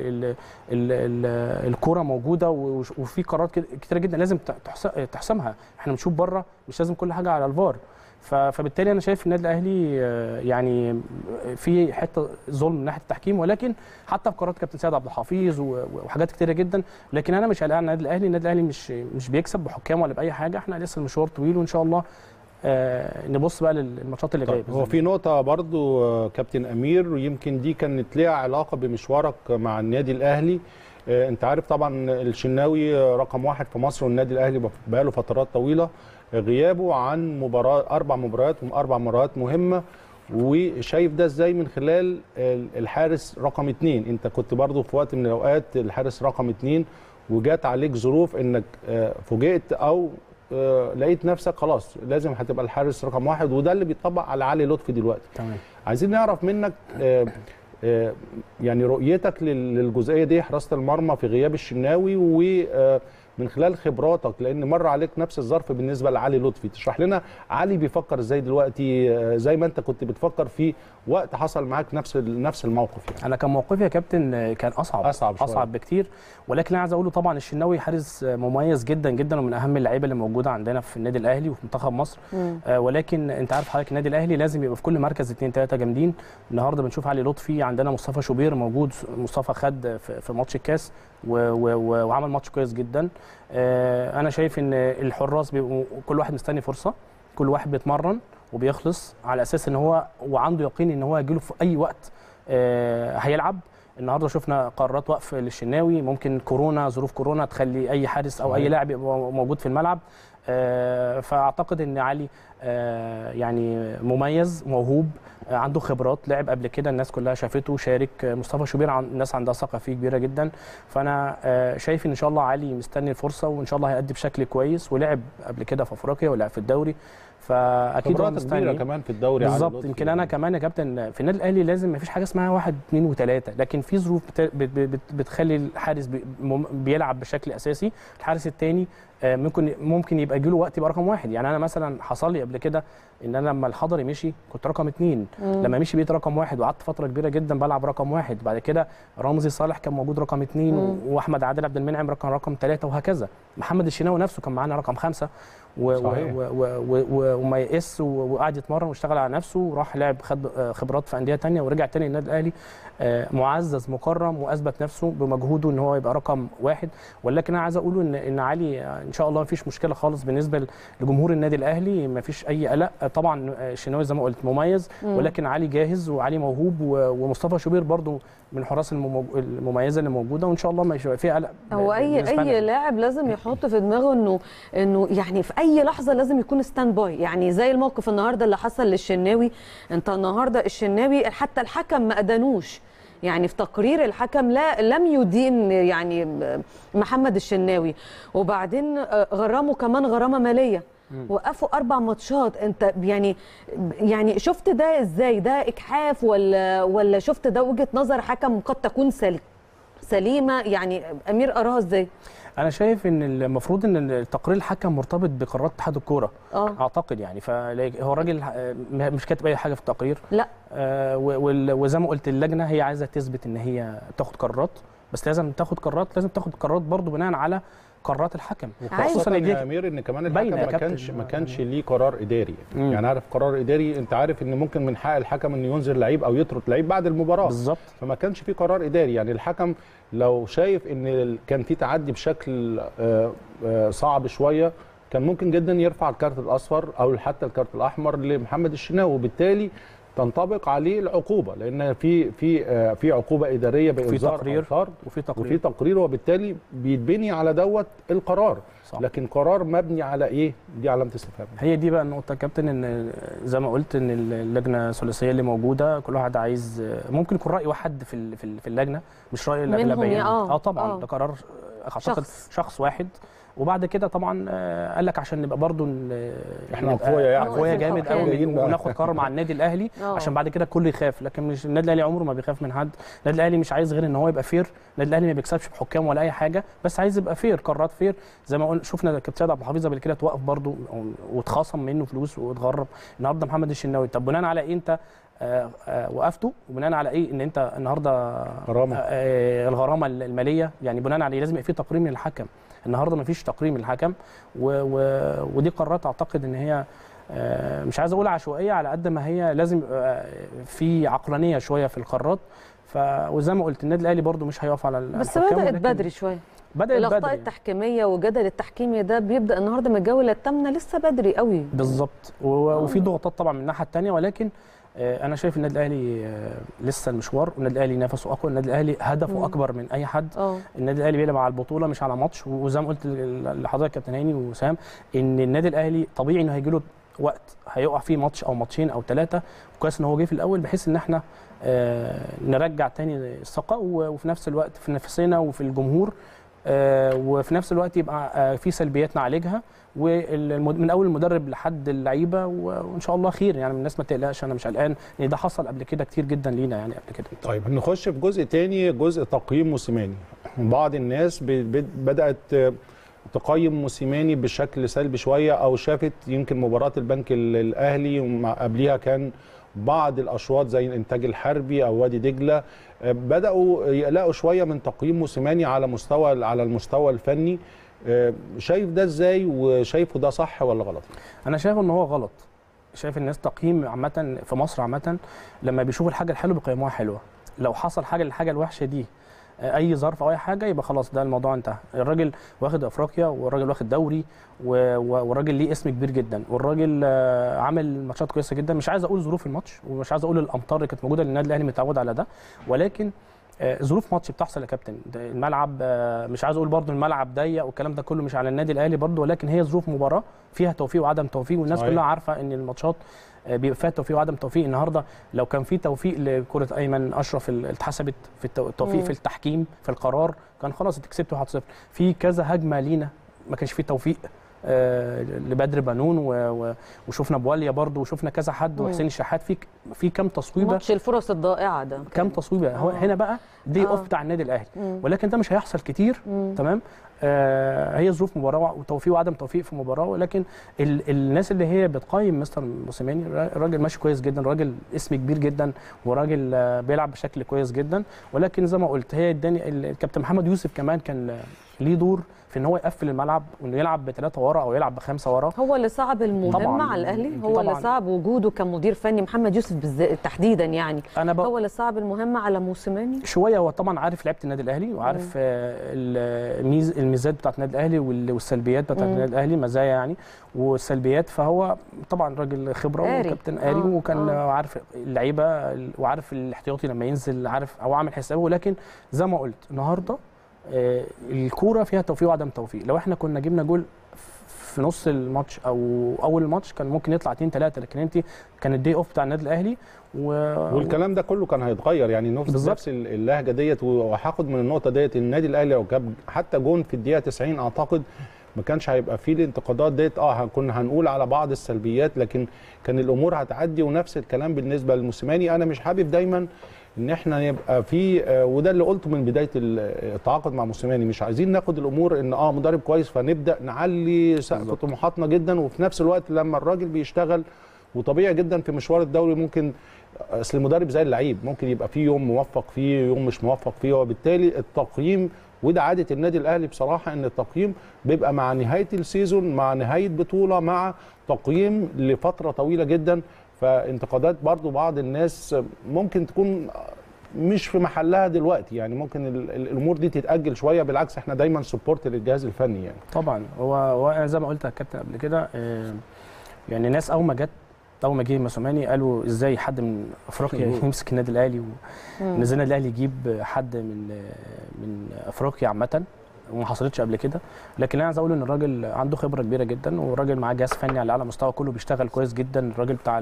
الكوره موجوده، وفي قرارات كتيره جدا لازم تحسمها. احنا بنشوف بره مش لازم كل حاجه على الفار، فبالتالي انا شايف النادي الاهلي يعني في حته ظلم من ناحيه التحكيم، ولكن حتى في قرارات كابتن سيد عبد الحفيظ وحاجات كتيره جدا. لكن انا مش قلقان على النادي الاهلي، النادي الاهلي مش مش بيكسب بحكام ولا باي حاجه، احنا لسه المشوار طويل، وان شاء الله آه نبص بقى للماتشات اللي جايه. هو في نقطه برضو كابتن امير، ويمكن دي كانت ليها علاقه بمشوارك مع النادي الاهلي. آه انت عارف طبعا الشناوي رقم واحد في مصر، والنادي الاهلي بقاله فترات طويله غيابه عن مباراه اربع مباريات اربع مباريات مهمه، وشايف ده ازاي من خلال الحارس رقم اثنين. انت كنت برضو في وقت من الاوقات الحارس رقم اثنين، وجات عليك ظروف انك فوجئت او لقيت نفسك خلاص لازم هتبقى الحارس رقم واحد، وده اللي بيطبق على علي لطفي دلوقتي. تمام. عايزين نعرف منك يعني رؤيتك للجزئيه دي، حراسه المرمى في غياب الشناوي، و من خلال خبراتك، لان مر عليك نفس الظرف بالنسبه لعلي لطفي. تشرح لنا علي بيفكر ازاي دلوقتي، زي ما انت كنت بتفكر في وقت حصل معاك نفس نفس الموقف يعني. انا كان موقفي يا كابتن كان اصعب اصعب شوية. اصعب بكتير، ولكن انا عايز اقوله طبعا الشناوي حارس مميز جدا جدا، ومن اهم اللعيبه اللي موجوده عندنا في النادي الاهلي وفي منتخب مصر. آه ولكن انت عارف حضرتك النادي الاهلي لازم يبقى في كل مركز اثنين ثلاثه جامدين. النهارده بنشوف علي لطفي، عندنا مصطفى شوبير موجود، مصطفى خد في ماتش الكاس وعمل ماتش كويس جدا. آه انا شايف ان الحراس بيبقوا كل واحد مستني فرصه، كل واحد بيتمرن وبيخلص على اساس ان هو وعنده يقين ان هو هيجيله في اي وقت آه هيلعب. النهارده شفنا قرارات وقف للشناوي، ممكن كورونا، ظروف كورونا تخلي اي حارس او اي لاعب يبقى موجود في الملعب. آه فاعتقد ان علي آه يعني مميز موهوب، آه عنده خبرات، لعب قبل كده الناس كلها شافته، شارك. مصطفى شوبير عن الناس عندها ثقه فيه كبيره جدا، فانا آه شايف ان شاء الله علي مستني الفرصه، وان شاء الله هيأدي بشكل كويس، ولعب قبل كده في افريقيا ولعب في الدوري، فاكيد هو مستني كمان في الدوري بالظبط. يمكن انا كمان يا كابتن في النادي الاهلي لازم ما فيش حاجه اسمها واحد اثنين وثلاثه، لكن في ظروف بتخلي الحارس بيلعب بشكل اساسي، الحارس الثاني ممكن ممكن يبقى يجي له وقت يبقى رقم واحد. يعني انا مثلا حصل لي قبل كده ان انا لما الحضري مشي كنت رقم اثنين، لما مشي بقيت رقم واحد وقعدت فتره كبيره جدا بلعب رقم واحد. بعد كده رمزي صالح كان موجود رقم اثنين، واحمد عادل عبد المنعم رقم رقم ثلاثه، وهكذا. محمد الشناوي نفسه كان معانا رقم خمسه وما يقس وقعد يتمرن واشتغل على نفسه وراح لعب خد خبرات في انديه ثانيه ورجع ثاني النادي الاهلي معزز مكرم واثبت نفسه بمجهوده ان هو يبقى رقم واحد. ولكن انا عايز اقوله ان ان علي ان شاء الله ما فيش مشكله خالص بالنسبه لجمهور النادي الاهلي، ما فيش اي قلق. طبعا الشناوي زي ما قلت مميز، ولكن علي جاهز وعلي موهوب، ومصطفى شوبير برضو من الحراس المميزه اللي موجوده، وان شاء الله ما يبقى فيها قلق. هو اي اي لاعب لازم يحط في دماغه انه انه يعني في اي لحظه لازم يكون ستاند باي، يعني زي الموقف النهارده اللي حصل للشناوي. انت النهارده الشناوي حتى الحكم ما ادانوش، يعني في تقرير الحكم لا لم يدين يعني محمد الشناوي، وبعدين غرامه كمان غرامه ماليه، وقفوا اربع ماتشات. انت يعني يعني شفت ده ازاي؟ ده اجحاف ولا ولا شفت ده وجهه نظر حكم قد تكون سليمه؟ يعني امير قراها ازاي؟ انا شايف ان المفروض ان تقرير الحكم مرتبط بقرارات اتحاد الكوره اه اعتقد يعني. فهو الراجل مش كاتب اي حاجه في التقرير، لا. آه وزي ما قلت اللجنه هي عايزه تثبت ان هي تاخد قرارات، بس لازم تاخد قرارات لازم تاخد قرارات برضو بناء على قرارات الحكم. وخاصة يا امير ان كمان الحكم ما كانش ما كانش ليه قرار اداري، يعني, يعني عارف قرار اداري انت عارف ان ممكن من حق الحكم انه ينذر لعيب او يطرد لعيب بعد المباراه بالظبط، فما كانش في قرار اداري. يعني الحكم لو شايف ان كان في تعدي بشكل صعب شويه كان ممكن جدا يرفع الكارت الاصفر او حتى الكارت الاحمر لمحمد الشناوي، وبالتالي تنطبق عليه العقوبه، لان في في في عقوبه اداريه بانذار تقرير وفي تقرير وفي تقرير وبالتالي بيتبني على دوت القرار صح. لكن قرار مبني على ايه؟ دي علامه استفهام. هي دي بقى النقطه يا كابتن، ان زي ما قلت ان اللجنه الثلاثيه اللي موجوده كل واحد عايز ممكن يكون راي واحد في في اللجنه مش راي الاغلبيه. اه اه طبعا ده قرار شخص شخص واحد. وبعد كده طبعا قال لك عشان نبقى برضو احنا اقوياء يعني اقوياء جامد قوي وناخد قرار مع النادي الاهلي عشان بعد كده الكل يخاف. لكن مش النادي الاهلي عمره ما بيخاف من حد، النادي الاهلي مش عايز غير ان هو يبقى فير. النادي الاهلي ما بيكسبش بحكام ولا اي حاجه، بس عايز يبقى فير، قرارات فير. زي ما قلنا شفنا كابتن سيد عبد الحفيظ قبل كده توقف برضو واتخاصم منه فلوس واتغرب. النهارده محمد الشناوي، طب بناء على ايه انت آه آه وقفته؟ وبناء على ايه ان انت النهارده غرامه آه الغرامه الماليه؟ يعني بناء على ايه؟ لازم يبقى في تقرير من الحكم. النهارده ما فيش تقرير من الحكم، و و ودي قرارات اعتقد ان هي مش عايز اقول عشوائيه على قد ما هي لازم في عقلانيه شويه في القرارات. ف وزي ما قلت النادي الاهلي برده مش هيقف على بس بدات بدري شويه. بدات الاخطاء بدري التحكيميه وجدل التحكيمي ده بيبدا النهارده من الجوله الثامنه، لسه بدري قوي بالظبط. وفي ضغوطات طبعا من الناحيه الثانيه، ولكن انا شايف النادي الاهلي لسه المشوار، والنادي الاهلي نفسه اقوى، النادي الاهلي هدفه مم. اكبر من اي حد. أوه. النادي الاهلي بيلعب على البطوله مش على ماتش. وزي ما قلت لحضرتك كابتن هاني وسام ان النادي الاهلي طبيعي انه هيجي له وقت هيقع فيه ماتش او ماتشين او ثلاثه، كويس ان هو جه في الاول بحيث ان احنا آه نرجع تاني الثقه، وفي نفس الوقت في نفسنا وفي الجمهور، آه وفي نفس الوقت يبقى آه في سلبيات نعالجها، ومن اول المدرب لحد اللعيبه، وان شاء الله خير. يعني الناس ما تقلقش، انا مش قلقان لان ده حصل قبل كده كتير جدا لينا يعني قبل كده. طيب نخش في جزء تاني، جزء تقييم موسيماني. بعض الناس بدات تقيم موسيماني بشكل سلبي شويه، او شافت يمكن مباراه البنك الاهلي وقبليها كان بعض الاشواط زي الانتاج الحربي او وادي دجله بداوا يقلقوا شويه من تقييم موسيماني على مستوى على المستوى الفني. شايف ده ازاي؟ وشايفه ده صح ولا غلط؟ انا شايف ان هو غلط. شايف الناس تقييم عامه في مصر عامه لما بيشوفوا الحاجه الحلوه بيقيموها حلوه، لو حصل حاجه الحاجه الوحشه دي اي ظرف او اي حاجه يبقى خلاص ده الموضوع انتهى. الراجل واخد افريقيا، والراجل واخد دوري، والراجل ليه اسم كبير جدا، والراجل عامل ماتشات كويسه جدا. مش عايز اقول ظروف الماتش، ومش عايز اقول الامطار اللي كانت موجوده، لان النادي الاهلي متعود على ده، ولكن ظروف ماتش بتحصل يا كابتن. الملعب مش عايز اقول برضو الملعب ضيق والكلام ده كله مش على النادي الاهلي برضو، ولكن هي ظروف مباراه فيها توفيق وعدم توفيق، والناس صحيح. كلها عارفه ان الماتشات بيبقى فيها توفيق وعدم توفيق. النهارده لو كان في توفيق لكره ايمن اشرف اتحسبت في التوفيق في التحكيم في القرار كان خلاص انت كسبت واحد صفر. في كذا هجمه لينا ما كانش فيه توفيق، آه لبدر بنون وشفنا بواليا برضو وشفنا كذا حد وحسين الشحات في في كام تصويبه ماتش الفرص الضائعه ده كام تصويبه هو هنا بقى دي اوف بتاع النادي الاهلي ولكن ده مش هيحصل كتير. مم. تمام. آه هي ظروف مباراه وتوفيق وعدم توفيق في مباراه ولكن ال الناس اللي هي بتقيم مستر موسيماني راجل ماشي كويس جدا راجل اسم كبير جدا وراجل آه بيلعب بشكل كويس جدا ولكن زي ما قلت هي اداني الكابتن محمد يوسف كمان كان ليه دور في ان هو يقفل الملعب وانه يلعب بثلاثه ورا او يلعب بخمسه ورا. هو اللي صعب المهمه على الاهلي هو طبعًا. اللي صعب وجوده كمدير فني محمد يوسف بالذات تحديدا يعني أنا ب... هو اللي صعب المهمه على موسيماني شويه. هو طبعا عارف لعيبه النادي الاهلي وعارف الميز الميزات بتاعت النادي الاهلي والسلبيات بتاعت النادي الاهلي مزايا يعني والسلبيات فهو طبعا راجل خبره وكابتن قاري آه. وكان آه. عارف اللعيبه وعارف الاحتياطي لما ينزل عارف او عامل حسابه ولكن زي ما قلت النهارده آه الكوره فيها توفيق وعدم توفيق. لو احنا كنا جبنا جول في نص الماتش او اول الماتش كان ممكن يطلع اتنين تلاته لكن انت كان الدي اوف بتاع النادي الاهلي و... والكلام ده كله كان هيتغير يعني نفس نفس اللهجه ديت. وهاخد من النقطه ديت النادي الاهلي لو جاب حتى جون في الدقيقه تسعين اعتقد ما كانش هيبقى فيه الانتقادات ديت. اه كنا هنقول على بعض السلبيات لكن كان الامور هتعدي. ونفس الكلام بالنسبه للموسيماني. انا مش حابب دايما ان احنا يبقى في آه وده اللي قلته من بدايه التعاقد مع موسيماني مش عايزين ناخد الامور ان اه مدرب كويس فنبدا نعلي سقف طموحاتنا جدا وفي نفس الوقت لما الراجل بيشتغل وطبيعي جدا في مشوار الدوري ممكن اصل المدرب زي اللعيب ممكن يبقى فيه يوم موفق فيه يوم مش موفق فيه وبالتالي التقييم وده عاده النادي الاهلي بصراحه ان التقييم بيبقى مع نهايه السيزون مع نهايه بطوله مع تقييم لفتره طويله جدا. فانتقادات برضو بعض الناس ممكن تكون مش في محلها دلوقتي يعني ممكن الامور دي تتاجل شويه بالعكس احنا دايما سبورت للجهاز الفني يعني. طبعا هو هو زي ما قلت يا كابتن قبل كده يعني ناس اول ما جت اول ما جه موسيماني قالوا ازاي حد من افريقيا يمسك النادي الاهلي ونزلنا الاهلي يجيب حد من من افريقيا عامه وما حصلتش قبل كده. لكن انا عايز اقول ان الراجل عنده خبره كبيره جدا والراجل معاه جهاز فني على اعلى مستوى كله بيشتغل كويس جدا. الراجل بتاع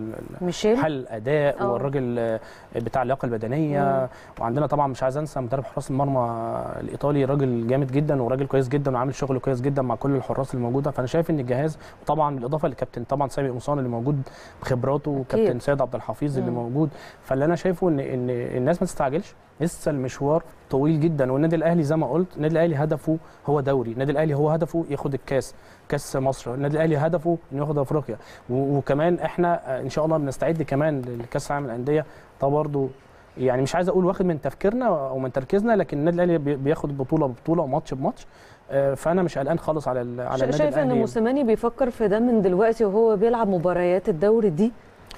حل الاداء أوه. والراجل بتاع اللياقه البدنيه مم. وعندنا طبعا مش عايز انسى مدرب حراس المرمى الايطالي راجل جامد جدا وراجل كويس جدا وعامل شغل كويس جدا مع كل الحراس اللي موجوده. فانا شايف ان الجهاز طبعا بالاضافه للكابتن طبعا سامي قمصان اللي موجود بخبراته وكابتن سيد عبد الحفيظ اللي موجود. فاللي انا شايفه ان ان الناس ما تستعجلش لسه المشوار طويل جدا. والنادي الاهلي زي ما قلت النادي الاهلي هدفه هو دوري. النادي الاهلي هو هدفه ياخد الكاس كاس مصر. النادي الاهلي هدفه انه ياخد افريقيا وكمان احنا ان شاء الله بنستعد كمان لكاس العالم للانديه. ده برضه يعني مش عايز اقول واخد من تفكيرنا او من تركيزنا لكن النادي الاهلي بياخد بطوله ببطوله وماتش بماتش. فانا مش قلقان خالص على على النادي الاهلي. شايف ان موسيماني بيفكر في ده من دلوقتي وهو بيلعب مباريات الدوري دي؟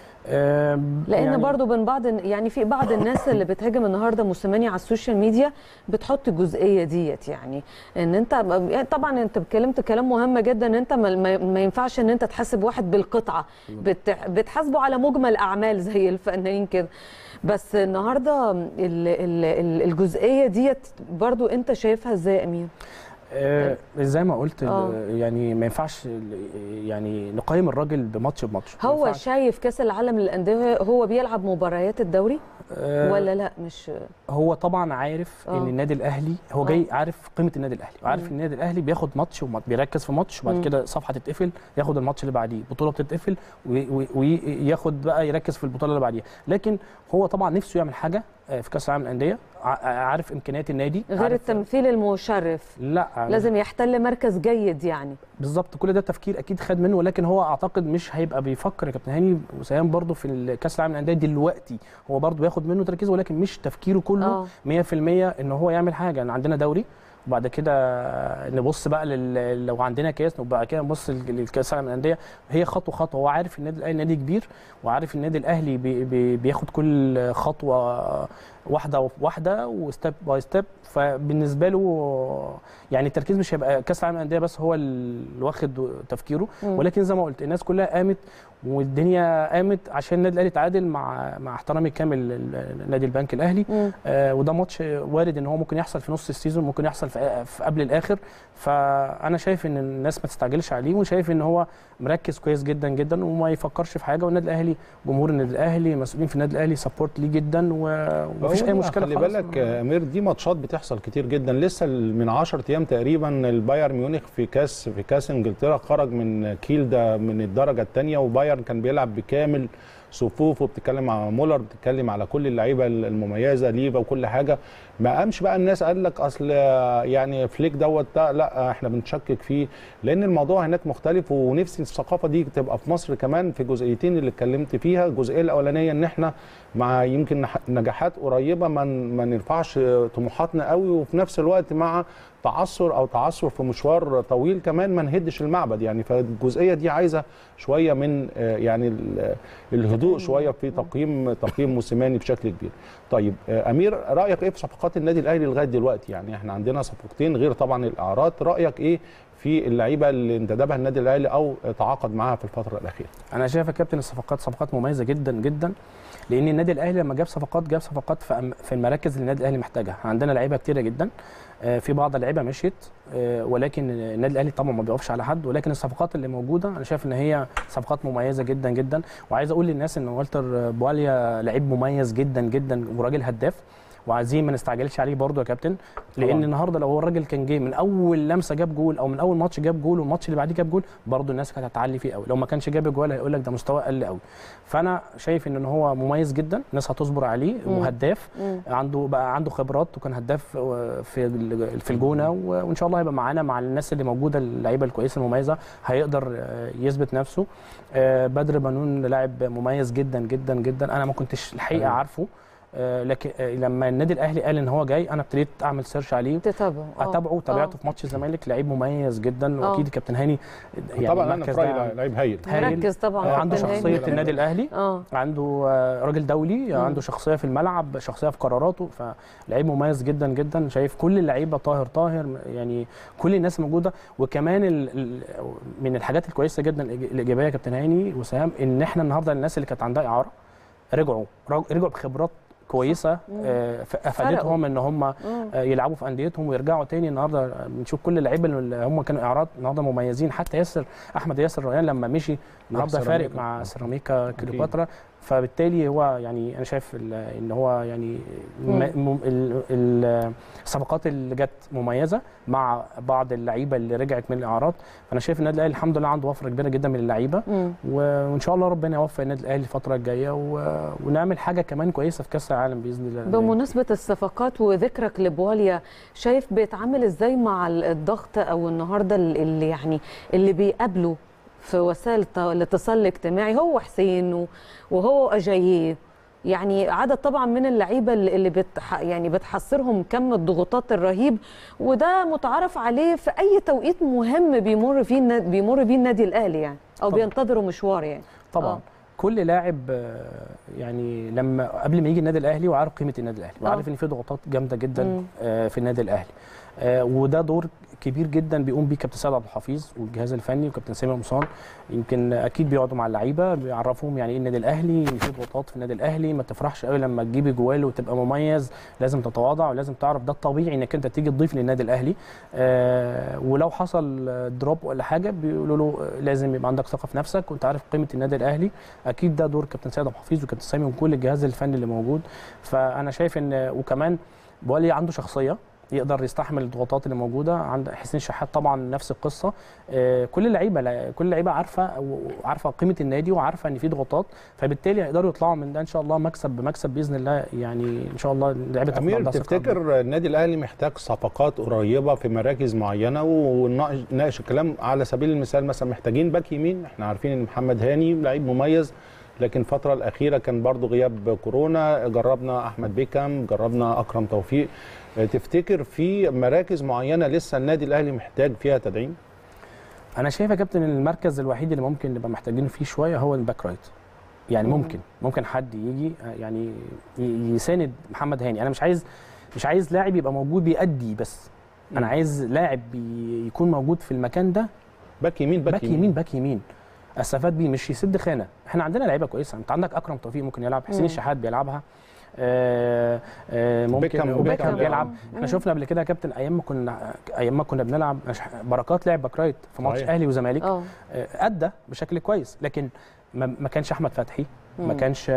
لان يعني برضو من بعض يعني في بعض الناس اللي بتهاجم النهارده موسيماني على السوشيال ميديا بتحط الجزئيه ديت يعني ان انت طبعا انت اتكلمت كلام مهم جدا ان انت ما ينفعش ان انت تحاسب واحد بالقطعه بتحاسبه على مجمل اعمال زي الفنانين كده. بس النهارده الجزئيه ديت برضو انت شايفها ازاي يا امير؟ آه زي ما قلت أوه. يعني ما ينفعش يعني نقيم الراجل بماتش بماتش. هو شايف كاس العالم للانديه هو بيلعب مباريات الدوري آه ولا لا؟ مش هو طبعا عارف أوه. ان النادي الاهلي هو جاي عارف قيمه النادي الاهلي وعارف ان النادي الاهلي بياخد ماتش وبيركز في ماتش وبعد كده صفحه تتقفل ياخد الماتش اللي بعديه بطوله بتتقفل وياخد بقى يركز في البطوله اللي بعديها. لكن هو طبعا نفسه يعمل حاجه في كاس العالم للانديه عارف امكانيات النادي غير التمثيل المشرف. لا لازم يحتل مركز جيد يعني بالظبط. كل ده تفكير اكيد خد منه ولكن هو اعتقد مش هيبقى بيفكر يا كابتن هاني وسام برضه في كاس العالم للانديه دلوقتي. هو برضه بياخد منه تركيزه ولكن مش تفكيره كله أوه. مية في المية ان هو يعمل حاجه. يعني عندنا دوري وبعد كده نبص بقى لل... لو عندنا كاس وبعد كده نبص للكاس العالم للانديه. هي خطوه خطوه. هو عارف النادي الاهلي نادي كبير وعارف النادي الاهلي بي... بي... بياخد كل خطوه واحده واحده وستيب باي ستيب. فبالنسبه له يعني التركيز مش هيبقى كاس العالم للانديه بس هو اللي واخد تفكيره ولكن زي ما قلت الناس كلها قامت والدنيا قامت عشان النادي الاهلي تعادل مع مع احترامي الكامل لنادي البنك الاهلي. آه وده ماتش وارد ان هو ممكن يحصل في نص السيزون، ممكن يحصل في, في قبل الاخر. فانا شايف ان الناس ما تستعجلش عليه، وشايف ان هو مركز كويس جدا جدا وما يفكرش في حاجه. والنادي الاهلي جمهور النادي الاهلي مسؤولين في النادي الاهلي سبورت ليه جدا ومفيش اي مشكله. خلي بالك يا امير دي ماتشات بتحصل كتير جدا. لسه من عشرة ايام تقريبا البايرن ميونخ في كاس في كاس انجلترا خرج من كيل ده من الدرجه الثانيه، وبايرن كان بيلعب بكامل صفوفه، بتتكلم على مولر، بتتكلم على كل اللعيبه المميزه ليفا وكل حاجه. ما قامش بقى الناس قال لك اصل يعني فليك دوت لا احنا بنشكك فيه، لان الموضوع هناك مختلف. ونفسي الثقافه دي تبقى في مصر كمان في جزئيتين اللي اتكلمت فيها. الجزئيه الاولانيه ان احنا مع يمكن نجاحات قريبه ما ما نرفعش طموحاتنا قوي، وفي نفس الوقت مع تعثر او تعثر في مشوار طويل كمان ما نهدش المعبد يعني. فالجزئيه دي عايزه شويه من يعني الهدوء شويه في تقييم تقييم موسيماني بشكل كبير. طيب امير، رايك ايه في صفقات النادي الاهلي لغايه دلوقتي؟ يعني احنا عندنا صفقتين غير طبعا الاعارات، رايك ايه في اللعيبه اللي انتدبها النادي الاهلي او تعاقد معاها في الفتره الاخيره؟ انا شايف يا كابتن الصفقات صفقات مميزه جدا جدا، لان النادي الاهلي لما جاب صفقات جاب صفقات في المراكز اللي النادي الاهلي محتاجها. عندنا لعيبه كتيره جدا، في بعض اللعيبه مشيت، ولكن النادي الاهلي طبعا ما بيقفش على حد. ولكن الصفقات اللي موجوده انا شايف ان هي صفقات مميزه جدا جدا. وعايز اقول للناس ان والتر بواليا لعيب مميز جدا جدا وراجل هداف، وعايزين ما نستعجلش عليه برضه يا كابتن، لان طبعا. النهارده لو هو الراجل كان جه من اول لمسه جاب جول، او من اول ماتش جاب جول والماتش اللي بعديه جاب جول، برضه الناس كانت هتعلي فيه قوي. لو ما كانش جاب جول هيقول لك ده مستواه قل قوي. فانا شايف ان هو مميز جدا، الناس هتصبر عليه، وهداف عنده بقى عنده خبرات، وكان هداف في في الجونه، وان شاء الله هيبقى معانا مع الناس اللي موجوده اللعيبه الكويسه المميزه، هيقدر يثبت نفسه. بدر بنون لاعب مميز جدا جدا جدا، انا ما كنتش الحقيقه عارفه، لكن لما النادي الاهلي قال ان هو جاي انا ابتديت اعمل سيرش عليه، تتابعه اتابعه تابعته في ماتش الزمالك. لعيب مميز جدا، واكيد كابتن هاني يعني طبعا انا في رايي لعيب هايل مركز طبعا، عنده شخصيه النادي الاهلي، أوه. عنده راجل دولي، مم. عنده شخصيه في الملعب، شخصيه في قراراته، فلعيب مميز جدا جدا. شايف كل اللعيبه طاهر طاهر يعني كل الناس موجوده. وكمان ال من الحاجات الكويسه جدا الايجابيه يا كابتن هاني وسام، ان احنا النهارده الناس اللي كانت عندها اعاره رجعوا رجعوا بخبرات كويسه افادتهم ان هم يلعبوا في انديتهم ويرجعوا تاني. النهارده بنشوف كل اللعيبه اللي هم كانوا اعارات النهارده مميزين، حتى ياسر احمد ياسر ريان لما مشي النهارده فارق مع سيراميكا كليوباترا. فبالتالي هو يعني انا شايف ان هو يعني الصفقات اللي جت مميزه مع بعض اللعيبه اللي رجعت من الاعارات. فانا شايف النادي الاهلي الحمد لله عنده وفره كبيره جدا من اللعيبه، وان شاء الله ربنا يوفق النادي الاهلي الفتره الجايه ونعمل حاجه كمان كويسه في كاس العالم باذن الله. بمناسبه الصفقات وذكرك لبواليا، شايف بيتعامل ازاي مع الضغط او النهارده اللي يعني اللي بيقابله في وسائل الاتصال الاجتماعي، هو حسين وهو اجاييه، يعني عدد طبعا من اللعيبه اللي بتح يعني بتحصرهم كم الضغوطات الرهيب، وده متعارف عليه في اي توقيت مهم بيمر فيه بيمر بيه النادي الاهلي يعني، او طبعًا. بينتظروا مشوار يعني. طبعا آه. كل لاعب يعني لما قبل ما يجي النادي الاهلي وعارف قيمه النادي الاهلي، وعارف ان في ضغوطات جامده جدا مم. في النادي الاهلي، وده دور كبير جدا بيقوم بيه كابتن سيد عبد الحفيظ والجهاز الفني وكابتن سامي مصان. يمكن اكيد بيقعدوا مع اللعيبه بيعرفوهم يعني ايه النادي الاهلي، ان في ضغوطات في النادي الاهلي، ما تفرحش قوي لما تجيب جوال وتبقى مميز، لازم تتواضع ولازم تعرف ده الطبيعي انك انت تيجي تضيف للنادي الاهلي. آه ولو حصل دروب ولا حاجه بيقولوا له لازم يبقى عندك ثقه في نفسك وانت عارف قيمه النادي الاهلي. اكيد ده دور كابتن سيد عبد الحفيظ وكابتن سامي وكل الجهاز الفني اللي موجود. فانا شايف ان وكمان بوالي عنده شخصيه يقدر يستحمل الضغوطات اللي موجوده. عند حسين شحات طبعا نفس القصه. آه كل اللعيبه كل اللعيبه عارفه وعارفه قيمه النادي وعارفه ان في ضغوطات، فبالتالي هيقدروا يطلعوا من ده ان شاء الله مكسب بمكسب باذن الله. يعني ان شاء الله اللعيبه امير تفتكر النادي الاهلي محتاج صفقات قريبه في مراكز معينه ونناقش الكلام؟ على سبيل المثال مثلا محتاجين باك يمين، احنا عارفين ان محمد هاني لعيب مميز، لكن الفترة الأخيرة كان برضو غياب كورونا، جربنا أحمد بيكام، جربنا أكرم توفيق. تفتكر في مراكز معينة لسه النادي الأهلي محتاج فيها تدعيم؟ أنا شايف يا كابتن المركز الوحيد اللي ممكن نبقى محتاجين فيه شوية هو الباك رايت. يعني ممكن ممكن حد يجي يعني يساند محمد هاني. أنا مش عايز مش عايز لاعب يبقى موجود بيأدي بس، أنا عايز لاعب يكون موجود في المكان ده. باك يمين باك يمين باك يمين استفاد بيه مش يسد خانه. احنا عندنا لعيبه كويسه، انت عندك اكرم توفيق ممكن يلعب، حسين الشحات بيلعبها، آه آه ممكن وبيكهام بيلعب. احنا شفنا قبل كده يا كابتن ايام ما كنا ايام ما كنا بنلعب بركات لعب باك رايت في ماتش اهلي وزمالك، آه ادى بشكل كويس، لكن ما كانش احمد فتحي، ما كانش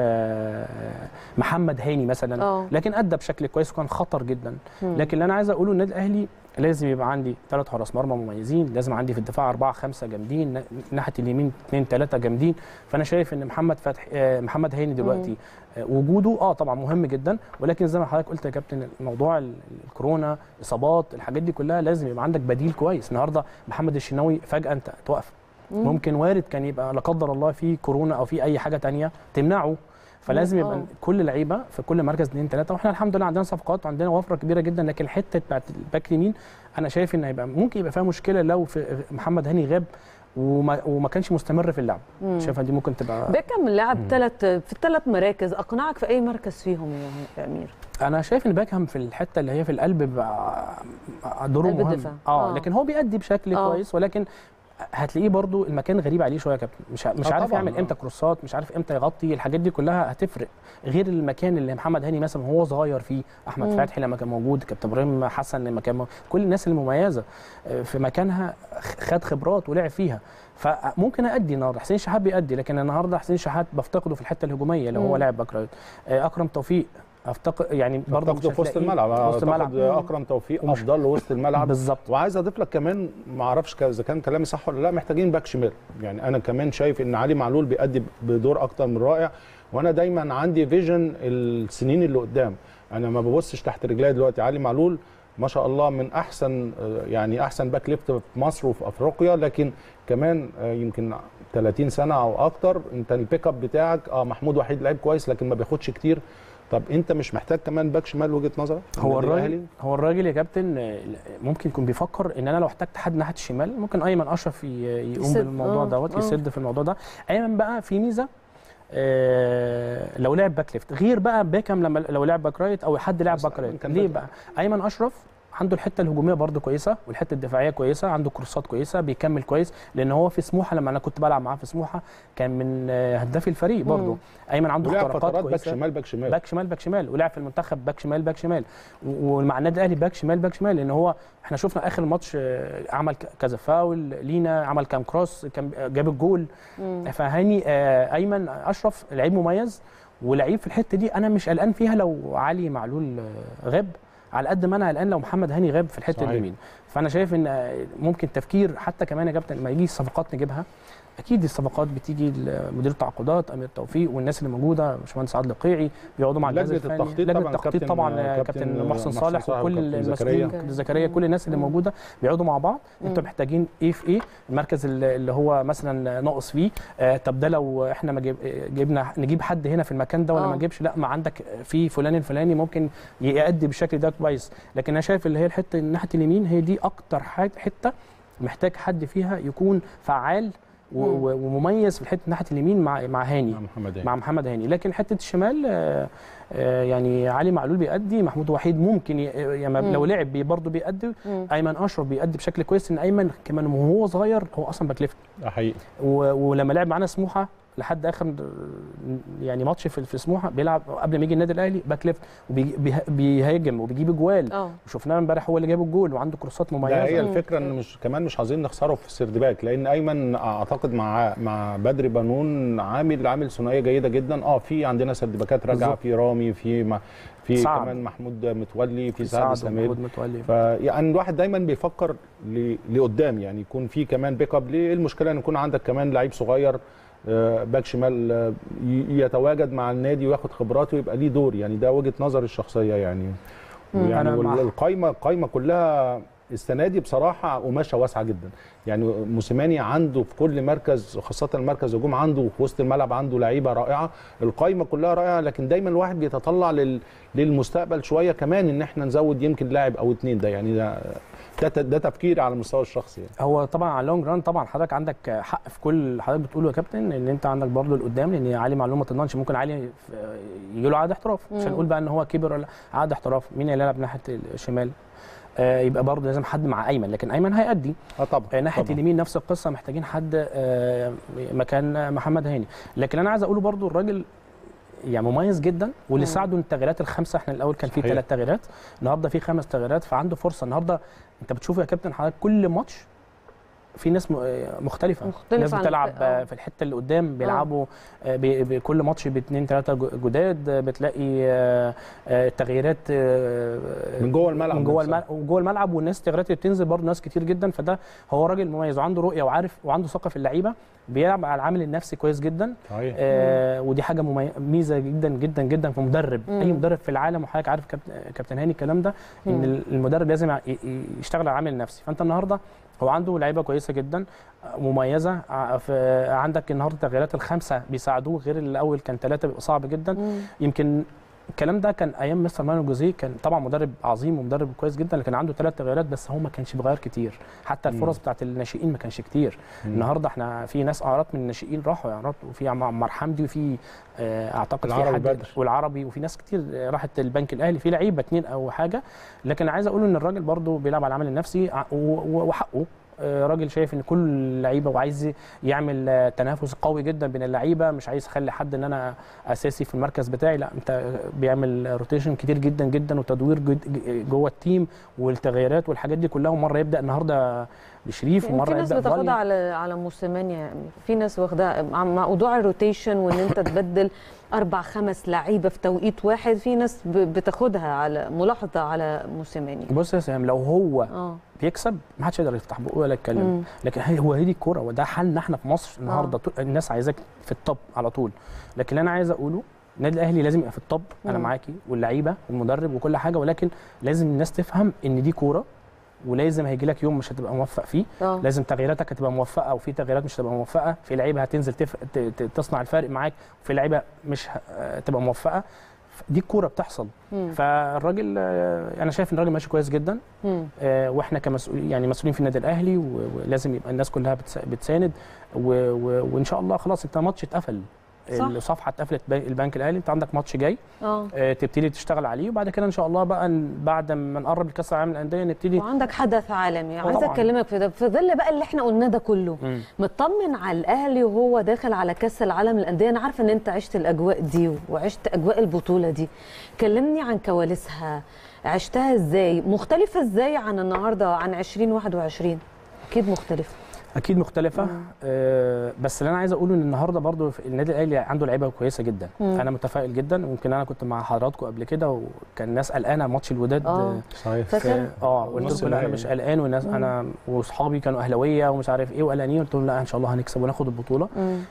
محمد هاني مثلا، أوه. لكن ادى بشكل كويس وكان خطر جدا. مم. لكن اللي انا عايز اقوله النادي الاهلي لازم يبقى عندي ثلاث حراس مرمى مميزين، لازم عندي في الدفاع اربعه خمسه جامدين، ناحيه اليمين اثنين ثلاثه جامدين. فانا شايف ان محمد فتحي محمد هاني دلوقتي مم. وجوده اه طبعا مهم جدا، ولكن زي ما حضرتك قلت يا كابتن موضوع الكورونا اصابات الحاجات دي كلها لازم يبقى عندك بديل كويس. النهارده محمد الشناوي فجاه انت توقف، ممكن وارد كان يبقى لا قدر الله في كورونا او في اي حاجه ثانيه تمنعه، فلازم يبقى أوه. كل لعيبه في كل مركز اثنين ثلاثه، واحنا الحمد لله عندنا صفقات وعندنا وفره كبيره جدا. لكن الحته بتاعت الباك اليمين انا شايف ان هيبقى ممكن يبقى فيها مشكله لو في محمد هاني غاب وما, وما كانش مستمر في اللعب. شايفها دي ممكن تبقى بيكهام لعب ثلاث في الثلاث مراكز، اقنعك في اي مركز فيهم يا امير؟ انا شايف ان بيكهام في الحته اللي هي في القلب دوره مهم، اه, آه. لكن هو بيأدي بشكل آه. كويس، ولكن هتلاقيه برضو المكان غريب عليه شويه يا كابتن، مش مش عارف يعمل امتى كروسات، مش عارف امتى يغطي، الحاجات دي كلها هتفرق غير المكان اللي محمد هاني مثلا وهو صغير فيه، احمد مم. فتحي لما كان موجود، كابتن ابراهيم حسن لما كان موجود. كل الناس المميزه في مكانها خد خبرات ولعب فيها، فممكن ادي النهارده حسين شحات بيأدي، لكن النهارده حسين شحات بفتقده في الحته الهجوميه لو هو لاعب باك رايت. اكرم توفيق افتقد يعني برضه في وسط الملعب، وسط الملعب اكرم توفيق افضل وسط الملعب بالظبط. وعايز اضيف لك كمان، ما اعرفش اذا كان كلامي صح ولا لا، محتاجين باك شمال. يعني انا كمان شايف ان علي معلول بيأدي بدور اكتر من رائع، وانا دايما عندي فيجن السنين اللي قدام، انا ما ببصش تحت رجلي دلوقتي. علي معلول ما شاء الله من احسن يعني احسن باك ليفت في مصر وفي افريقيا، لكن كمان يمكن ثلاثين سنه او اكتر انت البيك اب بتاعك اه محمود وحيد لعيب كويس لكن ما بياخدش كتير. طب انت مش محتاج كمان باك شمال وجهه نظرك؟ هو الراجل هو الراجل يا كابتن ممكن يكون بيفكر ان انا لو احتجت حد ناحيه الشمال ممكن ايمن اشرف يقوم بالموضوع دوت، يسد في الموضوع ده. ايمن بقى في ميزه آه لو لعب باك ليفت، غير بقى بيكهام لما لو لعب باك رايت او حد لعب باك رايت. ليه بقى؟ ايمن اشرف عنده الحته الهجوميه برده كويسه والحته الدفاعيه كويسه، عنده كورسات كويسه، بيكمل كويس، لان هو في سموحه لما انا كنت بلعب معاه في سموحه كان من هدافي الفريق برده. ايمن عنده اختراقات كويسه، باك شمال باك شمال باك شمال باك شمال ولعب في المنتخب باك شمال باك شمال، ومع النادي الاهلي باك شمال باك شمال، لان هو احنا شفنا اخر الماتش عمل كذا فاول لينا، عمل كام كروس، كان جاب الجول. فهاني ايمن اشرف لعيب مميز ولعيب في الحته دي، انا مش قلقان فيها لو علي معلول غاب على قد ما انا قلقان لو محمد هاني غاب في الحته اليمين. فانا شايف ان ممكن تفكير حتى كمان يا كابتن لما يجي الصفقات نجيبها، اكيد الصفقات بتيجي لمدير التعاقدات امير توفيق والناس اللي موجوده، باشمهندس عادل القيعي، بيقعدوا مع الجهاز الفني، لجنه التخطيط طبعا كابتن محسن صالح وكل المسؤولين، كابتن زكريا، كل الناس اللي موجوده بيقعدوا مع بعض. انتوا محتاجين ايه في ايه، المركز اللي هو مثلا ناقص فيه، آه طب ده لو احنا ما جبنا نجيب حد هنا في المكان ده ولا ما نجيبش، لا ما عندك في فلان الفلاني ممكن يؤدي بالشكل ده كويس. لكن انا شايف اللي هي الحته ناحيه اليمين هي دي اكتر حته محتاج حد فيها يكون فعال ومميز في الحته ناحيه اليمين مع مع هاني، مع محمد هاني, مع محمد هاني. لكن حته الشمال آآ آآ يعني علي معلول بيأدي، محمود وحيد ممكن يعني لو لعب بي برضه بيأدي، ايمن اشرف بيأدي بشكل كويس، ان ايمن كمان وهو صغير هو اصلا باك ليفت. ده حقيقي. ولما لعب معانا سموحه لحد اخر يعني ماتش في في سموحه بيلعب قبل ما يجي النادي الاهلي باك ليفت وبيهاجم وبيجيب اجوال، وشفناه امبارح هو اللي جاب الجول وعنده كروسات مميزه. ده هي الفكره ان مش كمان مش عايزين نخسره في السردباك، لان ايمن اعتقد مع مع بدري بنون عامل عامل ثنائيه جيده جدا. اه في عندنا سردباكات راجعه، في رامي، في في سعد. كمان محمود متولي، في سعد سمير، فيعني الواحد دايما بيفكر لقدام، يعني يكون في كمان بيك اب. ليه المشكله ان يكون عندك كمان لعيب صغير باك شمال يتواجد مع النادي وياخد خبراته ويبقى ليه دور، يعني ده وجهه نظري الشخصيه يعني. يعني القايمه القايمه كلها السنه دي بصراحه قماشه واسعه جدا، يعني موسيماني عنده في كل مركز خاصه المركز الهجوم عنده في وسط الملعب عنده لعيبه رائعه، القايمه كلها رائعه، لكن دايما الواحد بيتطلع لل... للمستقبل شويه كمان ان احنا نزود يمكن لاعب او اثنين، ده يعني ده ده, ده تفكيري على المستوى الشخصي يعني. هو طبعا على اللونج ران طبعا حضرتك عندك حق في كل حضرتك بتقوله يا كابتن، ان انت عندك برضه لقدام، لان علي معلول ما تضمنش ممكن علي يجي له عقد احتراف، مش هنقول بقى ان هو كبر ولا عقد احتراف، مين اللي يلعب ناحيه الشمال؟ آه يبقى برضه لازم حد مع ايمن، لكن ايمن هيأدي. اه طبعا. آه ناحيه طبعا. اليمين نفس القصه، محتاجين حد آه مكان محمد هاني. لكن انا عايز اقوله برضه الراجل يعني مميز جدا، واللي ساعده التغييرات الخمسه. احنا الاول كان في ثلاث تغييرات، النهارده في خمس تغييرات، فعنده فرصه. النهارده انت بتشوف يا كابتن حضرتك كل ماتش في ناس مختلفة, مختلفة ناس بتلعب أوه. في الحتة اللي قدام بيلعبوا بكل ماتش باثنين ثلاثة جداد، بتلاقي تغييرات من جوه الملعب من جوه الملعب وجوه الملعب، والناس التغييرات اللي بتنزل برضه ناس كتير جدا. فده هو راجل مميز وعنده رؤية وعارف وعنده ثقة في اللعيبة، بيلعب على العامل النفسي كويس جدا. صحيح. آه ودي حاجة ميزة جدا جدا جدا في مدرب. مم. أي مدرب في العالم، وحضرتك عارف كابتن هاني الكلام ده، إن المدرب لازم يشتغل على العامل النفسي. فأنت النهارده هو عنده لعيبه كويسه جدا مميزه. عندك النهارده التغييرات الخمسه بيساعدوه، غير الاول كان ثلاثه بيبقى صعب جدا. مم. يمكن الكلام ده كان ايام مستر مانو جوزيه، كان طبعا مدرب عظيم ومدرب كويس جدا، لكن عنده ثلاث تغييرات بس هو ما كانش بيغير كتير، حتى الفرص بتاعت الناشئين ما كانش كتير. مم. النهارده احنا في ناس اعارات من الناشئين راحوا اعارات، وفي عمر حمدي، وفي اعتقد في حد بدر. والعربي، وفي ناس كتير راحت البنك الاهلي، في لعيبه اثنين او حاجه. لكن عايز اقول ان الراجل برده بيلعب على العامل النفسي وحقه. راجل شايف ان كل لعيبه وعايز يعمل تنافس قوي جدا بين اللعيبه، مش عايز يخلي حد ان انا اساسي في المركز بتاعي، لا انت بيعمل روتيشن كتير جدا جدا وتدوير جوه التيم والتغييرات والحاجات دي كلها. ومره يبدا النهارده بشريف يعني ومره في ناس يبدا بتاخدها على على موسيماني، يعني في ناس واخدها موضوع الروتيشن وان انت تبدل اربع خمس لعيبه في توقيت واحد، في ناس بتاخدها على ملاحظه على موسيماني. بص يا سام، لو هو أوه. بيكسب ما حدش يقدر يفتح بقه ولا يتكلم، لكن هو هي دي الكوره وده حالنا احنا في مصر النهارده. أوه. الناس عايزاك في الطب على طول، لكن اللي انا عايز اقوله النادي الاهلي لازم يبقى في الطب. انا معاكي واللعيبه والمدرب وكل حاجه، ولكن لازم الناس تفهم ان دي كوره، ولازم هيجي لك يوم مش هتبقى موفق فيه. أوه. لازم تغييراتك هتبقى موفقه، وفي تغييرات مش هتبقى موفقه، في لعيبه هتنزل تف... تصنع الفارق معاك، وفي لعيبه مش هتبقى موفقه. دي الكوره بتحصل. مم. فالراجل انا شايف ان الراجل ماشي كويس جدا. آه واحنا كمسؤولين يعني مسؤولين في النادي الاهلي، ولازم يبقى الناس كلها بتساند، وان شاء الله خلاص انت ماتش اتقفل، الصفحه اتقفلت البنك الاهلي، انت عندك ماتش جاي اه تبتدي تشتغل عليه، وبعد كده ان شاء الله بقى بعد ما نقرب لكاس العالم للانديه نبتدي. وعندك حدث عالمي عايزه اكلمك في ده، في ظل بقى اللي احنا قلناه ده كله. مم. مطمن على الاهلي وهو داخل على كاس العالم للانديه؟ انا عارفه ان انت عشت الاجواء دي وعشت اجواء البطوله دي، كلمني عن كواليسها، عشتها ازاي؟ مختلفه ازاي عن النهارده عن ألفين وواحد وعشرين؟ اكيد مختلفه. اكيد مختلفه. آه بس اللي انا عايز اقوله ان النهارده برضو النادي الاهلي عنده لعيبه كويسه جدا. مم. انا متفائل جدا، ويمكن انا كنت مع حضراتكم قبل كده وكان الناس قلقانه ماتش الوداد. اه صحيح. اه قلت لهم انا مش قلقان، والناس مم. انا واصحابي كانوا اهلاويه ومش عارف ايه وقلقانين، قلت لهم لا ان شاء الله هنكسب وناخد البطوله.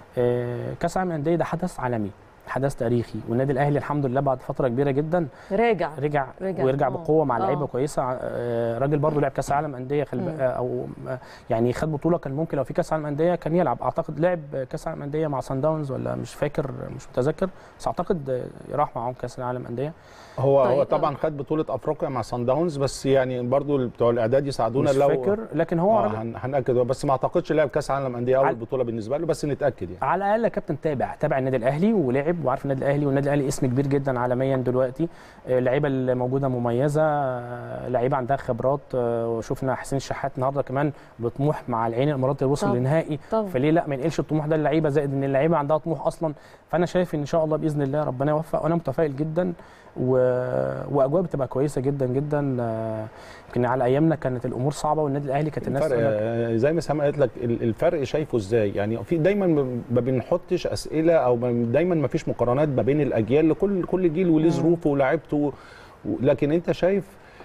آه كاس العالم للانديه ده حدث عالمي، حدث تاريخي، والنادي الاهلي الحمد لله بعد فتره كبيره جدا راجع رجع, رجع ويرجع أوه. بقوه مع لعيبه كويسه. راجل برضه لعب كاس عالم انديه خل... او يعني خد بطوله، كان ممكن لو في كاس عالم انديه كان يلعب. اعتقد لعب كاس عالم انديه مع سان داونز ولا مش فاكر مش متذكر، بس اعتقد راح معاهم كاس العالم انديه. هو طيب. هو طبعا خد بطوله افريقيا مع سان داونز، بس يعني برضه بتوع الاعداد يساعدونا مش لو فاكر، لكن هو آه هنأكد، بس ما اعتقدش لعب كاس عالم انديه اول بطوله بالنسبه له، بس نتاكد يعني. على الاقل يا كابتن تابع تابع النادي الاهلي ولعب وعارف النادي الاهلي، والنادي الاهلي اسم كبير جدا عالميا دلوقتي. اللعيبه اللي موجوده مميزه، لعيبه عندها خبرات، وشفنا حسين الشحات النهارده كمان بطموح مع العين الاماراتي وصل للنهائي، فليه لا ما ينقلش الطموح ده للعيبه، زائد ان اللعيبه عندها طموح اصلا. فانا شايف ان شاء الله باذن الله ربنا يوفق، وانا متفائل جدا، و... واجواء بتبقى كويسه جدا جدا. يمكن على ايامنا كانت الامور صعبه، والنادي الاهلي كانت الناس الفرق زي ما سامع قالت لك الفرق شايفه ازاي؟ يعني في دايما ما بنحطش اسئله او دايما ما فيش مقارنات ما بين الاجيال، لكل كل جيل وليه ظروفه ولاعيبته، لكن انت شايف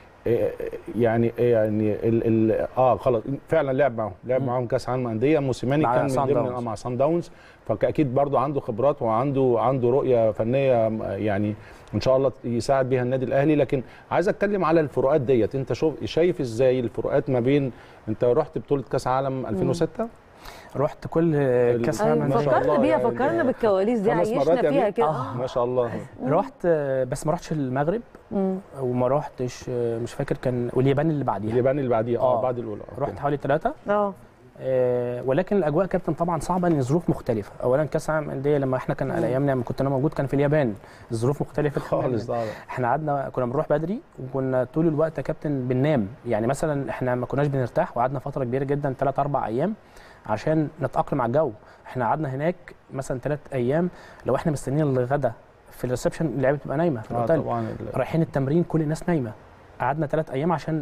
يعني يعني ال ال اه خلاص فعلا لعب معاهم لعب معاهم كاس عالم انديه. موسيماني كان من ضمن مع سان داونز، فاكيد برضو عنده خبرات وعنده عنده رؤيه فنيه يعني ان شاء الله يساعد بيها النادي الاهلي. لكن عايز اتكلم على الفروقات ديت، انت شوف شايف ازاي الفروقات ما بين، انت رحت بطوله كاس عالم ألفين وستة؟ رحت كل كاس عالم. فكرنا بيها، فكرنا بالكواليس دي، عيشنا فيها كده. آه. ما شاء الله. رحت بس ما رحتش المغرب، وما رحتش مش فاكر كان، واليابان اللي بعديها اليابان اللي بعديها اه بعد الاولى. رحت حوالي ثلاثه اه آه ولكن الاجواء كابتن طبعا صعبه، ان الظروف مختلفه. اولا كاس العالم للانديه لما احنا كان على ايامنا لما كنت انا موجود كان في اليابان، الظروف مختلفه خالص. احنا قعدنا كنا بنروح بدري وكنا طول الوقت يا كابتن بننام، يعني مثلا احنا ما كناش بنرتاح، وقعدنا فتره كبيره جدا ثلاث اربع ايام عشان نتاقلم على الجو. احنا قعدنا هناك مثلا ثلاث ايام، لو احنا مستنيين الغدا في الريسبشن اللعيبه بتبقى نايمه في الاوتيل. آه رايحين التمرين كل الناس نايمه. قعدنا ثلاث ايام عشان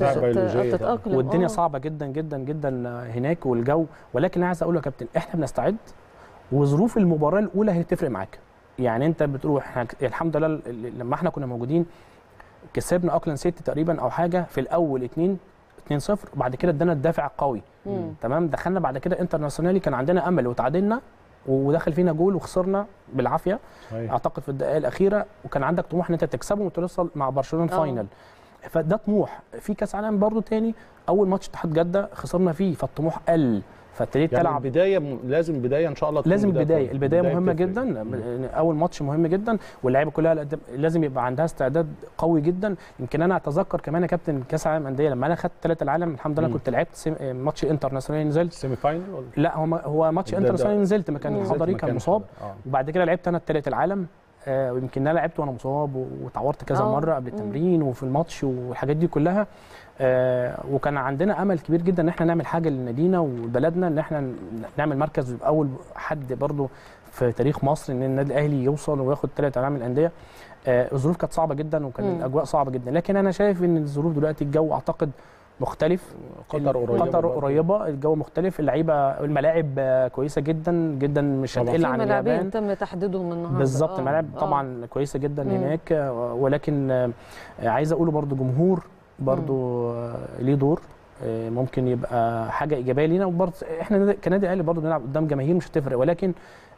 تتأقلم، والدنيا صعبه جدا جدا جدا هناك والجو. ولكن انا عايز اقول يا كابتن احنا بنستعد، وظروف المباراه الاولى هي تفرق معاك. يعني انت بتروح الحمد لله لما احنا كنا موجودين كسبنا اوكلاند سيتي تقريبا او حاجه في الاول اتنين صفر، وبعد كده ادانا الدافع القوي. مم. تمام. دخلنا بعد كده انترناسيونالي كان عندنا امل وتعادلنا ودخل فينا جول وخسرنا بالعافيه أيه. اعتقد في الدقائق الاخيره، وكان عندك طموح ان انت تكسبهم وتوصل مع برشلونه أوه. فاينل. فده طموح. في كاس عالم برضو تاني اول ماتش اتحاد جده خسرنا فيه، فالطموح قل، فابتديت يعني تلعب. البدايه م... لازم بدايه ان شاء الله تكون لازم بدايه البدايه مهمه تفرق. جدا. اول ماتش مهم جدا، واللعيبه كلها لازم يبقى عندها استعداد قوي جدا. يمكن انا اتذكر كمان يا كابتن كاس العالم انديه لما انا خدت ثلاثه العالم الحمد لله كنت لعبت ماتش انترناسيونال نزلت سيمي فاينل ولا لا هو هو ماتش انترناسيونال نزلت مكان حضري كان مصاب. آه. وبعد كده لعبت انا الثالث العالم، آه ويمكن انا لعبت وانا مصاب وتعورت كذا أوه. مره قبل التمرين وفي الماتش والحاجات دي كلها. آه وكان عندنا امل كبير جدا ان احنا نعمل حاجه لنادينا وبلدنا، ان احنا نعمل مركز اول حد برضو في تاريخ مصر ان النادي الاهلي يوصل وياخد ثلاث العاب الانديه. آه الظروف كانت صعبه جدا وكان مم. الاجواء صعبه جدا، لكن انا شايف ان الظروف دلوقتي الجو اعتقد مختلف. قطر قريبه قطر قريبه، الجو مختلف، اللعيبه الملاعب كويسه جدا جدا مش هتقل عن اليابان. ملاعبين تم تحديدهم النهارده بالظبط. الملاعب طبعا كويسه جدا مم. هناك، ولكن عايز اقوله برضو جمهور برضو ليه دور ممكن يبقى حاجه ايجابيه لينا. وبرضه احنا كنادي اهلي برضو بنلعب قدام جماهير مش هتفرق، ولكن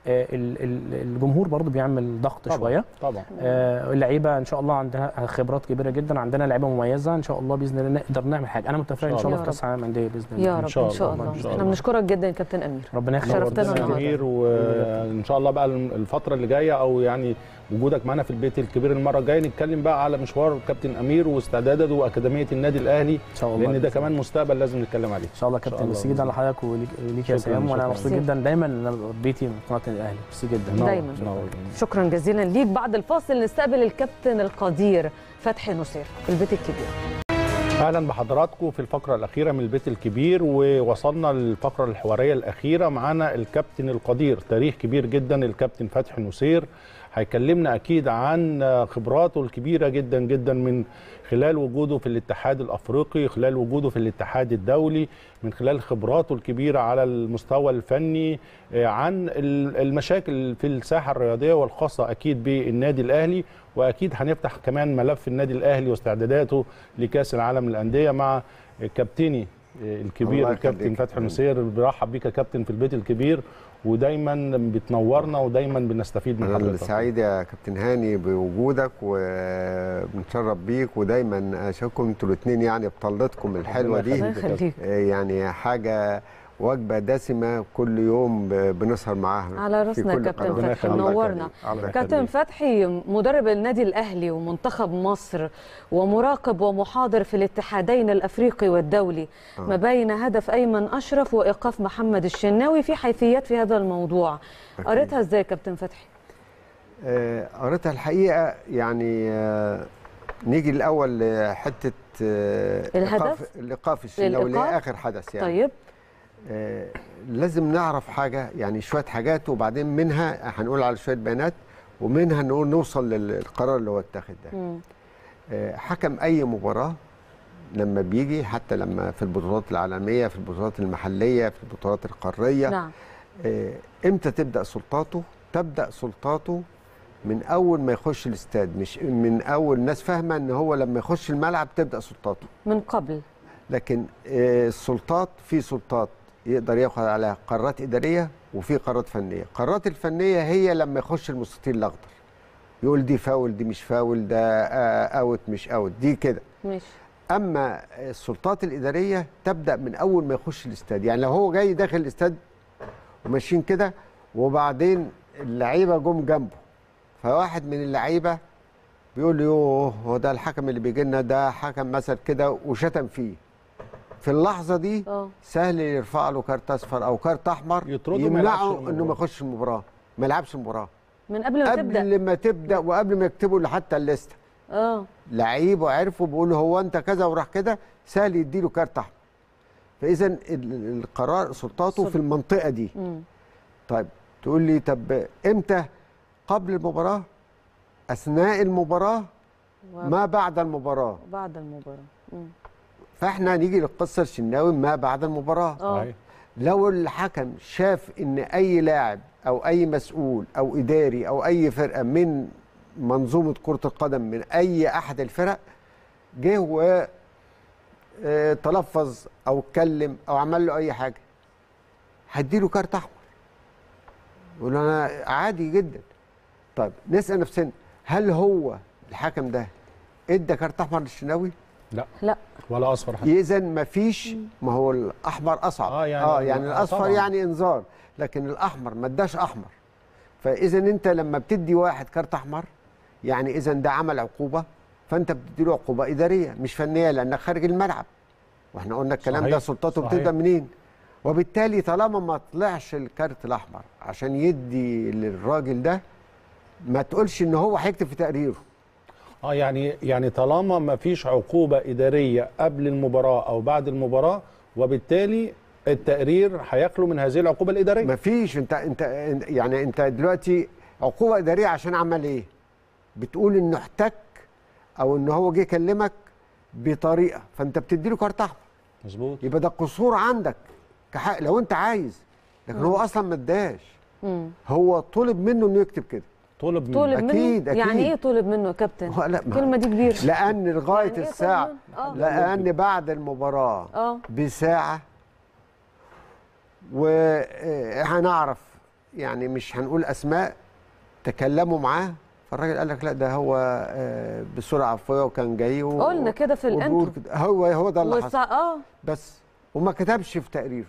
الجمهور برضو بيعمل ضغط طبعًا شويه. طبعا اللعيبه ان شاء الله عندها خبرات كبيره جدا، عندنا لعيبه مميزه ان شاء الله باذن الله نقدر نعمل حاجه. انا متفائل ان شاء الله في كاس العالم للانديه باذن الله. يا رب ان شاء الله, شاء الله. احنا بنشكرك جدا يا كابتن امير، ربنا يخليك، شرفتنا النهارده. وان شاء الله بقى الفتره اللي جايه او يعني وجودك معانا في البيت الكبير المره الجايه نتكلم بقى على مشوار كابتن امير واستعداده واكاديميه النادي الاهلي ان شاء الله، لان ده كمان مستقبل لازم نتكلم عليه ان شاء الله. كابتن ميرسي جدا لحضرتك وليك يا سام، وانا مبسوط جدا دايما ان انا بيتي من قناه الاهلي. ميرسي جدا دايما. شكرا جزيلا ليك. بعد الفاصل نستقبل الكابتن القدير فتحي نصير في البيت الكبير. اهلا بحضراتكم في الفقره الاخيره من البيت الكبير، ووصلنا للفقره الحواريه الاخيره. معانا الكابتن القدير، تاريخ كبير جدا، الكابتن فتحي نصير هيكلمنا اكيد عن خبراته الكبيره جدا جدا من خلال وجوده في الاتحاد الافريقي، خلال وجوده في الاتحاد الدولي، من خلال خبراته الكبيره على المستوى الفني، عن المشاكل في الساحه الرياضيه والخاصه اكيد بالنادي الاهلي. واكيد هنفتح كمان ملف النادي الاهلي واستعداداته لكاس العالم للانديه مع كابتني الكبير الكابتن فتحي نصير. برحب بيك يا كابتن في البيت الكبير، ودايما بتنورنا ودايما بنستفيد من حضرتك. انا سعيد يا كابتن هاني بوجودك وبنتشرف بيك، ودايما اشوفكم انتوا الاثنين يعني بطلتكم الحلوه دي، يعني حاجه وجبه دسمه كل يوم بنسهر معاها. على راسنا كابتن فتحي، نورنا. كابتن فتحي مدرب النادي الاهلي ومنتخب مصر ومراقب ومحاضر في الاتحادين الافريقي والدولي، آه. ما بين هدف ايمن اشرف وايقاف محمد الشناوي، في حيثيات في هذا الموضوع قريتها ازاي كابتن فتحي؟ آه قريتها الحقيقه يعني آه نيجي الاول لحته آه الهدف الايقاف الشناوي لاخر حدث يعني. طيب آه لازم نعرف حاجه يعني شويه حاجات، وبعدين منها هنقول على شويه بيانات، ومنها نقول نوصل للقرار اللي هو اتاخد ده. آه حكم اي مباراه لما بيجي، حتى لما في البطولات العالميه، في البطولات المحليه، في البطولات القاريه، نعم. آه امتى تبدا سلطاته؟ تبدا سلطاته من اول ما يخش الاستاد، مش من اول. الناس فاهمه ان هو لما يخش الملعب تبدا سلطاته من قبل، لكن آه السلطات، في سلطات يقدر ياخد عليها قرارات اداريه وفي قرارات فنيه. القرارات الفنيه هي لما يخش المستطيل الاخضر يقول دي فاول، دي مش فاول، ده اوت مش اوت، دي كده ماشي. اما السلطات الاداريه تبدا من اول ما يخش الاستاد، يعني لو هو جاي داخل الاستاد وماشيين كده وبعدين اللعيبه جم جنبه، فواحد من اللعيبه بيقول له يوه هو ده الحكم اللي بيجي لنا ده حكم مثل كده وشتم فيه، في اللحظه دي اه سهل يرفع له كارت اصفر او كارت احمر يطرده ما يمنعه يلعبش انه ما يخش المباراه، ما يلعبش المباراه من قبل ما تبدا قبل ما تبدا وقبل ما يكتبوا له حتى الليسته. اه لعيب وعرفوا بيقولوا هو انت كذا وراح كده، سهل يديله كارت احمر. فاذا ال- القرار سلطاته في المنطقه دي. مم. طيب تقول لي طب امتى؟ قبل المباراه، اثناء المباراه، ما بعد المباراه. بعد المباراه. مم. فاحنا نيجي للقصه الشناوي ما بعد المباراه. اه لو الحكم شاف ان اي لاعب او اي مسؤول او اداري او اي فرقه من منظومه كره القدم من اي احد الفرق جه و آه، تلفظ او اتكلم او عمل له اي حاجه، هديله كارت احمر. يقول انا عادي جدا. طيب نسال نفسنا، هل هو الحكم ده ادى كارت احمر للشناوي؟ لا لا ولا اصفر حتى. اذا ما فيش، ما هو الاحمر اصعب. اه يعني, اه يعني الاصفر طبعاً. يعني انذار، لكن الاحمر ما اداش احمر. فاذا انت لما بتدي واحد كارت احمر يعني اذا ده عمل عقوبه، فانت بتدي له عقوبه اداريه مش فنيه لانك خارج الملعب. واحنا قلنا الكلام صحيح. ده سلطاته صحيح. بتبدا منين؟ وبالتالي طالما ما طلعش الكارت الاحمر عشان يدي للراجل ده، ما تقولش ان هو هيكتب في تقريره. اه يعني يعني طالما ما فيش عقوبه اداريه قبل المباراه او بعد المباراه، وبالتالي التقرير هيخلو من هذه العقوبه الاداريه. ما فيش. انت انت يعني انت دلوقتي عقوبه اداريه عشان عمل ايه؟ بتقول انه احتك او ان هو جه يكلمك بطريقه، فانت بتدي له كارت احمر. مظبوط. يبقى ده قصور عندك كحق لو انت عايز، لكن هو اصلا ما اداش. هو طلب منه انه يكتب كده. طلب منه. طلب أكيد منه أكيد. يعني ايه طلب منه يا كابتن؟ هو لا، ما- الكلمه دي كبيره. لان لغايه يعني إيه الساعه طلب منه؟ آه. لان بعد المباراه اه بساعه وهنعرف، يعني مش هنقول اسماء، تكلموا معاه، فالراجل قال لك لا ده هو آه، بسرعه عفويه وكان جاي و... قلنا كده في وبيقول الانترو. كده. هو هو ده اللي والص... حصل اه بس، وما كتبش في تقريره.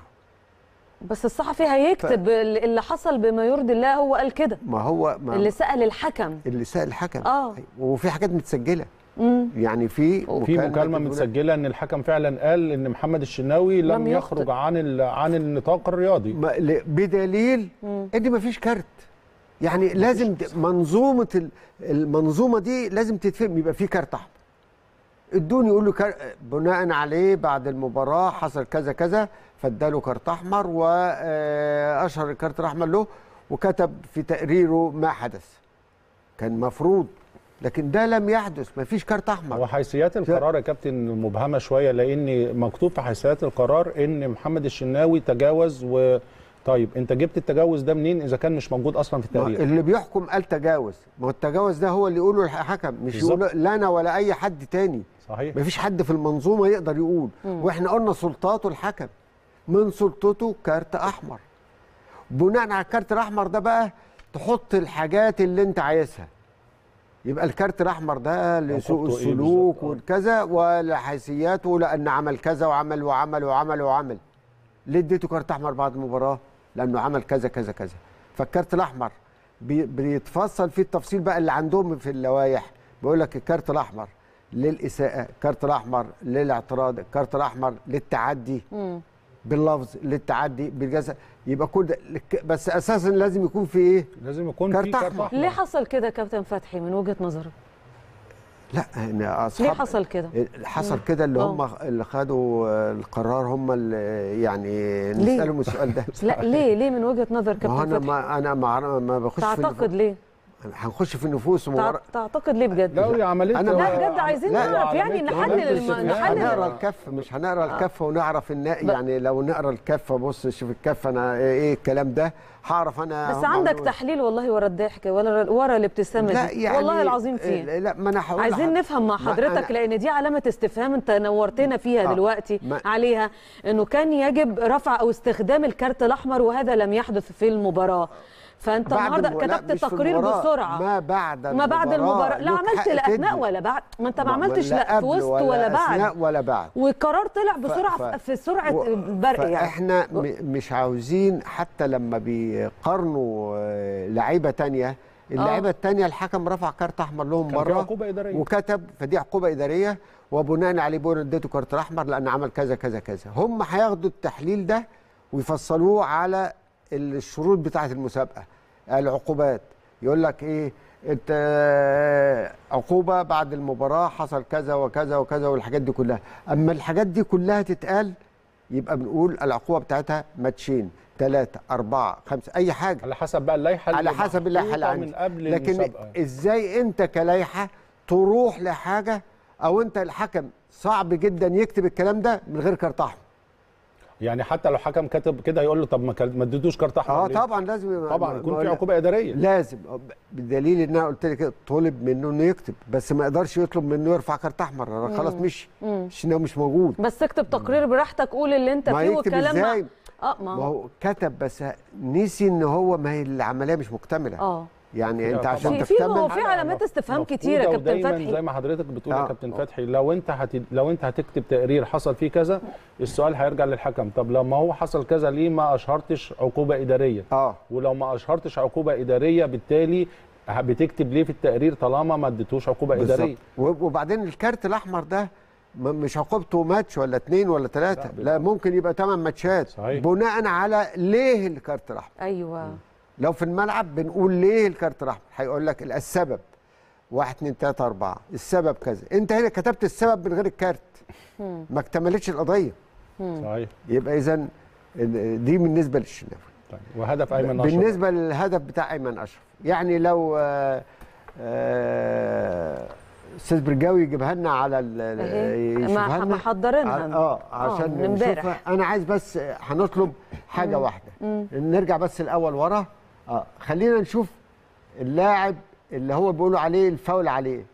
بس الصحفي هيكتب ف... اللي حصل بما يرضي الله، هو قال كده. ما هو ما اللي سأل الحكم اللي سأل الحكم. اه وفي حاجات متسجله. امم يعني في في مكالمه متسجله ان الحكم فعلا قال ان محمد الشناوي لم, لم يخرج عن ال... عن النطاق الرياضي، بدليل مم. ان مفيش كارت. يعني لازم منظومه المنظومه دي لازم تتفهم، يبقى في كارت احمر. ادوني يقول له كار... بناء عليه بعد المباراه حصل كذا كذا، فاداله كارت احمر واشهر الكارت الاحمر له وكتب في تقريره ما حدث. كان مفروض، لكن ده لم يحدث، مفيش كارت احمر. وحيثيات القرار يا كابتن مبهمه شويه، لان مكتوب في حيثيات القرار ان محمد الشناوي تجاوز. و طيب انت جبت التجاوز ده منين اذا كان مش موجود اصلا في التقرير؟ اللي بيحكم قال تجاوز، ما هو التجاوز ده هو اللي يقوله الحكم، مش يقول لا انا ولا اي حد تاني. صحيح. مفيش حد في المنظومه يقدر يقول. مم. واحنا قلنا سلطاته الحكم، من سلطته كارت احمر. بناء على الكارت الاحمر ده بقى تحط الحاجات اللي انت عايزها. يبقى الكارت الاحمر ده لسوء السلوك إيه وكذا ولحيثياته، لان عمل كذا وعمل وعمل وعمل وعمل. ليه اديته كارت احمر بعد المباراه؟ لانه عمل كذا كذا كذا. فالكارت الاحمر بي بيتفصل فيه التفصيل بقى اللي عندهم في اللوائح. بيقول لك الكارت الاحمر للاساءه، الكارت الاحمر للاعتراض، الكارت الاحمر للتعدي مم. باللفظ، للتعدي بالجزاء. يبقى كل ده بس اساسا لازم يكون في ايه؟ لازم يكون كارت في كارت احمر. ليه حصل كده كابتن فتحي من وجهه نظرك؟ لا يعني اصحاب ليه حصل كده؟ حصل كده اللي هم اللي خدوا القرار، هم اللي يعني نسالهم السؤال ده. لا ليه ليه من وجهه نظر كابتن فتحي؟ انا فتحي؟ ما انا ما, ما بخش تعتقد في ليه؟ هنخش في النفوس ومبار... تعتقد ليه بجد؟ لا يا عمليه انا لا بجد عايزين نعرف، يعني نحلل نحلل هنقرا الكفه، مش هنقرا الكفه ونعرف النا... يعني لو نقرا الكفه، بص شوف الكفه انا ايه الكلام ده، هعرف انا. بس عندك تحليل والله ورا الضحك ورا ورا الابتسامه دي، يعني والله العظيم فيه. لا ما انا هقول عايزين نفهم مع حضرتك، لان دي علامه استفهام انت نورتنا فيها آه. دلوقتي ما... عليها، انه كان يجب رفع او استخدام الكارت الاحمر وهذا لم يحدث في المباراه. فانت النهارده كتبت التقرير بسرعه ما بعد ما بعد المباراه، لا عملت لا اثناء ولا بعد، ما انت ما عملتش لا في وسط ولا, ولا بعد، اثناء ولا بعد، والقرار طلع بسرعه ف... ف... في سرعه البرق. يعني احنا م... مش عاوزين حتى لما بيقارنوا لعيبه ثانيه اللعيبه الثانيه الحكم رفع كارت احمر لهم بره عقوبه اداريه وكتب، فدي عقوبه اداريه وبناء عليه بيقول اديته كارت احمر لان عمل كذا كذا كذا. هم هياخدوا التحليل ده ويفصلوه على الشروط بتاعه المسابقه، العقوبات. يقول لك ايه انت عقوبه بعد المباراه حصل كذا وكذا وكذا والحاجات دي كلها. اما الحاجات دي كلها تتقال يبقى بنقول العقوبه بتاعتها ماتشين ثلاثة أربعة خمسة أي حاجة على حسب بقى اللائحة، على حسب اللائحة اللي عندي. من قبل لكن المسابقة. إزاي أنت كلائحة تروح لحاجة أو أنت الحكم صعب جدا يكتب الكلام ده من غير كارت أحمر. يعني حتى لو حكم كتب كده يقول له طب ما اديتوش كارت احمر اه طبعا لازم طبعا يكون في عقوبه اداريه لازم، بدليل ان انا قلت لك طلب منه انه يكتب بس ما يقدرش يطلب منه يرفع كارت احمر خلاص مشي مش انه مش موجود. بس اكتب تقرير براحتك قول اللي انت فيه والكلام ازاي اه ما هو كتب بس نسي ان هو ما هي العمليه مش مكتمله. اه يعني انت عشان في تكتمل في علامات استفهام كتيره يا كابتن فتحي زي ما حضرتك بتقول يا كابتن فتحي. لو انت هت... لو انت هتكتب تقرير حصل فيه كذا السؤال هيرجع للحكم، طب لما هو حصل كذا ليه ما اشهرتش عقوبه اداريه؟ اه ولو ما اشهرتش عقوبه اداريه بالتالي بتكتب ليه في التقرير طالما ما اديتوش عقوبه بالزبط. اداريه؟ وبعدين الكارت الاحمر ده مش عقوبته ماتش ولا اثنين ولا ثلاثه، لا, لا ممكن يبقى ثمان ماتشات صحيح. بناء على ليه الكارت الاحمر. ايوه م. لو في الملعب بنقول ليه الكارت الاحمر هيقول لك السبب واحد اتنين تلاته اربعه السبب كذا. انت هنا كتبت السبب من غير الكارت م. ما اكتملتش القضيه صحيح. يبقى اذا دي بالنسبه للشناوي. طيب وهدف ايمن اشرف بالنسبه للهدف بتاع ايمن اشرف يعني لو آآ آآ استاذ برجاوي يجيبها لنا على يشوفها لنا محضرينها اه عشان نشوفها. انا عايز بس هنطلب حاجه واحده مم. نرجع بس الاول ورا اه خلينا نشوف اللاعب اللي هو بيقولوا عليه الفاول عليه.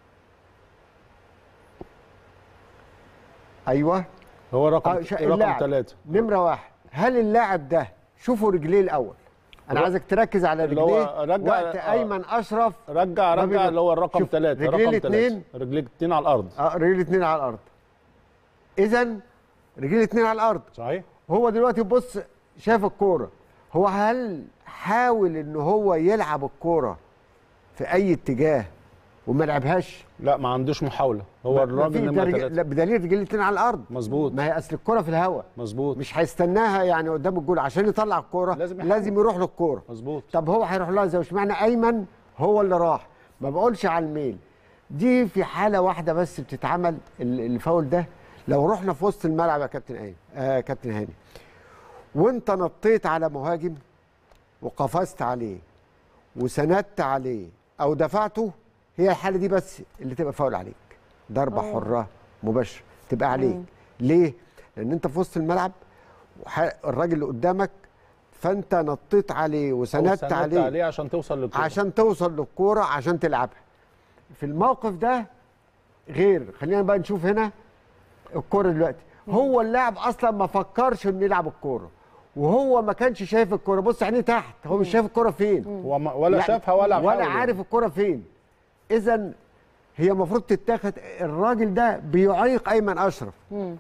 ايوه هو رقم آه رقم ثلاثة نمره واحد. هل اللاعب ده شوفوا رجليه الاول، انا عايزك تركز على رجليه رجع وقت آه ايمن اشرف رجع رجع اللي هو الرقم ثلاثة رجليه الاثنين رجليه الاثنين على الارض اه رجليه الاثنين على الارض. اذا رجليه الاثنين على الارض صحيح. هو دلوقتي بص شاف الكوره، هو هل حاول ان هو يلعب الكوره في اي اتجاه وما لعبهاش؟ لا ما عندوش محاوله. هو الراجل نمره ثلاثة لا بدليل رجليه الاثنين على الارض مظبوط. ما هي اصل الكوره في الهواء مظبوط مش هيستناها يعني قدام الجول عشان يطلع الكوره لازم, لازم يروح للكوره مظبوط. طب هو هيروح لها ازاي؟ اشمعنى ايمن هو اللي راح؟ ما بقولش على الميل دي في حاله واحده بس بتتعمل الفاول ده. لو رحنا في وسط الملعب يا كابتن ايمن آه كابتن هاني وانت نطيت على مهاجم وقفزت عليه وسندت عليه او دفعته هي الحاله دي بس اللي تبقى فاول عليك، ضربه أوه. حره مباشره تبقى عليك. مم. ليه؟ لان انت في وسط الملعب الراجل اللي قدامك فانت نطيت عليه وسندت عليه عليه عشان توصل للكوره عشان توصل للكوره عشان تلعبها. في الموقف ده غير. خلينا بقى نشوف هنا الكوره دلوقتي. هو اللاعب اصلا ما فكرش انه يلعب الكوره وهو ما كانش شايف الكوره، بص عينيه تحت هو مش شايف الكوره فين هو ولا يعني شافها ولا ولا عارف الكوره فين. اذا هي المفروض تتاخد. الراجل ده بيعيق ايمن اشرف مم.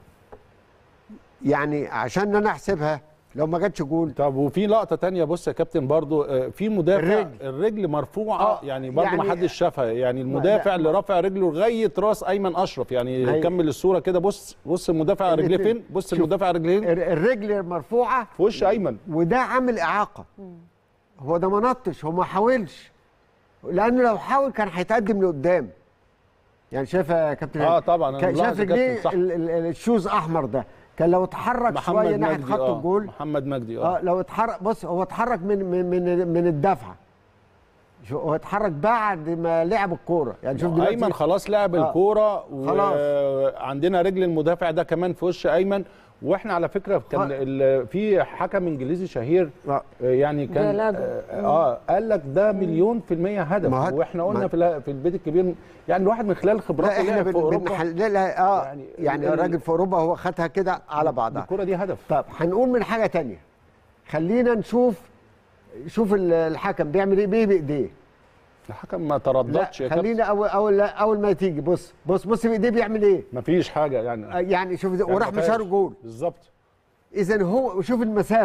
يعني عشان انا احسبها لو ما جاتش جول. طب وفي لقطه ثانيه بص يا كابتن برضو في مدافع الرجل, الرجل مرفوعه آه يعني برضو يعني ما حدش شافها يعني المدافع اللي رافع رجله لغايه راس ايمن اشرف يعني هي. كمل الصوره كده بص بص المدافع رجليه فين بص المدافع رجليه الرجل مرفوعه في وش ايمن وده عامل اعاقه. هو ده ما نطش هو ما حاولش لانه لو حاول كان هيتقدم لقدام يعني شايف يا كابتن اه طبعا كان شايف رجليه الشوز احمر ده كان لو اتحرك شويه ناحيه خط آه. الجول محمد مجدي اه, آه لو اتحرك بص هو اتحرك من من من, من الدفعه هو اتحرك بعد ما لعب الكوره يعني شوف دلوقتي ايمن خلاص لعب آه. الكوره وعندنا رجل المدافع ده كمان في وش ايمن. واحنا على فكره كان في حكم انجليزي شهير يعني كان اه قال لك ده مليون في الميه هدف واحنا قلنا في في البيت الكبير يعني الواحد من خلال خبراته احنا في اوروبا لا لا اه يعني, يعني الراجل في اوروبا هو خدها كده على بعضها الكوره دي هدف. طب هنقول من حاجه ثانيه خلينا نشوف شوف الحكم بيعمل ايه بيه بايديه. الحكم ما ترددش يا خلينا اول اول اول ما تيجي بص بص بص بايديه بيعمل ايه؟ مفيش حاجه يعني يعني شوف يعني وراح مشار جول بالظبط. اذا هو شوف المسافه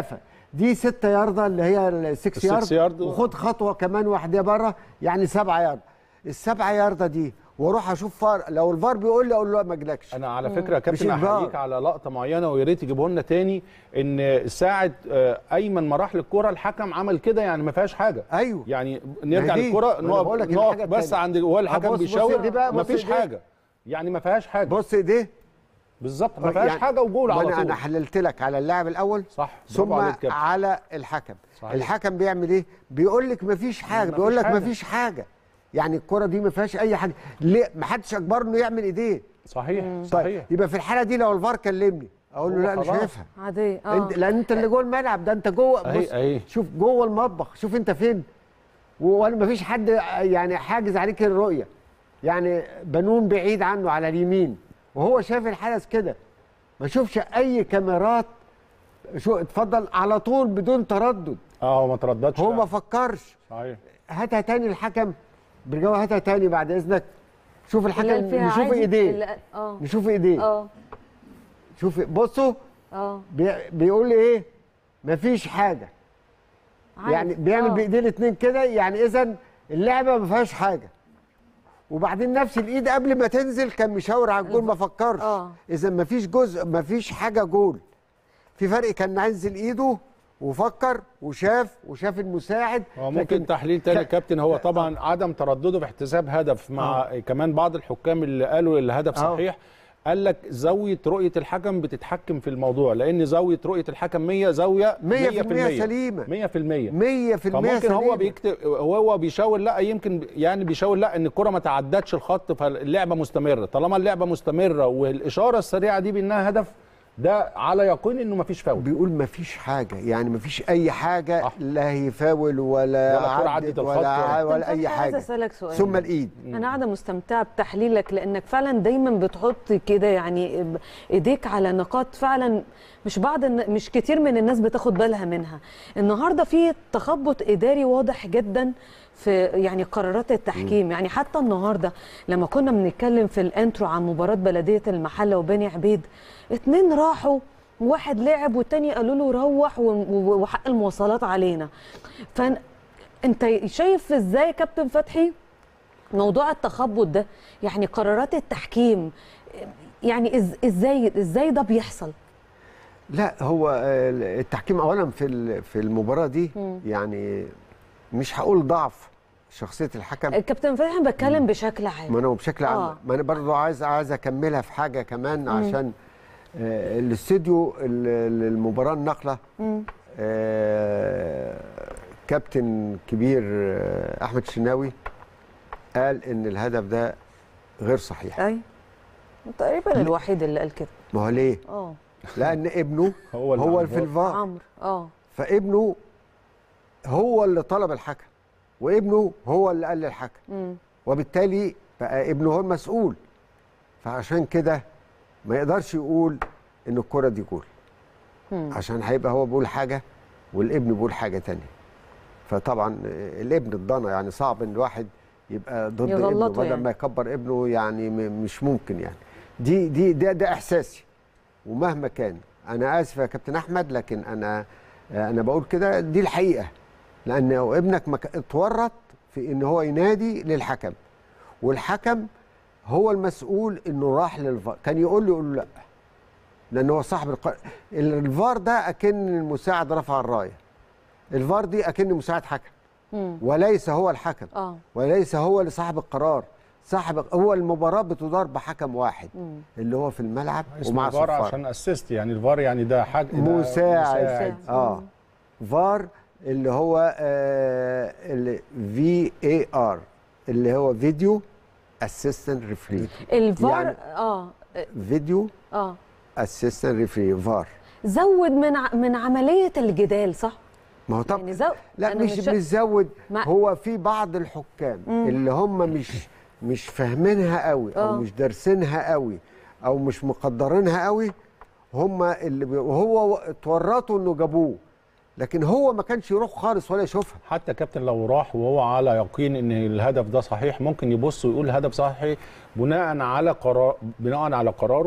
دي ستة ياردة اللي هي السكس يارد, يارد وخد خطوه كمان واحده بره يعني سبعة يارد. السبعة ياردة دي واروح اشوف فار، لو الفار بيقول لي اقول له ما جالكش. انا على فكره يا كابتن احييك على لقطه معينه ويا ريت يجيبوا لنا تاني، ان ساعه ايمن ما راح للكره الحكم عمل كده يعني ما فيهاش حاجه. ايوه يعني نرجع للكره نقف نقف بس عند هو الحكم بيشاور ما فيش حاجه، يعني ما فيهاش حاجه. بص ايديه بالظبط ما فيهاش يعني حاجه وجول على طول. انا حللت لك على اللاعب الاول صح ثم على الحكم. صحيح. الحكم بيعمل ايه؟ بيقول لك ما فيش حاجه، بيقول لك ما فيش حاجه، يعني الكره دي ما فيهاش اي حاجه. ليه ما حدش اجبره انه يعمل ايديه؟ صحيح طيب صحيح. يبقى في الحاله دي لو الفار كلمني اقول له لا انا شايفها عاديه اه انت لان انت اللي جوه الملعب ده، انت جوه. بص أهي. شوف جوه المطبخ، شوف انت فين، وانا ما فيش حد يعني حاجز عليك الرؤيه، يعني بنون بعيد عنه على اليمين وهو شايف الحدث كده، ما شوفش اي كاميرات. شو اتفضل على طول بدون تردد. اه هو ما ترددش، هو ما فكرش. صحيح. هاتها تاني الحكم بالجو، هاتها تاني بعد اذنك. شوف الحكم، نشوف ايديه، اه نشوف ايديه، اه شوف بصوا اه بي بيقول لي ايه؟ مفيش حاجه. يعني بيعمل أوه. بايديه الاثنين كده، يعني اذا اللعبه ما فيهاش حاجه. وبعدين نفس الايد قبل ما تنزل كان مشاور على الجول ما فكرش. اذا ما فيش جزء، ما فيش حاجه جول. في فرق كان نزل ايده وفكر وشاف وشاف المساعد. هو ممكن تحليل تاني يا كابتن، هو طبعا عدم تردده في احتساب هدف مع أوه. كمان بعض الحكام اللي قالوا الهدف صحيح. أوه. قال لك زاويه رؤيه الحكم بتتحكم في الموضوع، لان زاويه رؤيه الحكم مية زاويه مية في المية سليمه مية في المية مية في المية فممكن هو بيكتب هو بيشاور لا يمكن يعني بيشاور لا ان الكره ما تعدتش الخط فاللعبه مستمره. طالما اللعبه مستمره والاشاره السريعه دي بانها هدف، ده على يقين انه ما فيش فاول. بيقول ما فيش حاجه، يعني ما فيش اي حاجه. أح. لا هيفاول ولا ولا عدت ولا, ولا, ولا اي حاجه. اسالك سؤال ثم الايد. انا قاعده مستمتعه بتحليلك لانك فعلا دايما بتحط كده يعني ايديك على نقاط فعلا مش بعض مش كتير من الناس بتاخد بالها منها. النهارده في تخبط اداري واضح جدا في يعني قرارات التحكيم. يعني حتى النهارده لما كنا بنتكلم في الانترو عن مباراه بلديه المحله وبني عبيد، اتنين راحوا واحد لعب والتاني قالوا له روح وحق المواصلات علينا. فانت شايف ازاي يا كابتن فتحي موضوع التخبط ده؟ يعني قرارات التحكيم يعني ازاي ازاي ده بيحصل؟ لا هو التحكيم اولا في في المباراه دي م. يعني مش هقول ضعف شخصيه الحكم. الكابتن فتحي انا بتكلم بشكل عام. ما انا بشكل عام آه. ما انا برضه عايز عايز اكملها في حاجه كمان. م. عشان آه الاستوديو المباراه النقله آه كابتن كبير آه احمد الشناوي قال ان الهدف ده غير صحيح. اي تقريبا الوحيد اللي قال كده. ما هو ليه؟ اه لان ابنه هو, هو في الفار عمرو. اه فابنه هو اللي طلب الحكم وابنه هو اللي قال للحكم. م. وبالتالي بقى ابنه هو المسؤول، فعشان كده ما يقدرش يقول ان الكره دي جول، عشان هيبقى هو بيقول حاجه والابن بيقول حاجه ثانيه. فطبعا الابن الضنا يعني صعب ان الواحد يبقى ضد ابنه بدل يعني. ما يكبر ابنه يعني مش ممكن يعني. دي دي ده, ده احساسي، ومهما كان انا اسف يا كابتن احمد لكن انا انا بقول كده دي الحقيقه، لان ابنك اتورط في ان هو ينادي للحكم والحكم هو المسؤول انه راح للفار. كان يقول له يقول له لا، لان هو صاحب القرار. الفار ده اكن المساعد رفع الرايه، الفار دي اكن مساعد حكم مم. وليس هو الحكم. اه وليس هو اللي صاحب القرار. صاحب هو المباراه بتدار بحكم واحد مم. اللي هو في الملعب ومع الفار عشان اسيست، يعني الفار يعني ده حاجه مساعد, مساعد. اه فار اللي هو آه الفي اي ار اللي هو فيديو اسيستنت ريفري. الفار يعني اه فيديو اه اسيستنت ريفري فار. زود من ع... من عمليه الجدال صح؟ ما هو طب يعني زو... لا مش مش زود ما... هو في بعض الحكام مم. اللي هم مش مش فاهمينها قوي او أوه. مش دارسينها قوي او مش مقدرينها قوي، هم اللي بي... وهو اتورطوا انه جابوه، لكن هو ما كانش يروح خالص ولا يشوفها. حتى كابتن لو راح وهو على يقين ان الهدف ده صحيح ممكن يبص ويقول الهدف صحيح بناء على قرار بناء على قراره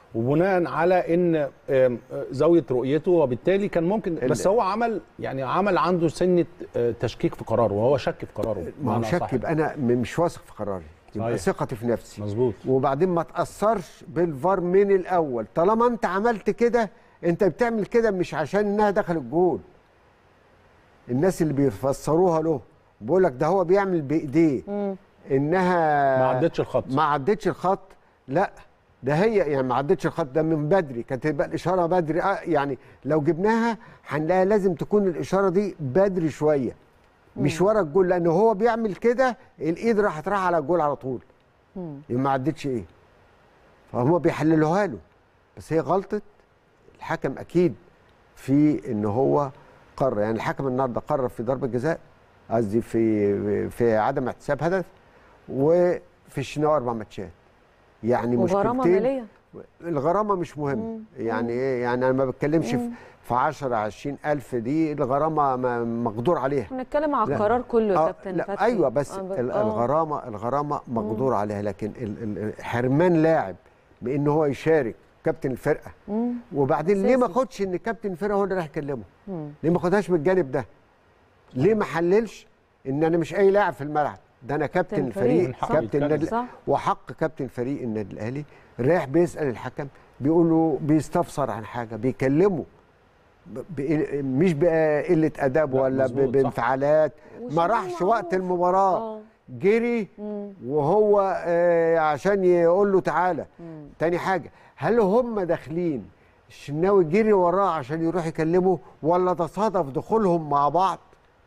وبناء على ان زاويه رؤيته، وبالتالي كان ممكن، بس هو عمل يعني عمل عنده سنه تشكيك في قراره، وهو شك في قراره. ما هو شك، يبقى انا مش واثق في قراري، يبقى ثقتي في نفسي. مظبوط. وبعدين ما تاثرش بالفار من الاول. طالما انت عملت كده، انت بتعمل كده مش عشان انها دخل الجول. الناس اللي بيفسروها له بيقول لك ده هو بيعمل بايديه انها ما عدتش الخط، ما عدتش الخط. لا، ده هي يعني ما عدتش الخط، ده من بدري كانت تبقى الاشاره بدري. آه يعني لو جبناها هنلاقيها لازم تكون الاشاره دي بدري شويه، مش ورا الجول، لان هو بيعمل كده الايد راحت راح على الجول على طول. يبقى ما عدتش ايه؟ فهم بيحللوها له، بس هي غلطه الحكم اكيد في ان هو قرر. يعني الحكم النهارده قرر في ضربه جزاء، قصدي في في عدم احتساب هدف، وفي الشناوي اربع ماتشات. يعني وغرامه ماليه. الغرامه مش مهم. يعني ايه؟ يعني انا ما بتكلمش في في عشرة عشرين ألف، دي الغرامه مقدور عليها. بنتكلم على القرار كله يا آه كابتن فتحي. ايوه، بس آه الغرامه الغرامه مقدور مم. عليها، لكن حرمان لاعب بان هو يشارك كابتن الفرقه، مم. وبعدين ليه ما خدش ان كابتن الفرقه هو اللي راح يكلمه؟ مم. ليه ما خدهاش من الجانب ده؟ ليه ما حللش ان انا مش اي لاعب في الملعب، ده انا كابتن الفريق، كابتن النادي، وحق كابتن فريق النادي الاهلي رايح بيسال الحكم، بيقول له بيستفسر عن حاجه، بيكلمه مش بقله اداب ولا بانفعالات. ما راحش وقت المباراه، جري وهو آه عشان يقول له تعالى. مم. تاني حاجه، هل هم داخلين الشناوي جري وراه عشان يروح يكلمه، ولا تصادف دخولهم مع بعض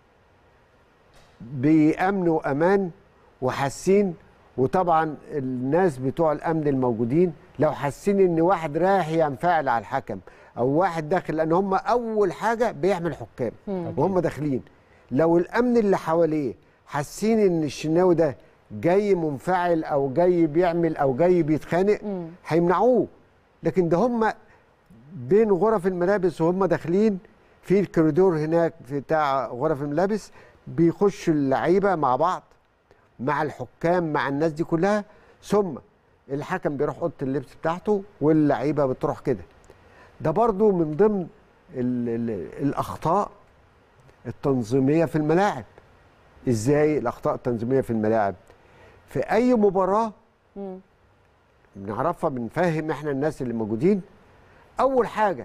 بأمن وأمان وحاسين؟ وطبعا الناس بتوع الأمن الموجودين لو حاسين إن واحد رايح ينفعل على الحكم أو واحد داخل، لأن هم أول حاجة بيعمل حكام وهم داخلين، لو الأمن اللي حواليه حاسين إن الشناوي ده جاي منفعل أو جاي بيعمل أو جاي بيتخانق هيمنعوه. لكن ده هم بين غرف الملابس وهم داخلين في الكوريدور هناك بتاع غرف الملابس، بيخشوا اللعيبه مع بعض مع الحكام مع الناس دي كلها، ثم الحكم بيروح اوضه اللبس بتاعته واللعيبه بتروح كده. ده برضو من ضمن ال ال الاخطاء التنظيميه في الملاعب. ازاي الاخطاء التنظيميه في الملاعب؟ في اي مباراه بنعرفها، بنفهم احنا الناس اللي موجودين. اول حاجه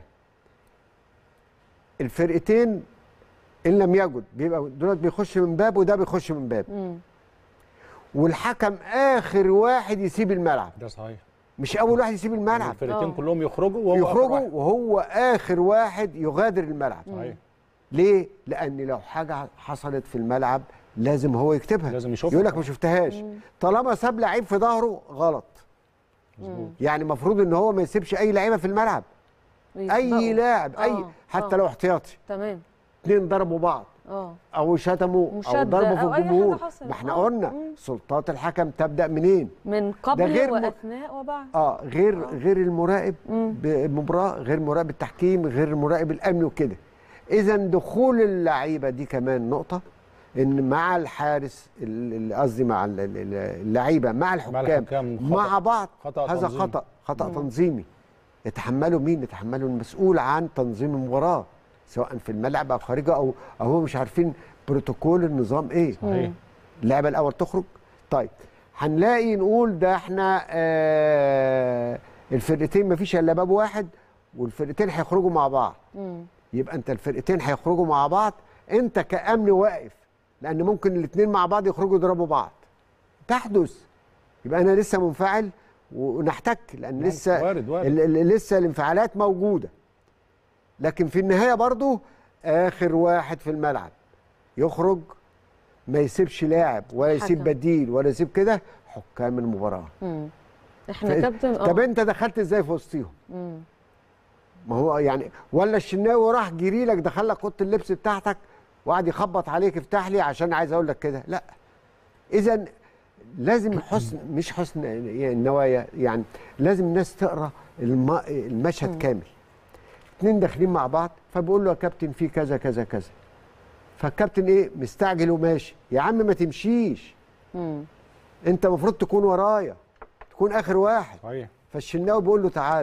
الفرقتين ان لم يجد بيبقى دول بيخش من باب وده بيخش من باب، مم. والحكم اخر واحد يسيب الملعب. ده صحيح، مش اول واحد يسيب الملعب، الفرقتين كلهم يخرجوا وهو يخرجوا آخر وهو اخر واحد يغادر الملعب. صحيح. ليه؟ لان لو حاجه حصلت في الملعب لازم هو يكتبها، لازم يشوفها، يقول لك ما شفتهاش. مم. طالما ساب لعيب في ظهره غلط. مم. يعني المفروض ان هو ما يسيبش اي لعيبه في الملعب، اي لاعب، اي آه. حتى آه. لو احتياطي. تمام. اثنين ضربوا بعض اه او شتموا او ضربوا في الجمهور، ما احنا آه. قلنا مم. سلطات الحكم تبدا منين؟ من قبل واثناء وبعد. اه غير آه. غير المراقب بالمباراه، غير مراقب التحكيم، غير مراقب الامن وكده. اذا دخول اللعيبه دي كمان نقطه، ان مع الحارس قصدي مع اللعيبه مع الحكام مع بعض، خطأ هذا تنظيمي. خطا خطا مم. تنظيمي يتحمله مين؟ يتحمله المسؤول عن تنظيم المباراه، سواء في الملعب او خارجه، او او هم مش عارفين بروتوكول النظام ايه. صحيح. اللعبه الاول تخرج. طيب هنلاقي نقول ده احنا آه الفرقتين ما فيش الا باب واحد والفرقتين هيخرجوا مع بعض. مم. يبقى انت الفرقتين هيخرجوا مع بعض، انت كامن واقف، لان ممكن الاثنين مع بعض يخرجوا يضربوا بعض، تحدث. يبقى انا لسه منفعل ونحتك، لان لسه وارد وارد. لسه الانفعالات موجوده. لكن في النهايه برضو اخر واحد في الملعب يخرج، ما يسيبش لاعب ولا يسيب بديل ولا يسيب كده، حكام المباراه. امم احنا كابتن طب انت دخلت ازاي في وسطيهم؟ امم ما هو يعني ولا الشناوي راح جري لك دخل لك اوضه اللبس بتاعتك وقعد يخبط عليك افتح لي عشان عايز اقول لك كده؟ لا. اذا لازم حسن مش حسن النوايا، يعني لازم الناس تقرا المشهد مم. كامل. اتنين داخلين مع بعض، فبيقول له يا كابتن في كذا كذا كذا، فالكابتن ايه مستعجل وماشي. يا عم ما تمشيش، مم. انت المفروض تكون ورايا، تكون اخر واحد. صحيح. فالشناوي بيقول له تعالى،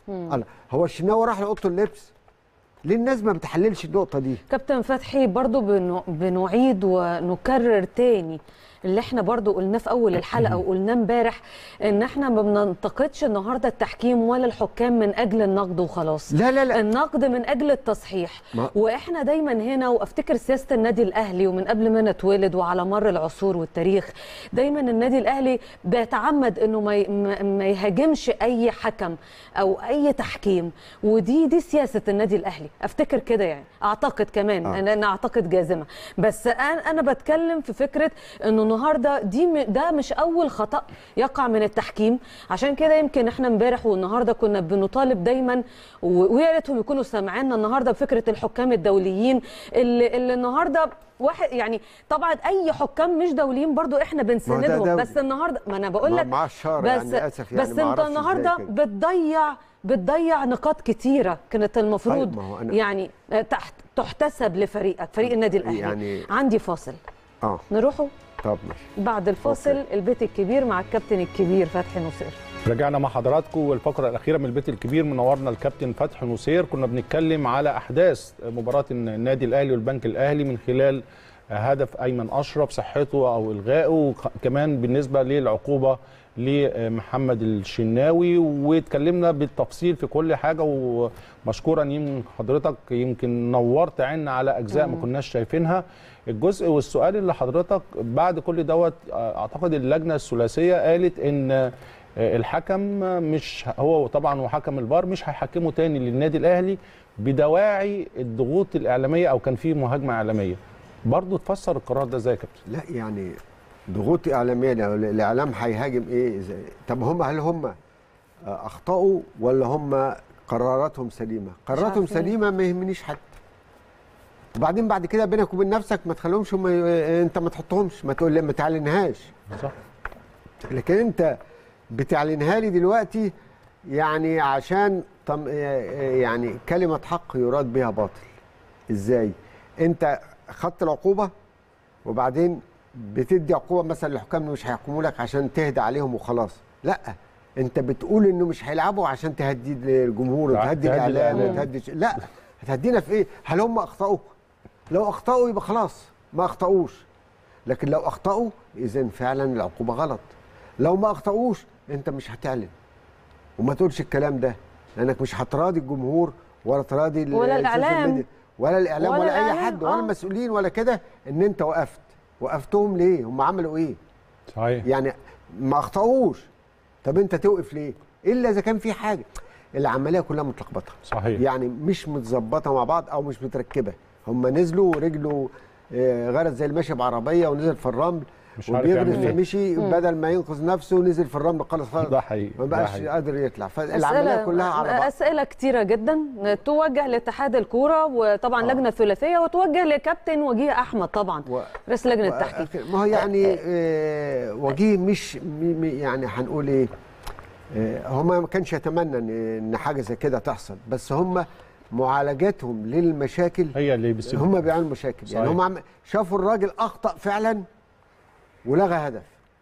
الله، هو الشناوي راح لاوضه اللبس، ليه الناس ما بتحللش النقطه دي؟ كابتن فتحي برضو بنو... بنعيد ونكرر تاني اللي احنا برضو قلناه في اول الحلقه وقلناه امبارح، ان احنا ما بننتقدش النهارده التحكيم ولا الحكام من اجل النقد وخلاص. لا لا لا، النقد من اجل التصحيح. ما... واحنا دايما هنا، وافتكر سياسه النادي الاهلي ومن قبل ما نتولد وعلى مر العصور والتاريخ، دايما النادي الاهلي بيتعمد انه ما, ي... ما يهاجمش اي حكم او اي تحكيم، ودي دي سياسه النادي الاهلي، افتكر كده يعني، اعتقد كمان آه. انا اعتقد جازمه. بس انا انا بتكلم في فكره انه النهارده دي ده مش اول خطا يقع من التحكيم. عشان كده يمكن احنا امبارح والنهارده كنا بنطالب دايما، ويا ريتهم يكونوا سامعيننا النهارده بفكره الحكام الدوليين اللي, اللي النهارده واحد يعني، طبعا اي حكام مش دوليين برضو احنا بنساندهم، بس النهارده ما انا بقول لك مع الشهر بس يعني اسف يعني بس انت النهارده بتضيع بتضيع نقاط كتيره كانت المفروض يعني تحت تحتسب لفريقك، فريق النادي الاهلي. يعني عندي فاصل اه نروحوا. طب ماشي، بعد الفاصل أوكي. البيت الكبير مع الكابتن الكبير فتحي نصير. رجعنا مع حضراتكم والفقره الاخيره من البيت الكبير، منورنا الكابتن فتحي نصير. كنا بنتكلم على احداث مباراه النادي الاهلي والبنك الاهلي من خلال هدف ايمن اشرف، صحته او الغائه، وكمان بالنسبه للعقوبه لمحمد الشناوي، واتكلمنا بالتفصيل في كل حاجه. ومشكورا يمكن حضرتك يمكن نورت عنا على اجزاء ما كناش شايفينها. الجزء والسؤال اللي حضرتك بعد كل دوت، اعتقد اللجنه الثلاثيه قالت ان الحكم مش هو طبعا وحكم الفار مش هيحكموا تاني للنادي الاهلي بدواعي الضغوط الاعلاميه او كان في مهاجمه اعلاميه. برضه تفسر القرار ده ازاي يا كابتن؟ لا يعني ضغوط اعلاميه، الاعلام هيهاجم ايه؟ ازاي؟ طب هم هل هم اخطاوا ولا هم قراراتهم سليمه؟ قراراتهم سليمه ما يهمنيش حد. وبعدين بعد كده بينك وبين نفسك ما تخليهمش هم، انت ما تحطهمش، ما تقول ما تعلنهاش. صح. لكن انت بتعلنها لي دلوقتي يعني عشان طم يعني كلمه حق يراد بها باطل. ازاي؟ انت خدت العقوبه وبعدين بتدي عقوبه مثلا للحكام مش هيحكموا لك عشان تهدى عليهم وخلاص. لا، انت بتقول انه مش هيلعبوا عشان تهدي الجمهور وتهدي الاعلام وتهدي، لا هتهدينا في ايه؟ هل هم اخطاوا؟ لو اخطاوا يبقى خلاص ما اخطاوش، لكن لو اخطاوا اذا فعلا العقوبه غلط. لو ما اخطاوش انت مش هتعلن وما تقولش الكلام ده، لانك مش هتراضي الجمهور ولا تراضي ولا الاعلام ولا الاعلام ولا, ولا اي حد آه. ولا المسؤولين ولا كده، ان انت وقفت. وقفتهم ليه؟ هم عملوا ايه؟ صحيح. يعني ما اخطاوش، طب انت توقف ليه؟ الا اذا كان في حاجه. العمليه كلها متلخبطه، صحيح، يعني مش متظبطه مع بعض او مش متركبه. هم نزلوا ورجله غرز زي الماشي بعربيه ونزل في الرمل وبيغرز فمشي، بدل ما ينقذ نفسه نزل في الرمل خلاص ده حقيقي ما بقاش قادر يطلع. فالعمليه كلها على بعض. اسئله كتيره جدا توجه لاتحاد الكوره وطبعا آه. لجنه ثلاثيه، وتوجه لكابتن وجيه احمد طبعا و... رئيس لجنه التحكيم. ما هو يعني آه وجيه مش يعني هنقول ايه، آه هم ما كانش يتمنى ان حاجه زي كده تحصل، بس هم معالجاتهم للمشاكل هي اللي بيسيبوا، هم بيعملوا مشاكل. صحيح. يعني هم شافوا الراجل اخطا فعلا ولغى هدف،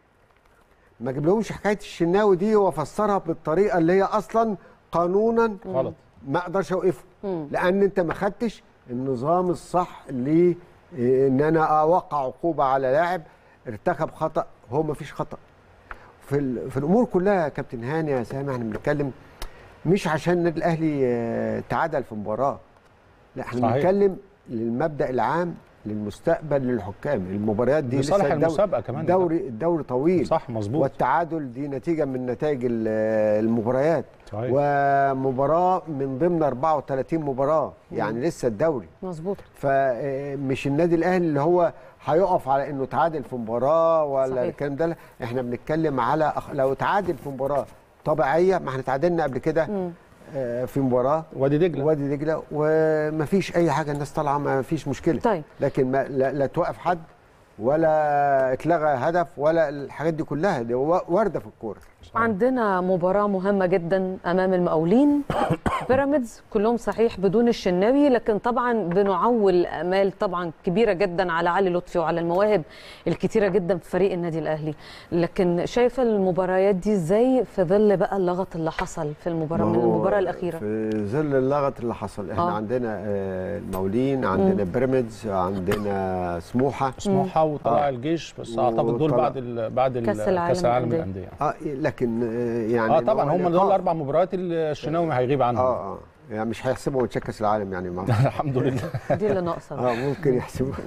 ما جبلهمش حكايه الشناوي دي وفسرها بالطريقه اللي هي اصلا قانونا غلط، ما اقدرش اوقفه، لان انت ما خدتش النظام الصح اللي ان انا اوقع عقوبه على لاعب ارتكب خطا. هو ما فيش خطا في في الامور كلها يا كابتن هاني يا سامي. احنا بنتكلم مش عشان النادي الاهلي تعادل في مباراه، لا احنا بنتكلم للمبدا العام للمستقبل للحكام. المباريات دي لصالح المسابقه كمان، دوري الدوري طويل، صح مظبوط، والتعادل دي نتيجه من نتائج المباريات. صحيح. ومباراه من ضمن أربعة وثلاثين مباراه، يعني لسه الدوري مظبوط. فمش النادي الاهلي اللي هو هيقف على انه تعادل في مباراه ولا الكلام ده. احنا بنتكلم على لو تعادل في مباراه طبيعيه، ما احنا تعادلنا قبل كده في مباراه وادي دجله وادي دجله ومفيش اي حاجه، الناس طالعه مفيش مشكله. طيب. لكن ما لا, لا توقف حد ولا اتلغى هدف ولا الحاجات دي كلها، دي وارده في الكوره. عندنا مباراة مهمة جدا أمام المقاولين بيراميدز، كلهم صحيح بدون الشناوي، لكن طبعا بنعول آمال طبعا كبيرة جدا على علي لطفي وعلى المواهب الكتيرة جدا في فريق النادي الأهلي. لكن شايفة المباريات دي ازاي في ظل بقى اللغط اللي حصل في المباراة من المباراة الأخيرة؟ في ظل اللغط اللي حصل احنا آه. عندنا المقاولين، عندنا بيراميدز، عندنا سموحة سموحة وطلع آه. الجيش، بس اعتقد دول بعد ال بعد كأس العالم للأندية. اه لكن يعني اه طبعا هم دول الاربع مباريات اللي الشناوي هيغيب عنهم. اه اه يعني مش هيحسبوا ماتشات كاس العالم يعني الحمد لله دي اللي ناقصه. اه ممكن يحسبوها.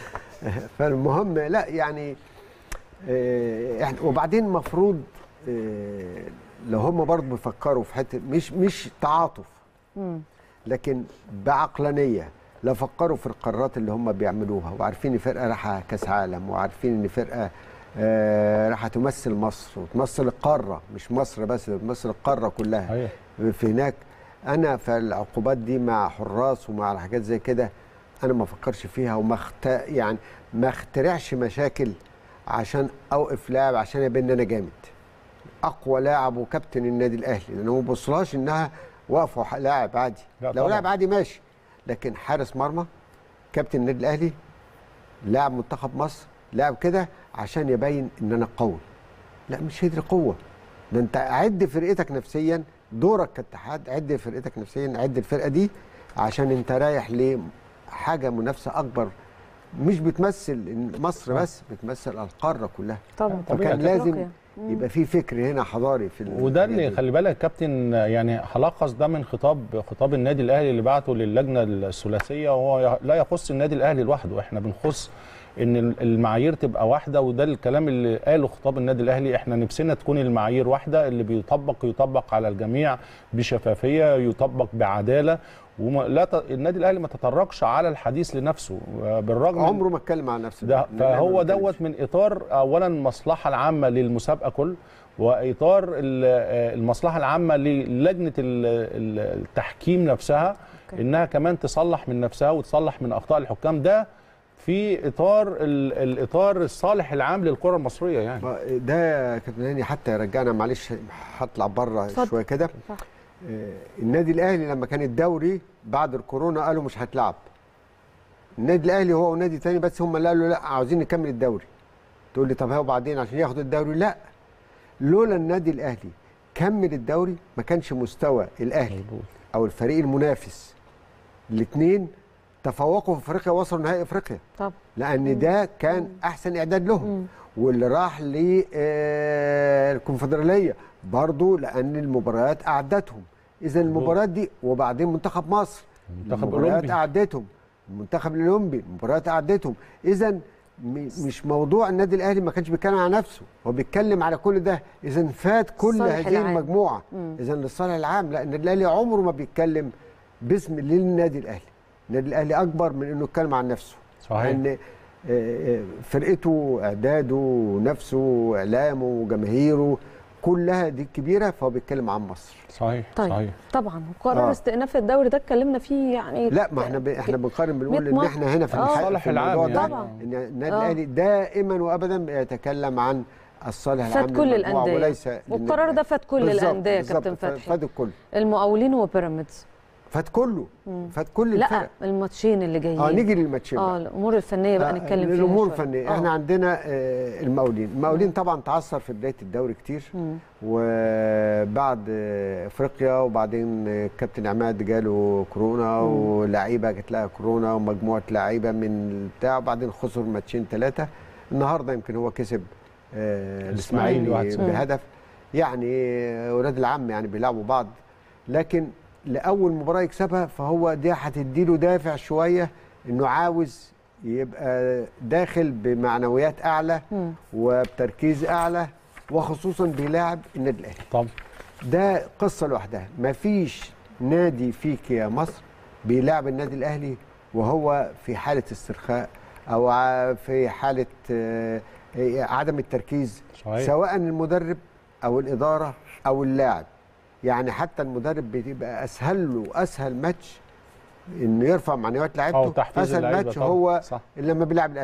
فالمهم لا يعني آه احنا وبعدين المفروض آه لو هم برضه بيفكروا في حته مش مش تعاطف لكن بعقلانيه، لو فكروا في القرارات اللي هم بيعملوها وعارفين ان فرقه رايحه كاس عالم وعارفين ان فرقه آه راح تمثل مصر وتمثل القاره، مش مصر بس، تمثل القاره كلها. أيه. في هناك انا في العقوبات دي مع حراس ومع الحاجات زي كده انا ما افكرش فيها وما اخت... يعني ما اخترعش مشاكل عشان اوقف لاعب عشان يبان ان انا جامد اقوى لاعب وكابتن النادي الاهلي، لانه ما بيبصلهاش انها واقفه لاعب عادي. لو لاعب عادي ماشي، لكن حارس مرمى كابتن النادي الاهلي لاعب منتخب مصر لاعب كده عشان يبين ان انا قوي. لا مش هي دي قوه، ده انت عد فرقتك نفسيا، دورك كاتحاد عد فرقتك نفسيا، عد الفرقه دي عشان انت رايح لحاجه منافسه اكبر، مش بتمثل مصر بس، بتمثل القاره كلها. طبعا فكان لازم يبقى في فكر هنا حضاري في وده اللي خلي بالك كابتن، يعني هلخص ده من خطاب خطاب النادي الاهلي اللي بعته للجنه الثلاثيه، وهو لا يخص النادي الاهلي لوحده، احنا بنخص ان المعايير تبقى واحده، وده الكلام اللي قاله خطاب النادي الاهلي. احنا نفسنا تكون المعايير واحده، اللي بيطبق يطبق على الجميع بشفافيه، يطبق بعداله، ولا ت... النادي الاهلي ما تطرقش على الحديث لنفسه بالرغم عمره ما اتكلم عن نفسه ده. فهو دوت من اطار اولا المصلحه العامه للمسابقه كل، واطار المصلحه العامه للجنه التحكيم نفسها، أوكي. انها كمان تصلح من نفسها وتصلح من اخطاء الحكام، ده في اطار الاطار الصالح العام للكره المصريه. يعني ده يا كابتن هاني حتى يرجعنا، معلش هطلع بره شويه كده. النادي الاهلي لما كان الدوري بعد الكورونا قالوا مش هتلعب، النادي الاهلي هو ونادي تاني بس هم اللي قالوا لا عاوزين نكمل الدوري. تقول لي طب هو بعدين عشان ياخد الدوري؟ لا، لولا النادي الاهلي كمل الدوري ما كانش مستوى الاهلي او الفريق المنافس الاثنين تفوقوا في افريقيا وصلوا نهائي افريقيا. طب لان ده كان احسن اعداد لهم. واللي راح للكونفدراليه برضو لان المباريات اعدتهم. اذا المباريات دي، وبعدين منتخب مصر المباريات اعدتهم، المنتخب الاولمبي المباريات اعدتهم. اذا مش موضوع النادي الاهلي ما كانش بيتكلم على نفسه، هو بيتكلم على كل ده. اذا فات كل هذه العام. المجموعه اذا للصالح العام. لا، النادي الاهلي عمره ما بيتكلم باسم للنادي الاهلي. النادي الاهلي اكبر من انه يتكلم عن نفسه. صحيح. لان فرقته، اعداده، نفسه، اعلامه، وجماهيره كلها دي كبيره، فهو بيتكلم عن مصر. صحيح. طيب. صحيح. طبعا قرار آه. استئناف الدوري ده اتكلمنا فيه يعني. لا، ما احنا ب... احنا بنقارن بنقول ان احنا هنا في الصالح العام يعني. طبعا ان النادي آه. الاهلي دائما وابدا بيتكلم عن الصالح العام فات كل الانديه، وليس والقرار ده فات كل الانديه يا كابتن فتحي. فات الكل، المقاولين وبيراميدز فات كله، فات كل الفرق. لا، الماتشين اللي جايين. اه نيجي للماتشين اه الامور الفنيه بقى آه نتكلم فيها. الامور الفنيه، احنا عندنا آه المقاولين، المقاولين طبعا تعثر في بدايه الدوري كتير، مم. وبعد آه افريقيا، وبعدين الكابتن عماد جاله كورونا، ولاعيبه جات لها كورونا، ومجموعه لعيبه من بتاع، وبعدين خسر ماتشين ثلاثه. النهارده يمكن هو كسب آه الاسماعيلي بهدف. يعني اولاد العم يعني بيلعبوا بعض، لكن لاول مباراه يكسبها فهو دي هتديله دافع شويه انه عاوز يبقى داخل بمعنويات اعلى م. وبتركيز اعلى، وخصوصا بيلاعب النادي الاهلي. طب ده قصه لوحدها. مفيش نادي فيك يا مصر بيلاعب النادي الاهلي وهو في حاله استرخاء او في حاله عدم التركيز. صحيح. سواء المدرب او الاداره او اللاعب. يعني حتى المدرب بيبقى اسهل له اسهل ماتش انه يرفع معنويات لعيبته، اسهل ماتش هو اللي لما بيلعب الاهلي.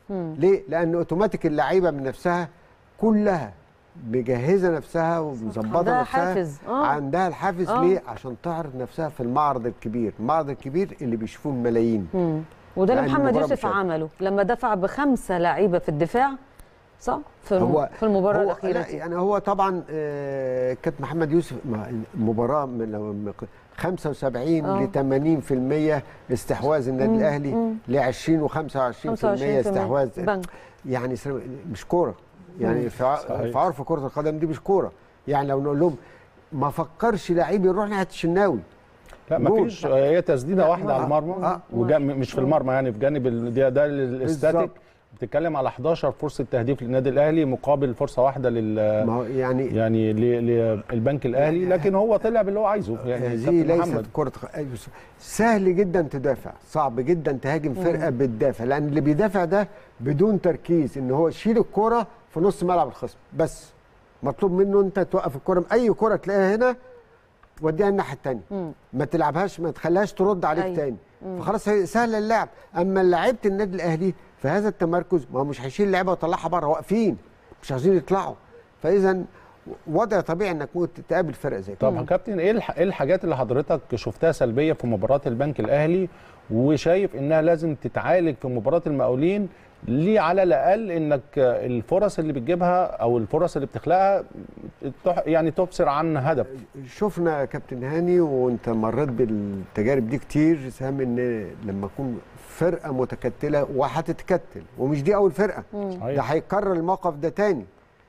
مم. ليه؟ لان اوتوماتيك اللعيبه من نفسها كلها مجهزه نفسها ومظبطه عندها نفسها حافز. آه. عندها الحافز. آه. ليه؟ عشان تعرض نفسها في المعرض الكبير، المعرض الكبير اللي بيشوفوه الملايين. مم. وده اللي محمد يوسف عمله لما دفع بخمسه لعيبه في الدفاع، صح؟ في هو في المباراه هو الاخيره لا يعني هو طبعا آه كانت محمد يوسف مباراه من خمسة وسبعين ل ثمانين بالمية استحواذ النادي الاهلي ل عشرين وخمسة وعشرين بالمية استحواذ بنك. يعني مش كوره يعني في عرف كره القدم دي مش كوره. يعني لو نقول لهم ما فكرش لعيب يروح ناحيه الشناوي، لا ما فيش، هي تسديده واحده على المرمى آه. مش في المرمى يعني في جانب ده, ده الاستاتيك. بتتكلم على احداشر فرصه تهديف للنادي الاهلي مقابل فرصه واحده لل يعني يعني للبنك الاهلي، لكن هو طلع باللي هو عايزه. يعني هذه ليست كره سهل جدا تدافع، صعب جدا تهاجم فرقه بتدافع، لان اللي بيدافع ده بدون تركيز ان هو يشيل الكره في نص ملعب الخصم بس. مطلوب منه انت توقف الكره، اي كره تلاقيها هنا وديها الناحيه الثانيه، ما تلعبهاش، ما تخليهاش ترد عليك أي. تاني. مم. فخلاص سهل اللعب. اما لعيبه النادي الاهلي في هذا التمركز ما هو مش هيشيل اللعبه ويطلعها بره، واقفين مش عايزين يطلعوا. فاذا وضع طبيعي انك ممكن تقابل فرقه زي كده. طب يا كابتن ايه الحاجات اللي حضرتك شفتها سلبيه في مباراه البنك الاهلي وشايف انها لازم تتعالج في مباراه المقاولين، ليه على الاقل انك الفرص اللي بتجيبها او الفرص اللي بتخلقها يعني تبصر عن هدف؟ شفنا يا كابتن هاني وانت مريت بالتجارب دي كتير، سام ان لما تكون فرقه متكتله وهتتكتل ومش دي اول فرقه، ده هيكرر الموقف ده تاني.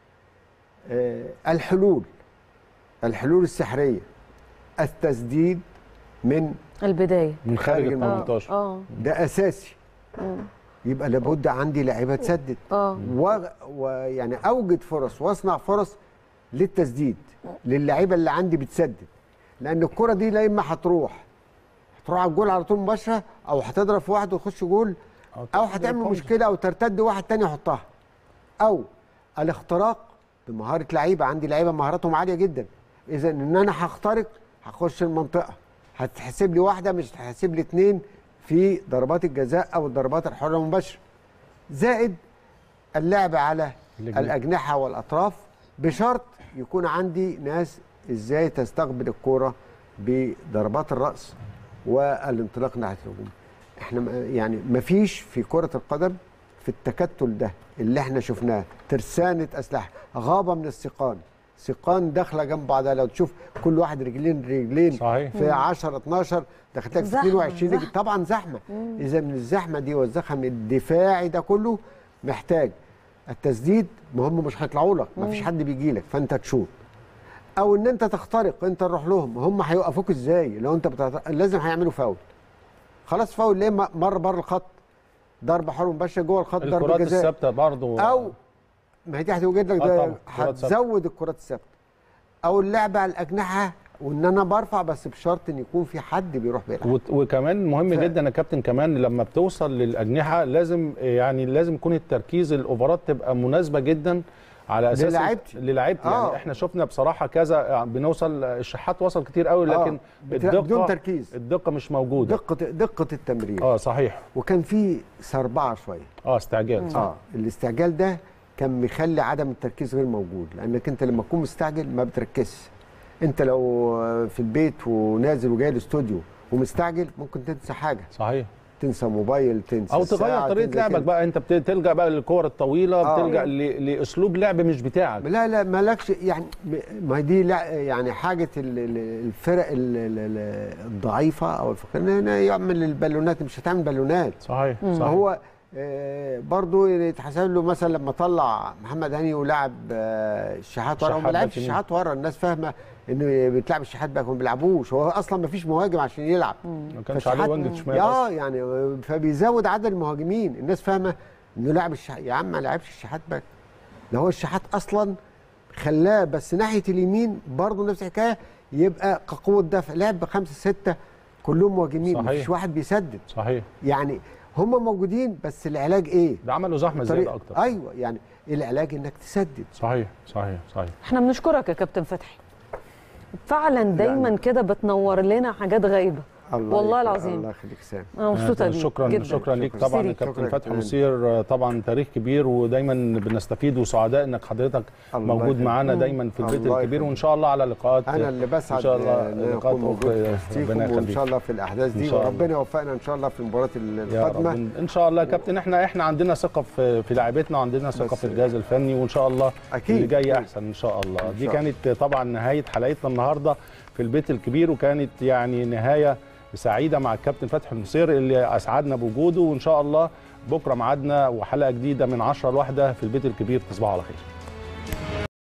آه الحلول الحلول السحريه، التسديد من البدايه من خارج ال تمنتاشر اه ده اساسي. مم. يبقى لابد عندي لعيبه تسدد اه ويعني اوجد فرص واصنع فرص للتسديد للعيبه اللي عندي بتسدد، لان الكره دي لا اما هتروح هتروح على الجول على طول مباشره، او هتضرب في واحد ويخش جول، او هتعمل مشكله او ترتد واحد تاني يحطها، او الاختراق بمهاره لعيبه. عندي لعيبه مهاراتهم عاليه جدا، اذا ان انا هخترق هخش المنطقه هتحسب لي واحده مش هتحسب لي اثنين في ضربات الجزاء او الضربات الحره المباشره. زائد اللعب على الاجنحه والاطراف، بشرط يكون عندي ناس ازاي تستقبل الكوره بضربات الراس والانطلاق ناحيه الهجوم. احنا يعني مفيش في كره القدم في التكتل ده اللي احنا شفناه ترسانه اسلحه، غابه من السيقان، سيقان داخله جنب بعضها. لو تشوف كل واحد رجلين رجلين صحيح. في عشرة اتناشر دخلت لك اتنين وعشرين رجل، طبعا زحمه. اذا من الزحمه دي والزخم الدفاعي ده كله محتاج التسديد، ما هم مش هيطلعوا لك، ما فيش حد بيجي لك فانت تشوط، او ان انت تخترق انت تروح لهم. هم هيوقفوك ازاي؟ لو انت بتعت... لازم هيعملوا فاول، خلاص فاول ليه مر بره الخط، ضربه حره مباشره جوه الخط، ضربه جزاء. الكرات الثابته برضه، او ما هي دي هتوجد لك ده هتزود الكرات الثابته، او اللعب على الاجنحه وان انا برفع بس بشرط ان يكون في حد بيروح بيلعب. وكمان مهم ف... جدا يا كابتن كمان لما بتوصل للاجنحه لازم يعني لازم يكون التركيز الاوفرات تبقى مناسبه جدا على اساس للاعيبتي للاعيبتي آه. يعني احنا شفنا بصراحه كذا بنوصل، الشحات وصل كتير قوي لكن آه. الدقه بدون تركيز، الدقه مش موجوده، دقه دقه التمرير. اه صحيح. وكان في سربعه شويه، اه استعجال. اه الاستعجال ده كان مخلي عدم التركيز غير موجود، لانك انت لما تكون مستعجل ما بتركزش. انت لو في البيت ونازل وجاي الاستوديو ومستعجل ممكن تنسى حاجه، صحيح، تنسى موبايل، تنسى او تغير طريقه لعبك بقى. انت بتلجا بقى للكور الطويله، آه. بتلجا لاسلوب لعب مش بتاعك. لا لا مالكش يعني، ما دي لا يعني حاجه الفرق الضعيفه او الفقيره يعمل البالونات، مش هتعمل بالونات. صحيح صحيح. هو آه برضو يتحسب له مثلا لما طلع محمد هاني ولعب آه الشحات ورا، وما لعبش الشحات ورا، الناس فاهمه انه بتلعب الشحات بقى، ما بيلعبوش، هو اصلا ما فيش مهاجم عشان يلعب، ما كانش عليه وينج شمال اه يعني، فبيزود عدد المهاجمين. الناس فاهمه انه لاعب الشحات، يا عم ما لعبش الشحات بقى، ده هو الشحات اصلا خلاه بس ناحيه اليمين برضه نفس الحكايه، يبقى كقوه دفع لعب بخمسه سته كلهم مهاجمين، ما فيش واحد بيسدد. صحيح. يعني هم موجودين بس العلاج ايه؟ ده عملوا زحمه زياده اكتر. ايوه يعني العلاج انك تسدد. صحيح صحيح صحيح. احنا بنشكرك يا كابتن فتحي، فعلا دايما يعني كده بتنور لنا حاجات غايبه. والله العظيم. الله يخليك سام. انا مبسوطه بيك شكرا جدا. شكرا ليك طبعا يا كابتن فتحي نصير، طبعا تاريخ كبير ودايما بنستفيد وسعداء انك حضرتك موجود معانا دايما في البيت الكبير، وان شاء الله على لقاءات انا اللي بسعد ان شاء الله ان اكون موجود فيكم وان شاء الله في الاحداث دي، وربنا يوفقنا ان شاء الله في المباراه القادمه ان شاء الله. يا كابتن احنا احنا عندنا ثقه في في لاعبتنا وعندنا ثقه في الجهاز الفني، وان شاء الله أكيد اللي جاي احسن ان شاء الله. دي كانت طبعا نهايه حلقتنا النهارده في البيت الكبير، وكانت يعني نهايه سعيده مع الكابتن فتحي نصير اللي اسعدنا بوجوده، وان شاء الله بكره ميعادنا وحلقه جديده من عشرة لواحدة في البيت الكبير. تصبحوا على خير.